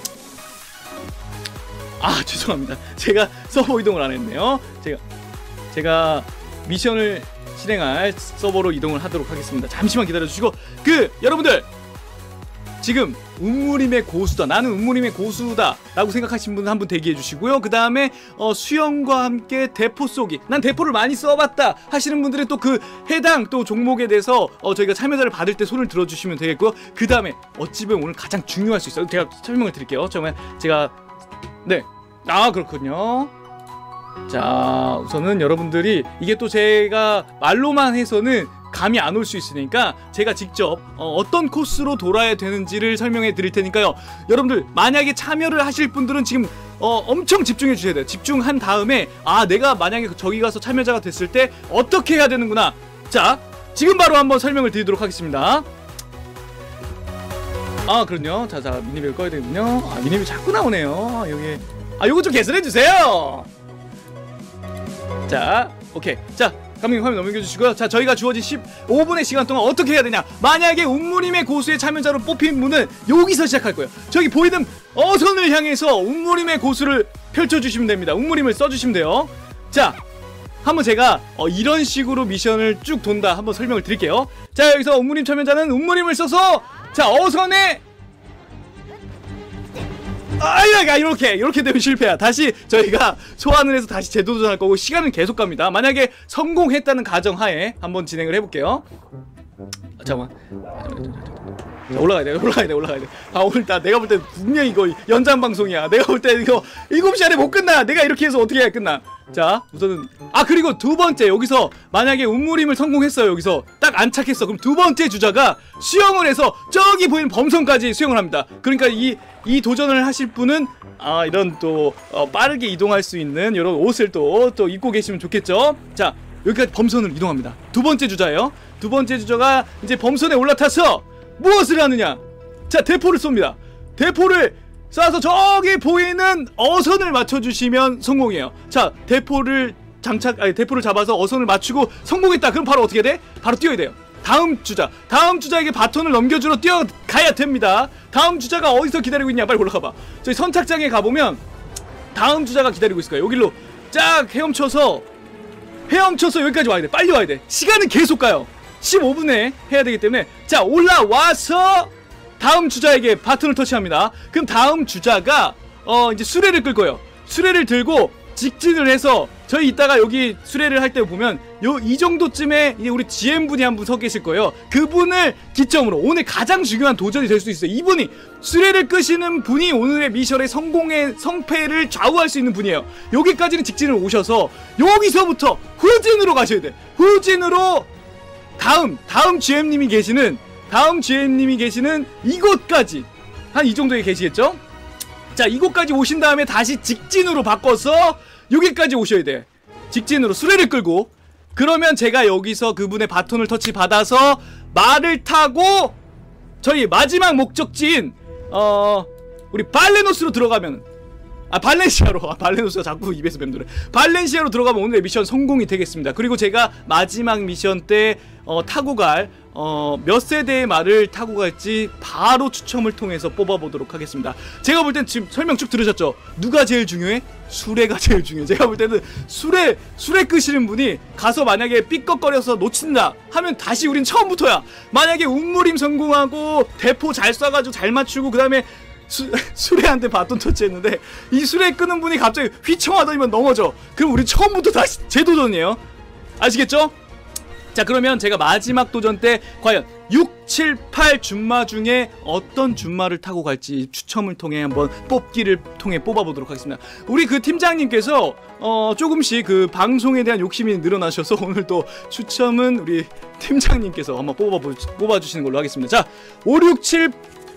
죄송합니다. 제가 서버 이동을 안 했네요. 제가 미션을 실행할 서버로 이동을 하도록 하겠습니다. 잠시만 기다려주시고, 여러분들 지금 운무림의 고수다, 나는 운무림의 고수다 라고 생각하시는 분은 한분 대기해 주시고요. 그 다음에 수영과 함께 대포 쏘기, 난 대포를 많이 써봤다 하시는 분들은 또 그 해당 또 종목에 대해서 저희가 참여자를 받을 때 손을 들어주시면 되겠고요. 그 다음에 어찌 보면 오늘 가장 중요할 수 있어요. 제가 설명을 드릴게요. 정말 네. 그렇군요. 자, 우선은 여러분들이 이게 또 제가 말로만 해서는 감이 안 올 수 있으니까 제가 직접 어떤 코스로 돌아야 되는지를 설명해 드릴 테니까요. 여러분들 만약에 참여를 하실 분들은 지금 엄청 집중해 주셔야 돼요. 집중한 다음에 내가 만약에 저기 가서 참여자가 됐을 때 어떻게 해야 되는구나. 자, 지금 바로 한번 설명을 드리도록 하겠습니다. 그럼요. 자, 미니맵 꺼야 되군요. 미니맵 자꾸 나오네요. 여기 요거 좀 개설해주세요. 자, 오케이. 자, 감독님 화면 넘겨주시고요. 자, 저희가 주어진 15분의 시간 동안 어떻게 해야 되냐. 만약에 운무림의 고수의 참여자로 뽑힌 분은 여기서 시작할 거예요. 저기 보이는 어선을 향해서 운무림의 고수를 펼쳐주시면 됩니다. 운무림을 써주시면 돼요. 자, 한번 제가 이런 식으로 미션을 쭉 돈다 한번 설명을 드릴게요. 자, 여기서 운무림 참여자는 운무림을 써서 자, 어선에 이렇게 되면 실패야. 다시 저희가 소환을 해서 다시 재도전할 거고 시간은 계속 갑니다. 만약에 성공했다는 가정하에 한번 진행을 해볼게요. 잠깐만. 자, 올라가야 돼. 아, 오늘 내가 볼 때 분명히 이거 연장 방송이야. 내가 볼 때 이거 7시 안에 못 끝나. 내가 이렇게 해서 어떻게 해야 끝나. 자, 우선은 그리고 두 번째, 여기서 만약에 운무림을 성공했어요. 여기서 딱 안착했어. 그럼 두 번째 주자가 수영을 해서 저기 보이는 범선까지 수영을 합니다. 그러니까 이 도전을 하실 분은 이런 또 빠르게 이동할 수 있는 이런 옷을 또 입고 계시면 좋겠죠. 자, 여기까지 범선을 이동합니다. 두 번째 주자예요. 두 번째 주자가 이제 범선에 올라타서 무엇을 하느냐. 자, 대포를 쏩니다. 대포를 쏴서 저기 보이는 어선을 맞춰주시면 성공이에요. 자, 대포를 잡아서 어선을 맞추고 성공했다. 그럼 바로 어떻게 돼? 바로 뛰어야 돼요. 다음 주자에게 바톤을 넘겨주러 뛰어가야 됩니다. 다음 주자가 어디서 기다리고 있냐. 빨리 올라가봐. 저희 선착장에 가보면 다음 주자가 기다리고 있을 거예요. 여기로 쫙 헤엄쳐서 여기까지 와야 돼. 빨리 와야 돼. 시간은 계속 가요. 15분에 해야 되기 때문에. 자, 올라와서 다음 주자에게 바톤을 터치합니다. 그럼 다음 주자가 이제 수레를 끌 거예요. 수레를 들고 직진을 해서 저희 이따가 여기 수레를 할 때 보면 이 정도쯤에 이제 우리 GM분이 한 분 서 계실 거예요. 그분을 기점으로 오늘 가장 중요한 도전이 될 수 있어요. 이분이 수레를 끄시는 분이 오늘의 미션의 성패를 좌우할 수 있는 분이에요. 여기까지는 직진을 오셔서 여기서부터 후진으로 가셔야 돼. 후진으로 다음 GM님이 계시는 이곳까지 한 이 정도에 계시겠죠? 자, 이곳까지 오신 다음에 다시 직진으로 바꿔서 여기까지 오셔야 돼. 직진으로 수레를 끌고. 그러면 제가 여기서 그분의 바톤을 터치 받아서 말을 타고 저희 마지막 목적지인 우리 발레노스로 들어가면 발레노스가 자꾸 입에서 맴돌아. 발렌시아로 들어가면 오늘의 미션 성공이 되겠습니다. 그리고 제가 마지막 미션 때 타고 갈 몇 세대의 말을 타고 갈지 바로 추첨을 통해서 뽑아보도록 하겠습니다. 제가 볼 땐 지금 설명 쭉 들으셨죠? 누가 제일 중요해? 수레가 제일 중요해. 제가 볼 때는 수레 끄시는 분이 가서 만약에 삐걱거려서 놓친다 하면 다시 우린 처음부터야. 만약에 운무림 성공하고 대포 잘 쏴가지고 잘 맞추고 그 다음에 수레한테 바톤 터치했는데 이 수레 끄는 분이 갑자기 휘청하더니만 넘어져. 그럼 우리 처음부터 다시 재도전이에요. 아시겠죠? 자, 그러면 제가 마지막 도전 때 과연 6, 7, 8 준마 중에 어떤 준마를 타고 갈지 추첨을 통해 한번 뽑기를 통해 뽑아보도록 하겠습니다. 우리 그 팀장님께서 조금씩 그 방송에 대한 욕심이 늘어나셔서 오늘도 추첨은 우리 팀장님께서 한번 뽑아주시는 걸로 하겠습니다. 자, 6, 7,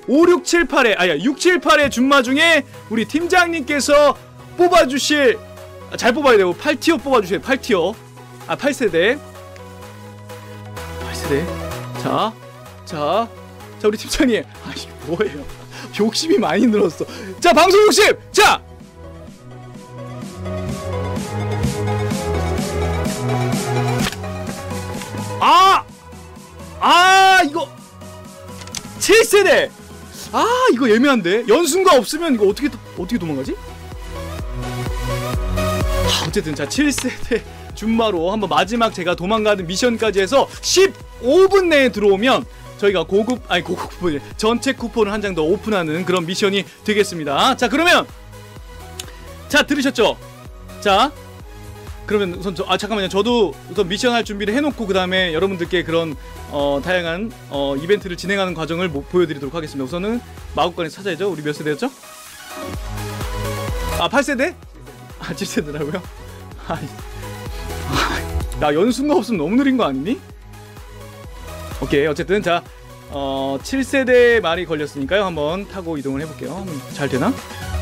8의 준마 중에 우리 팀장님께서 뽑아주실, 잘 뽑아야 되고 8티어 뽑아주세요. 8티어 8세대. 자, 우리 팀장님. 이게 뭐예요? 욕심이 많이 늘었어. 자, 방송 욕심! 자! 이거 7세대! 이거 애매한데? 연순가 없으면 이거 어떻게 도망가지? 어쨌든 자, 7세대 준마로 한번 마지막 제가 도망가는 미션까지 해서 15분 내에 들어오면 저희가 고급 쿠폰, 전체 쿠폰을 한 장 더 오픈하는 그런 미션이 되겠습니다. 자, 그러면 자, 들으셨죠? 자, 그러면 우선 잠깐만요. 저도 우선 미션 할 준비를 해놓고 그 다음에 여러분들께 그런 다양한 이벤트를 진행하는 과정을 보여드리도록 하겠습니다. 우선은 마법관에서 찾아야죠. 우리 몇 세대였죠? 8세대? 7세대라고요? 나 연수가 없으면 너무 느린 거 아니니? 오케이, 어쨌든 자 7세대 말이 걸렸으니까요. 한번 타고 이동을 해볼게요. 잘 되나?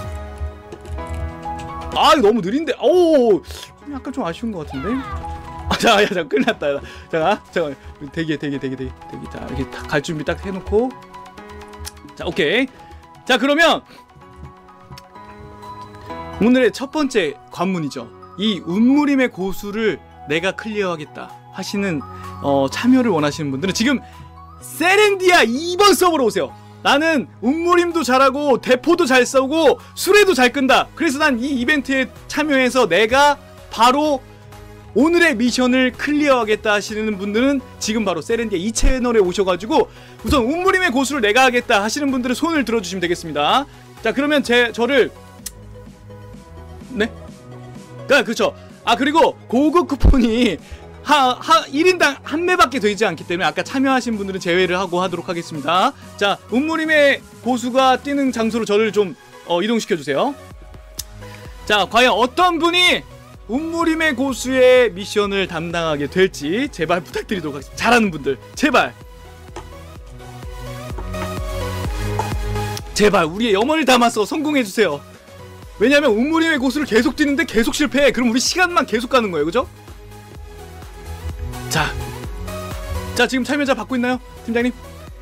이거 너무 느린데. 오, 약간 좀 아쉬운 것 같은데. 자, 큰일 났다. 잠깐 대기. 자, 이렇게 갈 준비 딱 해놓고. 자, 오케이. 자, 그러면 오늘의 첫 번째 관문이죠. 이 운무림의 고수를 내가 클리어하겠다 하시는 참여를 원하시는 분들은 지금 세렌디아 2번 서버로 오세요. 나는 운무림도 잘하고 대포도 잘 싸우고 수레도 잘 끈다. 그래서 난 이 이벤트에 참여해서 내가 바로 오늘의 미션을 클리어하겠다 하시는 분들은 지금 바로 세렌디아 2 채널에 오셔가지고 우선 운무림의 고수를 내가 하겠다 하시는 분들은 손을 들어주시면 되겠습니다. 자, 그러면 저를 네? 그렇죠. 아, 그리고 고급 쿠폰이 1인당 한 매밖에 되지 않기 때문에 아까 참여하신 분들은 제외를 하도록 하겠습니다. 자, 운무림의 고수가 뛰는 장소로 저를 좀 이동시켜주세요. 자, 과연 어떤 분이 운무림의 고수의 미션을 담당하게 될지 제발 부탁드리도록 하겠습니다. 잘하는 분들 제발 우리의 염원을 담아서 성공해주세요. 왜냐면 운무림의 고수를 계속 뛰는데 계속 실패해. 그럼 우리 시간만 계속 가는 거예요, 그죠? 자, 지금 참여자 받고 있나요, 팀장님?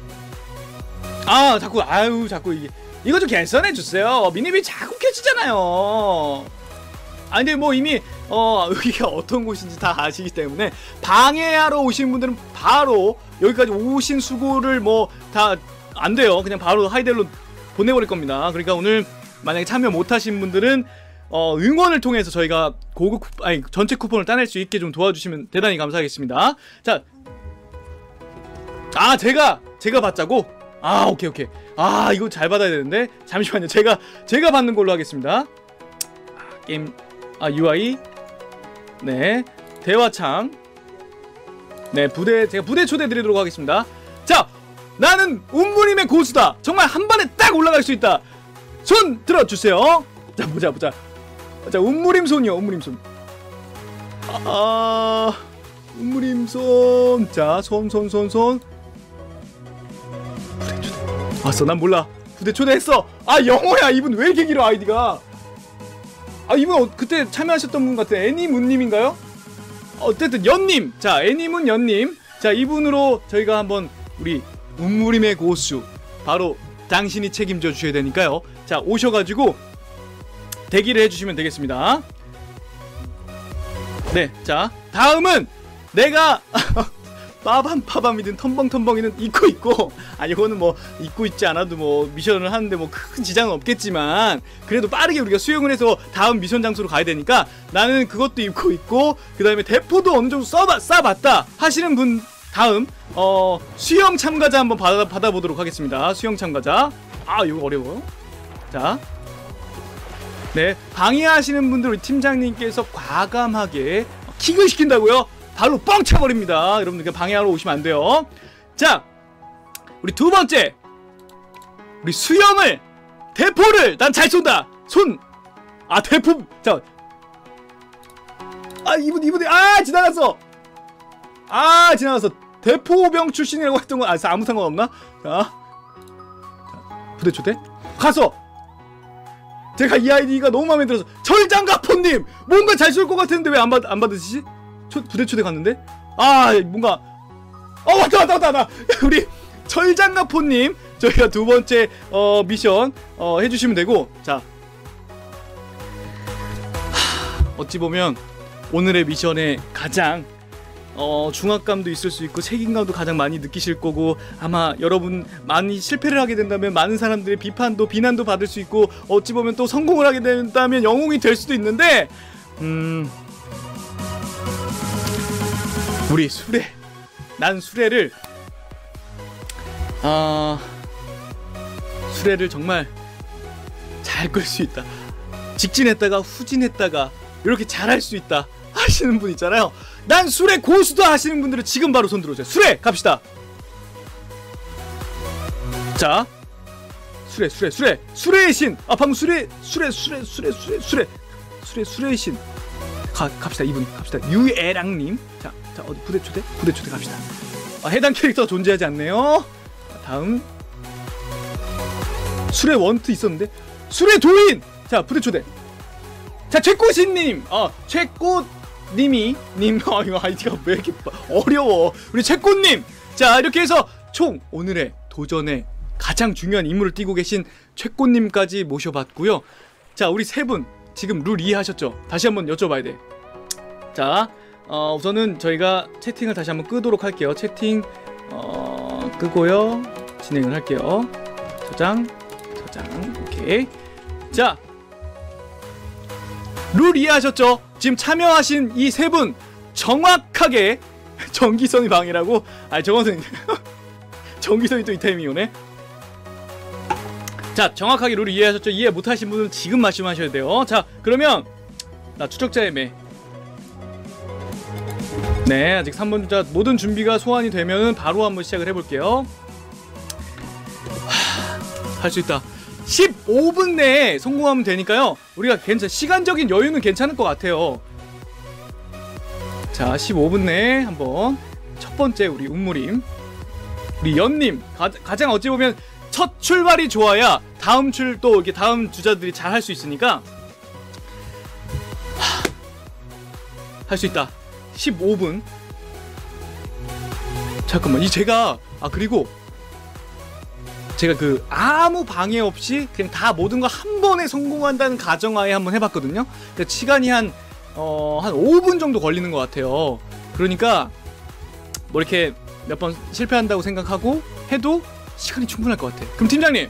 아, 자꾸 이거 좀 개선해 주세요. 미니비 자꾸 켜지잖아요. 아, 근데 뭐 이미 여기가 어떤 곳인지 다 아시기 때문에 방해하러 오신 분들은 바로 여기까지 오신 수고를 뭐 다 안 돼요. 그냥 바로 하이델로 보내버릴 겁니다. 그러니까 오늘 만약에 참여 못하신 분들은 응원을 통해서 저희가 전체 쿠폰을 따낼 수 있게 좀 도와주시면 대단히 감사하겠습니다. 자, 제가 받자고? 아, 오케이. 아, 이거 잘 받아야 되는데 잠시만요. 제가 받는 걸로 하겠습니다. 게임 UI 네, 대화창 네, 제가 부대 초대 드리도록 하겠습니다. 자, 나는 운무림의 고수다. 정말 한 번에 딱 올라갈 수 있다. 손 들어주세요. 자, 보자. 자, 운무림손이요. 운무림손. 운무림손. 자, 손. 부대 초대. 왔어. 난 몰라. 부대 초대했어. 아, 영어야. 이분 왜 이렇게 길어, 아이디가. 아, 이분 그때 참여하셨던 분 같아. 애니문님인가요? 어쨌든 연님. 자, 애니문 연님. 자, 이분으로 저희가 한번 우리 운무림의 고수 바로 당신이 책임져 주셔야 되니까요. 자, 오셔가지고 대기를 해주시면 되겠습니다. 네, 자, 다음은 내가 빠밤이든 텀벙이든 입고 있고, 아니, 이거는 뭐 입고 있지 않아도 뭐 미션을 하는데 뭐 큰 지장은 없겠지만 그래도 빠르게 우리가 수영을 해서 다음 미션 장소로 가야 되니까 나는 그것도 입고 있고, 그 다음에 대포도 어느 정도 쏴봤다 하시는 분 다음 수영 참가자 한번 받아보도록 하겠습니다. 수영 참가자. 아, 이거 어려워요. 자, 네, 방해하시는 분들 우리 팀장님께서 과감하게 킥을 시킨다고요? 발로 뻥 차버립니다. 여러분들 방해하러 오시면 안 돼요. 자, 우리 두 번째, 우리 수영을 대포를 난 잘 쏜다. 대포. 자, 이분이 지나갔어. 대포병 출신이라고 했던 건 아무 상관없나? 자, 부대 초대 가서 제가 이 아이디가 너무 마음에 들어서 철장가포님 뭔가 잘 쏠 것 같았는데 왜 안 받으시지? 부대 초대 갔는데 뭔가 왔다 우리 철장가포님 저희가 두 번째 미션 해주시면 되고, 자, 어찌 보면 오늘의 미션에 가장 중압감도 있을 수 있고 책임감도 가장 많이 느끼실 거고, 아마 여러분 많이 실패를 하게 된다면 많은 사람들의 비난도 받을 수 있고, 어찌 보면 또 성공을 하게 된다면 영웅이 될 수도 있는데, 우리 난 수레를 정말 잘 끌 수 있다. 직진했다가 후진했다가 이렇게 잘할 수 있다 하시는 분 있잖아요. 난 수레 고수다 하시는 분들은 지금 바로 손 들어오세요. 수레 갑시다. 자, 수레의 신. 방금 수레의 신. 갑시다. 이분 갑시다. 유애랑님. 자, 어디 부대 초대 갑시다. 해당 캐릭터 존재하지 않네요. 다음 수레 원트 있었는데 수레 도인. 자, 부대 초대. 자, 최꽃이님. 최꽃님이 이거 아이디가 왜 이렇게 어려워. 우리 최꽃님. 자, 이렇게 해서 총 오늘의 도전에 가장 중요한 임무를 띠고 계신 최꽃님까지 모셔봤고요. 자, 우리 세 분 지금 룰 이해하셨죠? 다시 한번 여쭤봐야 돼. 자, 우선은 저희가 채팅을 다시 한번 끄도록 할게요. 채팅 끄고요. 진행을 할게요. 저장, 오케이. 자, 룰 이해하셨죠? 지금 참여하신 이 세 분 정확하게 전기선이 방해라고? 아니, 정원선이 전기선이 또 이 타이밍이 오네. 자, 정확하게 룰을 이해하셨죠? 이해 못하신 분은 지금 말씀하셔야 돼요. 자, 그러면 나 추적자의 매. 네, 아직 3번 주자 모든 준비가 소환이 되면은 바로 한번 시작을 해볼게요. 할 수 있다. 15분 내에 성공하면 되니까요. 우리가 시간적인 여유는 괜찮을 것 같아요. 자, 15분 내에 한번 첫 번째 우리 운무림, 우리 연님 가장 어찌 보면 첫 출발이 좋아야 다음 출도 이렇게 다음 주자들이 잘 할 수 있으니까 할 수 있다. 15분. 잠깐만, 제가 그리고 제가 아무 방해 없이 그냥 다 모든 거 한 번에 성공한다는 가정하에 한번 해봤거든요. 근데 시간이 한 5분 정도 걸리는 것 같아요. 그러니까 뭐 이렇게 몇 번 실패한다고 생각하고 해도 시간이 충분할 것 같아. 그럼 팀장님,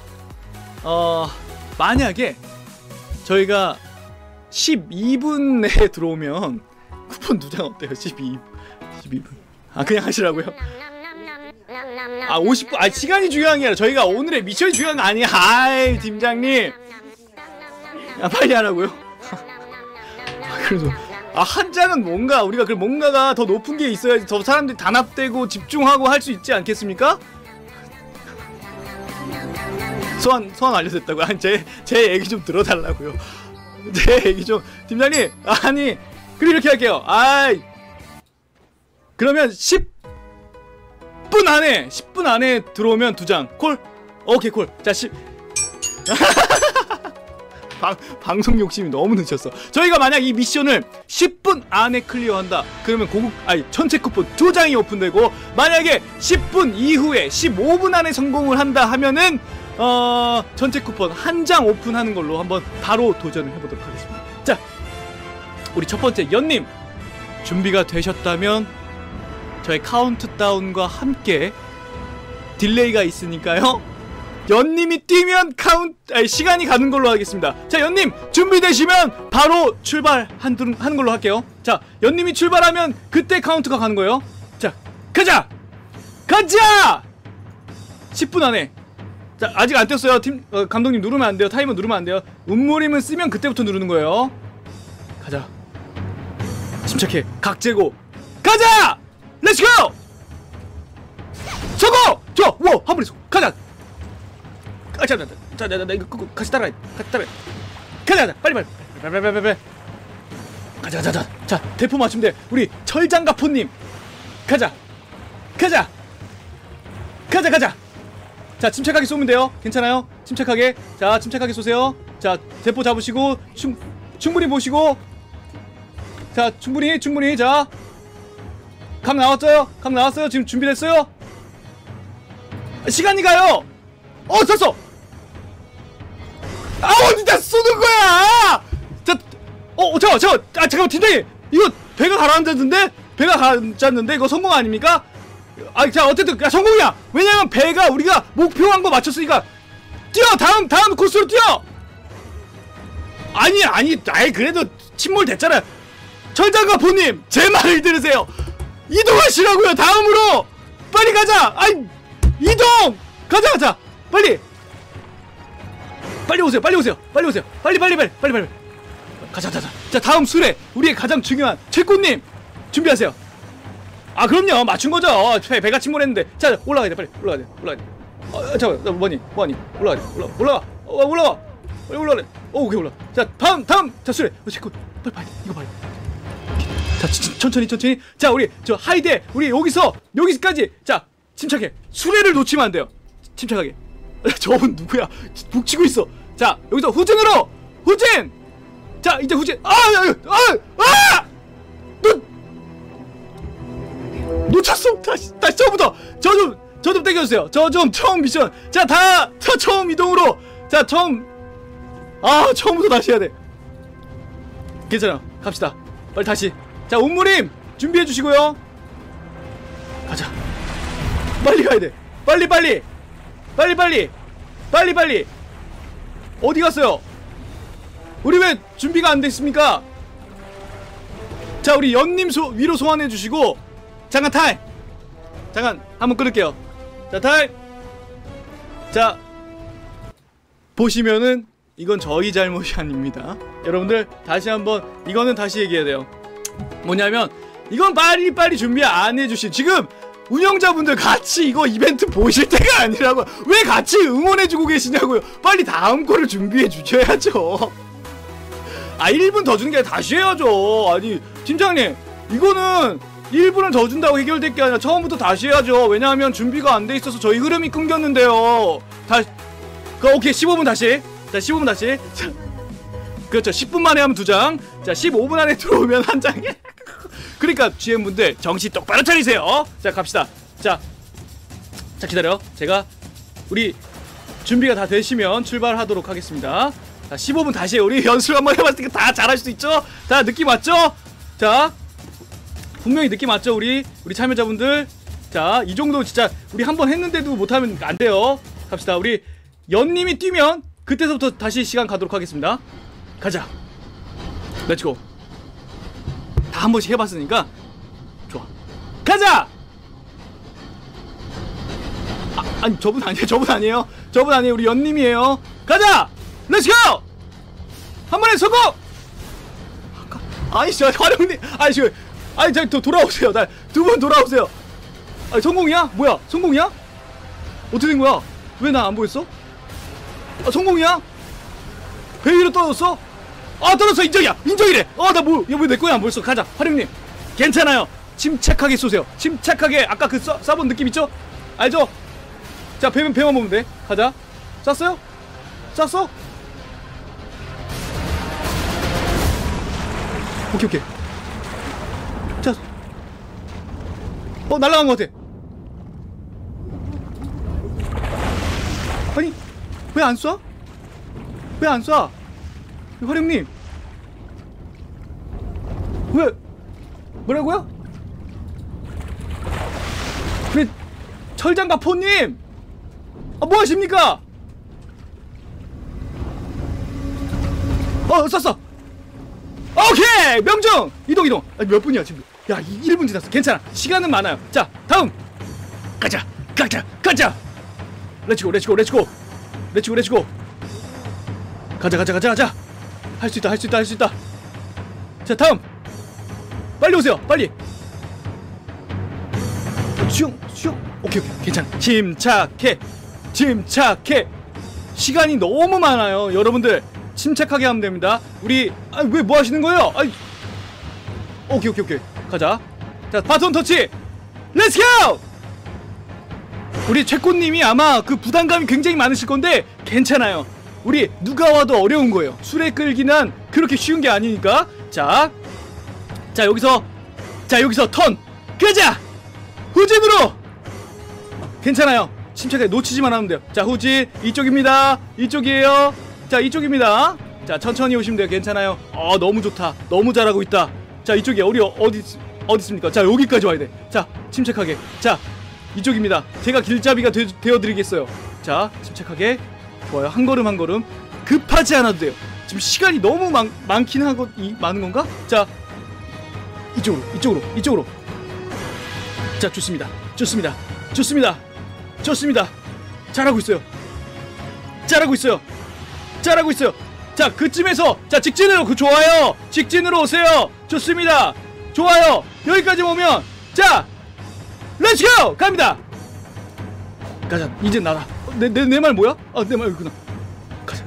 만약에 저희가 12분 내에 들어오면 쿠폰 2장 어때요? 12분. 그냥 하시라고요? 50분. 시간이 중요한 게 아니라 저희가 오늘의 미션이 중요한 거 아니야. 아이, 팀장님. 빨리 하라고요? 그래도 한 장은 우리가 뭔가가 더 높은 게 있어야지 더 사람들이 단합되고 집중하고 할 수 있지 않겠습니까? 소환 완료됐다고요? 아니, 제 얘기 좀 들어달라고요. 제 얘기 좀. 팀장님, 그럼 이렇게 할게요. 그러면 10분 안에 들어오면 2장 콜? 오케이, 콜. 자, 방송 욕심이 너무 늦었어. 저희가 만약 이 미션을 10분 안에 클리어한다. 그러면 전체 쿠폰 2장이 오픈되고, 만약에 10분 이후에 15분 안에 성공을 한다 하면은 전체 쿠폰 1장 오픈하는 걸로 한번 바로 도전을 해보도록 하겠습니다. 자, 우리 첫 번째 연님 준비가 되셨다면 저희 카운트다운과 함께 딜레이가 있으니까요, 연님이 뛰면 시간이 가는 걸로 하겠습니다. 자, 연님 준비되시면 바로 출발하는 걸로 할게요. 자, 연님이 출발하면 그때 카운트가 가는 거예요. 자, 가자! 10분 안에. 자, 아직 안 떴어요. 감독님 누르면 안 돼요. 타이머 누르면 안 돼요. 운무림을 쓰면 그때부터 누르는 거예요. 가자. 침착해. 각 재고. 가자! 렛츠고! 성공! 좋아! 우와! 한 번에 성공! 가자! 자, 이거 끄고 같이 따라가. 가자! 빨리. 가자. 자, 대포 맞추면 돼. 우리 철장가포님. 가자! 자, 침착하게 쏘면 돼요. 괜찮아요? 침착하게. 자, 침착하게 쏘세요. 자, 대포 잡으시고 충분히 보시고. 자, 충분히. 자, 각 나왔어요. 지금 준비됐어요? 시간이 가요. 쐈어. 어디다 쏘는 거야? 자, 잠깐만, 팀장님, 이거 배가 가라앉았는데 이거 성공 아닙니까? 자, 어쨌든 성공이야. 왜냐면 배가 우리가 목표한 거 맞췄으니까 뛰어. 다음 코스로 뛰어. 아니, 그래도 침몰 됐잖아요. 철장가포님, 제 말을 들으세요. 이동하시라고요. 다음으로 빨리 가자. 이동. 가자. 빨리 오세요. 빨리. 가자. 자, 다음 수레, 우리의 가장 중요한 최꽃님 준비하세요. 그럼요. 맞춘 거죠. 배가 침몰했는데. 자, 올라가야 돼. 빨리 올라가야 돼. 잠깐만, 뭐니? 올라가. 빨리 올라가. 오케이, 올라. 자, 다음. 자, 수레. 최꽃, 빨리 봐야 돼. 이거 봐야 돼. 자, 천천히. 자, 우리 하이데, 우리 여기까지. 자, 침착해. 수레를 놓치면 안 돼요. 침착하게. 저분 누구야? 북치고 있어. 자, 여기서 후진으로. 자, 이제 후진. 놓쳤어. 다시 처음부터. 저 좀 땡겨주세요. 저 좀 처음 미션. 자, 다 처음 이동으로. 자, 처음부터 다시 해야 돼. 괜찮아. 갑시다. 빨리 다시. 자, 온무림 준비해 주시고요. 가자. 빨리 가야 돼. 빨리 빨리. 빨리 빨리. 빨리 빨리. 어디 갔어요? 우리 왜 준비가 안 됐습니까? 자, 우리 연님 위로 소환해 주시고. 잠깐 타임. 잠깐 한번 끊을게요. 자, 타임. 자, 보시면은 이건 저희 잘못이 아닙니다. 여러분들 다시 한번 이거는 다시 얘기해야 돼요. 뭐냐면 이건 빨리빨리 준비 안 해주신, 지금 운영자분들 같이 이거 이벤트 보실 때가 아니라고. 왜 같이 응원해주고 계시냐고요. 빨리 다음 거를 준비해 주셔야죠. 아, 1분 더 주는 게 아니라 다시 해야죠. 아니 팀장님, 이거는 1분을 더 준다고 해결될 게 아니라 처음부터 다시 해야죠. 왜냐하면 준비가 안 돼 있어서 저희 흐름이 끊겼는데요. 오케이, 15분 다시. 자, 15분 다시. 자, 그렇죠. 10분 만에 하면 2장. 자, 15분 안에 들어오면 1장에. 그러니까 GM분들 정신 똑바로 차리세요. 자, 갑시다. 자, 기다려. 제가 우리 준비가 다 되시면 출발하도록 하겠습니다. 자, 15분 다시 해요. 우리 연습 한번 해봤으니까 다 잘할 수 있죠? 자, 느낌 왔죠? 자, 분명히 느낌 왔죠? 우리 참여자분들. 자, 이 정도 진짜 우리 한번 했는데도 못하면 안 돼요. 갑시다. 우리 연님이 뛰면 그때서부터 다시 시간 가도록 하겠습니다. 가자. 렛츠고. 다 한 번씩 해봤으니까 좋아. 가자. 아니 저분 아니에요. 저분 아니에요. 우리 연님이에요. 가자. 렛츠고. 한 번에 성공. 아니 저 화룡님, 아니 저 돌아오세요. 두 분 돌아오세요. 아니 성공이야? 뭐야? 성공이야? 어떻게 된 거야? 왜 나 안 보였어? 아, 성공이야? 배 위로 떨어졌어? 아, 떨어졌어. 인정이래. 나 뭐, 왜 내 거야 안 보였어? 가자. 화룡님 괜찮아요. 침착하게 쏘세요. 침착하게. 아까 그 쏴본 느낌 있죠? 알죠? 자, 배만 보면 돼. 가자. 쐈어요? 쐈어? 오케이. 자, 날아간 것 같아. 아니, 왜 안 쏴? 왜 안 쏴? 화룡님, 왜? 뭐라고요? 왜? 철장가포님, 뭐 하십니까? 쐈어. 오케이, 명중. 이동. 아니, 몇 분이야 지금? 야, 1분 지났어. 괜찮아. 시간은 많아요. 자, 다음. 가자. 렛츠고. 가자. 할 수 있다. 자, 다음. 빨리 오세요. 빨리. 수영. 오케이. 괜찮아. 침착해. 시간이 너무 많아요. 여러분들 침착하게 하면 됩니다. 우리 왜 뭐 하시는 거예요? 오케이. 가자. 자, 바톤 터치. 렛츠고! 우리 최꽃님이 아마 그 부담감이 굉장히 많으실 건데 괜찮아요. 우리 누가 와도 어려운 거예요. 술에 끌기는 그렇게 쉬운 게 아니니까. 자, 여기서 턴. 가자. 후진으로. 괜찮아요. 침착하게 놓치지만 하면 돼요. 자, 후진. 이쪽입니다. 이쪽이에요. 자, 이쪽입니다. 자, 천천히 오시면 돼요. 괜찮아요. 너무 좋다. 너무 잘하고 있다. 자, 이쪽이야. 우리 어디 있습니까? 자, 여기까지 와야 돼. 자, 침착하게. 자, 이쪽입니다. 제가 길잡이가 되어드리겠어요. 자, 침착하게. 좋아요. 한 걸음 급하지 않아도 돼요. 지금 시간이 너무 많긴 많은 건가? 자, 이쪽으로. 자, 좋습니다. 잘하고 있어요. 자, 그쯤에서 자, 직진으로. 좋아요. 직진으로 오세요. 좋습니다. 좋아요. 여기까지 오면 자, 렛츠고! 갑니다. 가자. 이제 나라. 내 말 뭐야? 내 말이구나. 가자.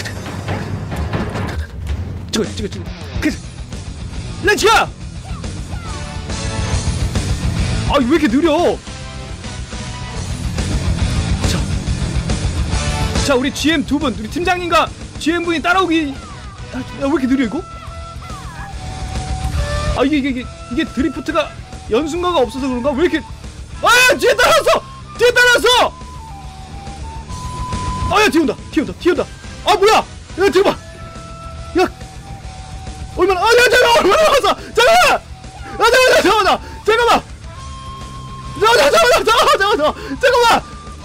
찍어. 가자. 렛츠고! 왜 이렇게 느려? 자, 우리 GM 두 분, 우리 팀장님과 GM 분이 따라오기. 왜 이렇게 느려 이거? 이게 드리프트가 연순가가 없어서 그런가? 왜 이렇게? 뒤에 따라왔어! 야, 뒤에 온다. 뭐야? 야, 잠깐만. 야, 얼마나? 잠깐만 얼마나 남았어. 잠깐만. 잠깐만.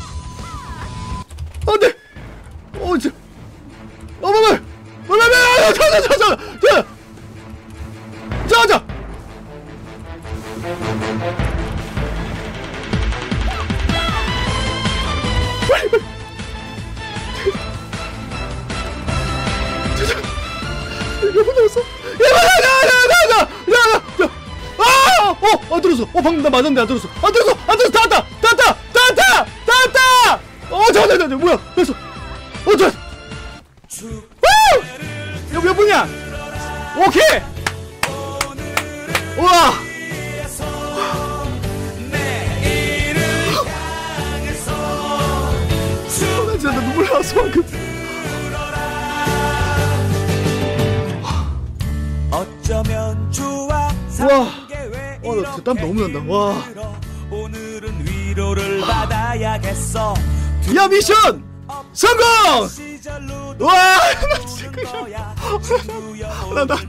안돼. 진짜. 자. 빨리. 몇 분 남았어? 야! 안 들었어. 방금 나 맞았는데 안 들었어. 닿았다. 잠깐만. 뭐야? 됐어. 이거 몇 분이야? 오케이. 우와. 진짜 나 눈물 나왔어 방금. 어쩌면 좋아. 와, 나 땀 너무 난다. 와. 오늘은 위로를 받아야겠어. 야, 미션 성공! 와, 나 진짜 나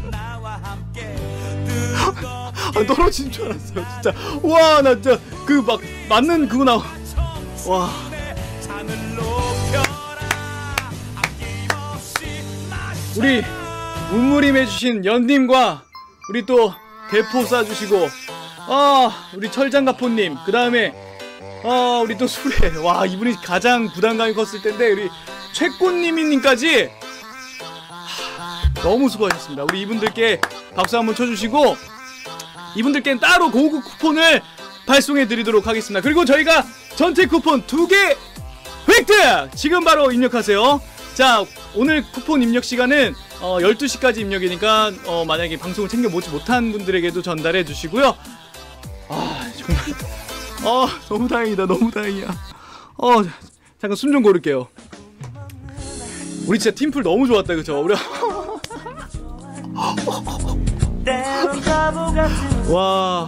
떨어진 줄 알았어요, 진짜. 와, 나 진짜 그 막 맞는 그거 나와. 와. 우리 운무림 해주신 연님과 우리 또 대포 쏴주시고 우리 철장가포님, 그 다음에 우리 또 수레, 와 이분이 가장 부담감이 컸을 텐데 우리 최꽃님이님까지 너무 수고하셨습니다. 우리 이분들께 박수 한번 쳐주시고 이분들께는 따로 고급 쿠폰을 발송해 드리도록 하겠습니다. 그리고 저희가 전체 쿠폰 2개 획득! 지금 바로 입력하세요. 자, 오늘 쿠폰 입력 시간은 12시까지 입력이니까 만약에 방송을 챙겨보지 못한 분들에게도 전달해 주시고요. 정말 너무 다행이다. 너무 다행이야. 잠깐 숨 좀 고를게요. 우리 진짜 팀플 너무 좋았다, 그쵸? 우리 와.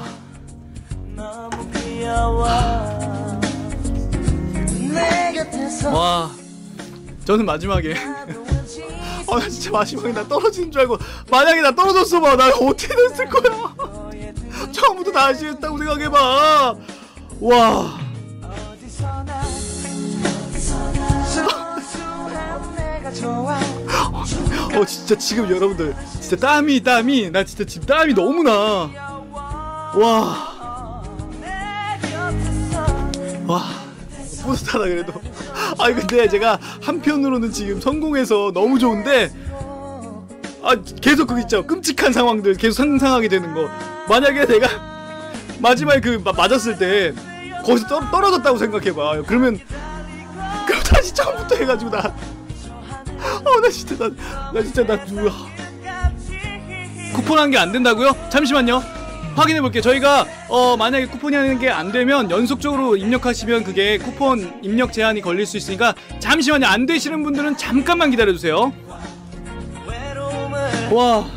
와. 저는 마지막에 나 진짜 마지막에 나 떨어지는 줄 알고, 만약에 나 떨어졌어 봐, 나 어떻게 됐을 거야. 처음부터 다시 했다고 생각해봐. 와. 진짜 지금 여러분들 진짜 땀이 나 진짜 지금 땀이 너무 나. 와 뿌듯하다 그래도. 근데 제가 한편으로는 지금 성공해서 너무 좋은데 계속 그거 있죠, 끔찍한 상황들 계속 상상하게 되는 거. 만약에 내가 마지막에 그 맞았을 때 거기서 떨어졌다고 생각해봐. 그럼 다시 처음부터 해가지고 나 진짜 누구야. 쿠폰 한 게 안 된다고요? 잠시만요. 확인해 볼게요. 저희가 만약에 쿠폰이 하는 게 안 되면 연속적으로 입력하시면 그게 쿠폰 입력 제한이 걸릴 수 있으니까 잠시만요. 안 되시는 분들은 잠깐만 기다려 주세요. 와.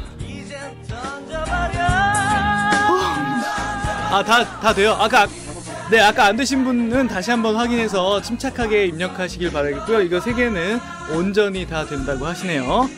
다 돼요. 아까 안 되신 분은 다시 한번 확인해서 침착하게 입력하시길 바라겠고요. 이거 3개는 온전히 다 된다고 하시네요.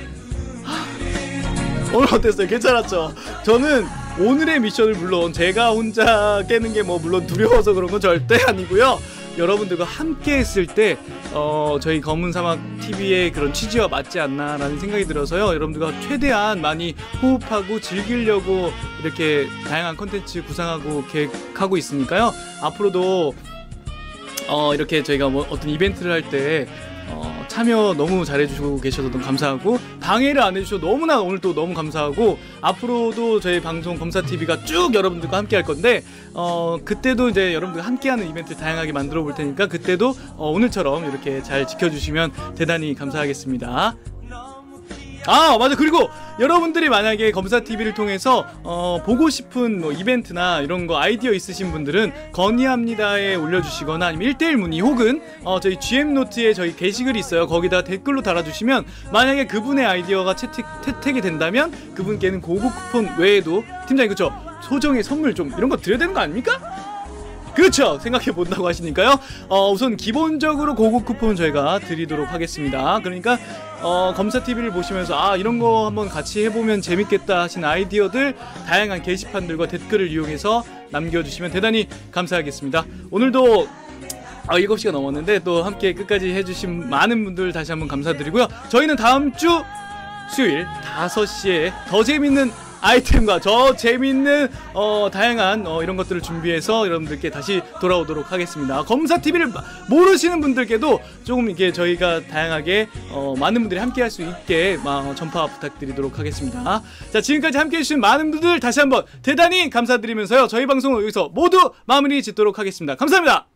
오늘 어땠어요? 괜찮았죠? 저는 오늘의 미션을 물론 제가 혼자 깨는 게 물론 두려워서 그런 건 절대 아니고요. 여러분들과 함께 했을 때 저희 검은사막TV의 그런 취지와 맞지 않나라는 생각이 들어서요. 여러분들과 최대한 많이 호흡하고 즐기려고 이렇게 다양한 컨텐츠 구상하고 계획하고 있으니까요. 앞으로도 이렇게 저희가 어떤 이벤트를 할 때 참여 너무 잘해주시고 계셔서 너무 감사하고, 방해를 안 해주셔서 너무나 오늘 또 너무 감사하고, 앞으로도 저희 방송 검사TV가 쭉 여러분들과 함께 할 건데 그때도 이제 여러분들과 함께하는 이벤트 다양하게 만들어 볼 테니까 그때도 오늘처럼 이렇게 잘 지켜주시면 대단히 감사하겠습니다. 맞아. 그리고 여러분들이 만약에 검사TV를 통해서 보고 싶은 이벤트나 이런 거 아이디어 있으신 분들은 건의합니다에 올려주시거나 아니면 1대1 문의 혹은 저희 GM노트에 저희 게시글이 있어요. 거기다 댓글로 달아주시면 만약에 그분의 아이디어가 채택이 된다면 그분께는 고급 쿠폰 외에도 팀장님 그쵸? 소정의 선물 좀 이런 거 드려야 되는 거 아닙니까? 그렇죠. 생각해 본다고 하시니까요. 우선 기본적으로 고급 쿠폰 저희가 드리도록 하겠습니다. 그러니까 검사TV를 보시면서 이런 거 한번 같이 해보면 재밌겠다 하신 아이디어들 다양한 게시판들과 댓글을 이용해서 남겨주시면 대단히 감사하겠습니다. 오늘도 7시가 넘었는데 또 함께 끝까지 해주신 많은 분들 다시 한번 감사드리고요. 저희는 다음 주 수요일 5시에 더 재밌는 아이템과 저 재밌는 다양한 이런 것들을 준비해서 여러분들께 다시 돌아오도록 하겠습니다. 검사TV를 모르시는 분들께도 조금 이게 저희가 다양하게 많은 분들이 함께 할 수 있게 전파 부탁드리도록 하겠습니다. 자, 지금까지 함께 해주신 많은 분들 다시 한번 대단히 감사드리면서요. 저희 방송을 여기서 모두 마무리 짓도록 하겠습니다. 감사합니다.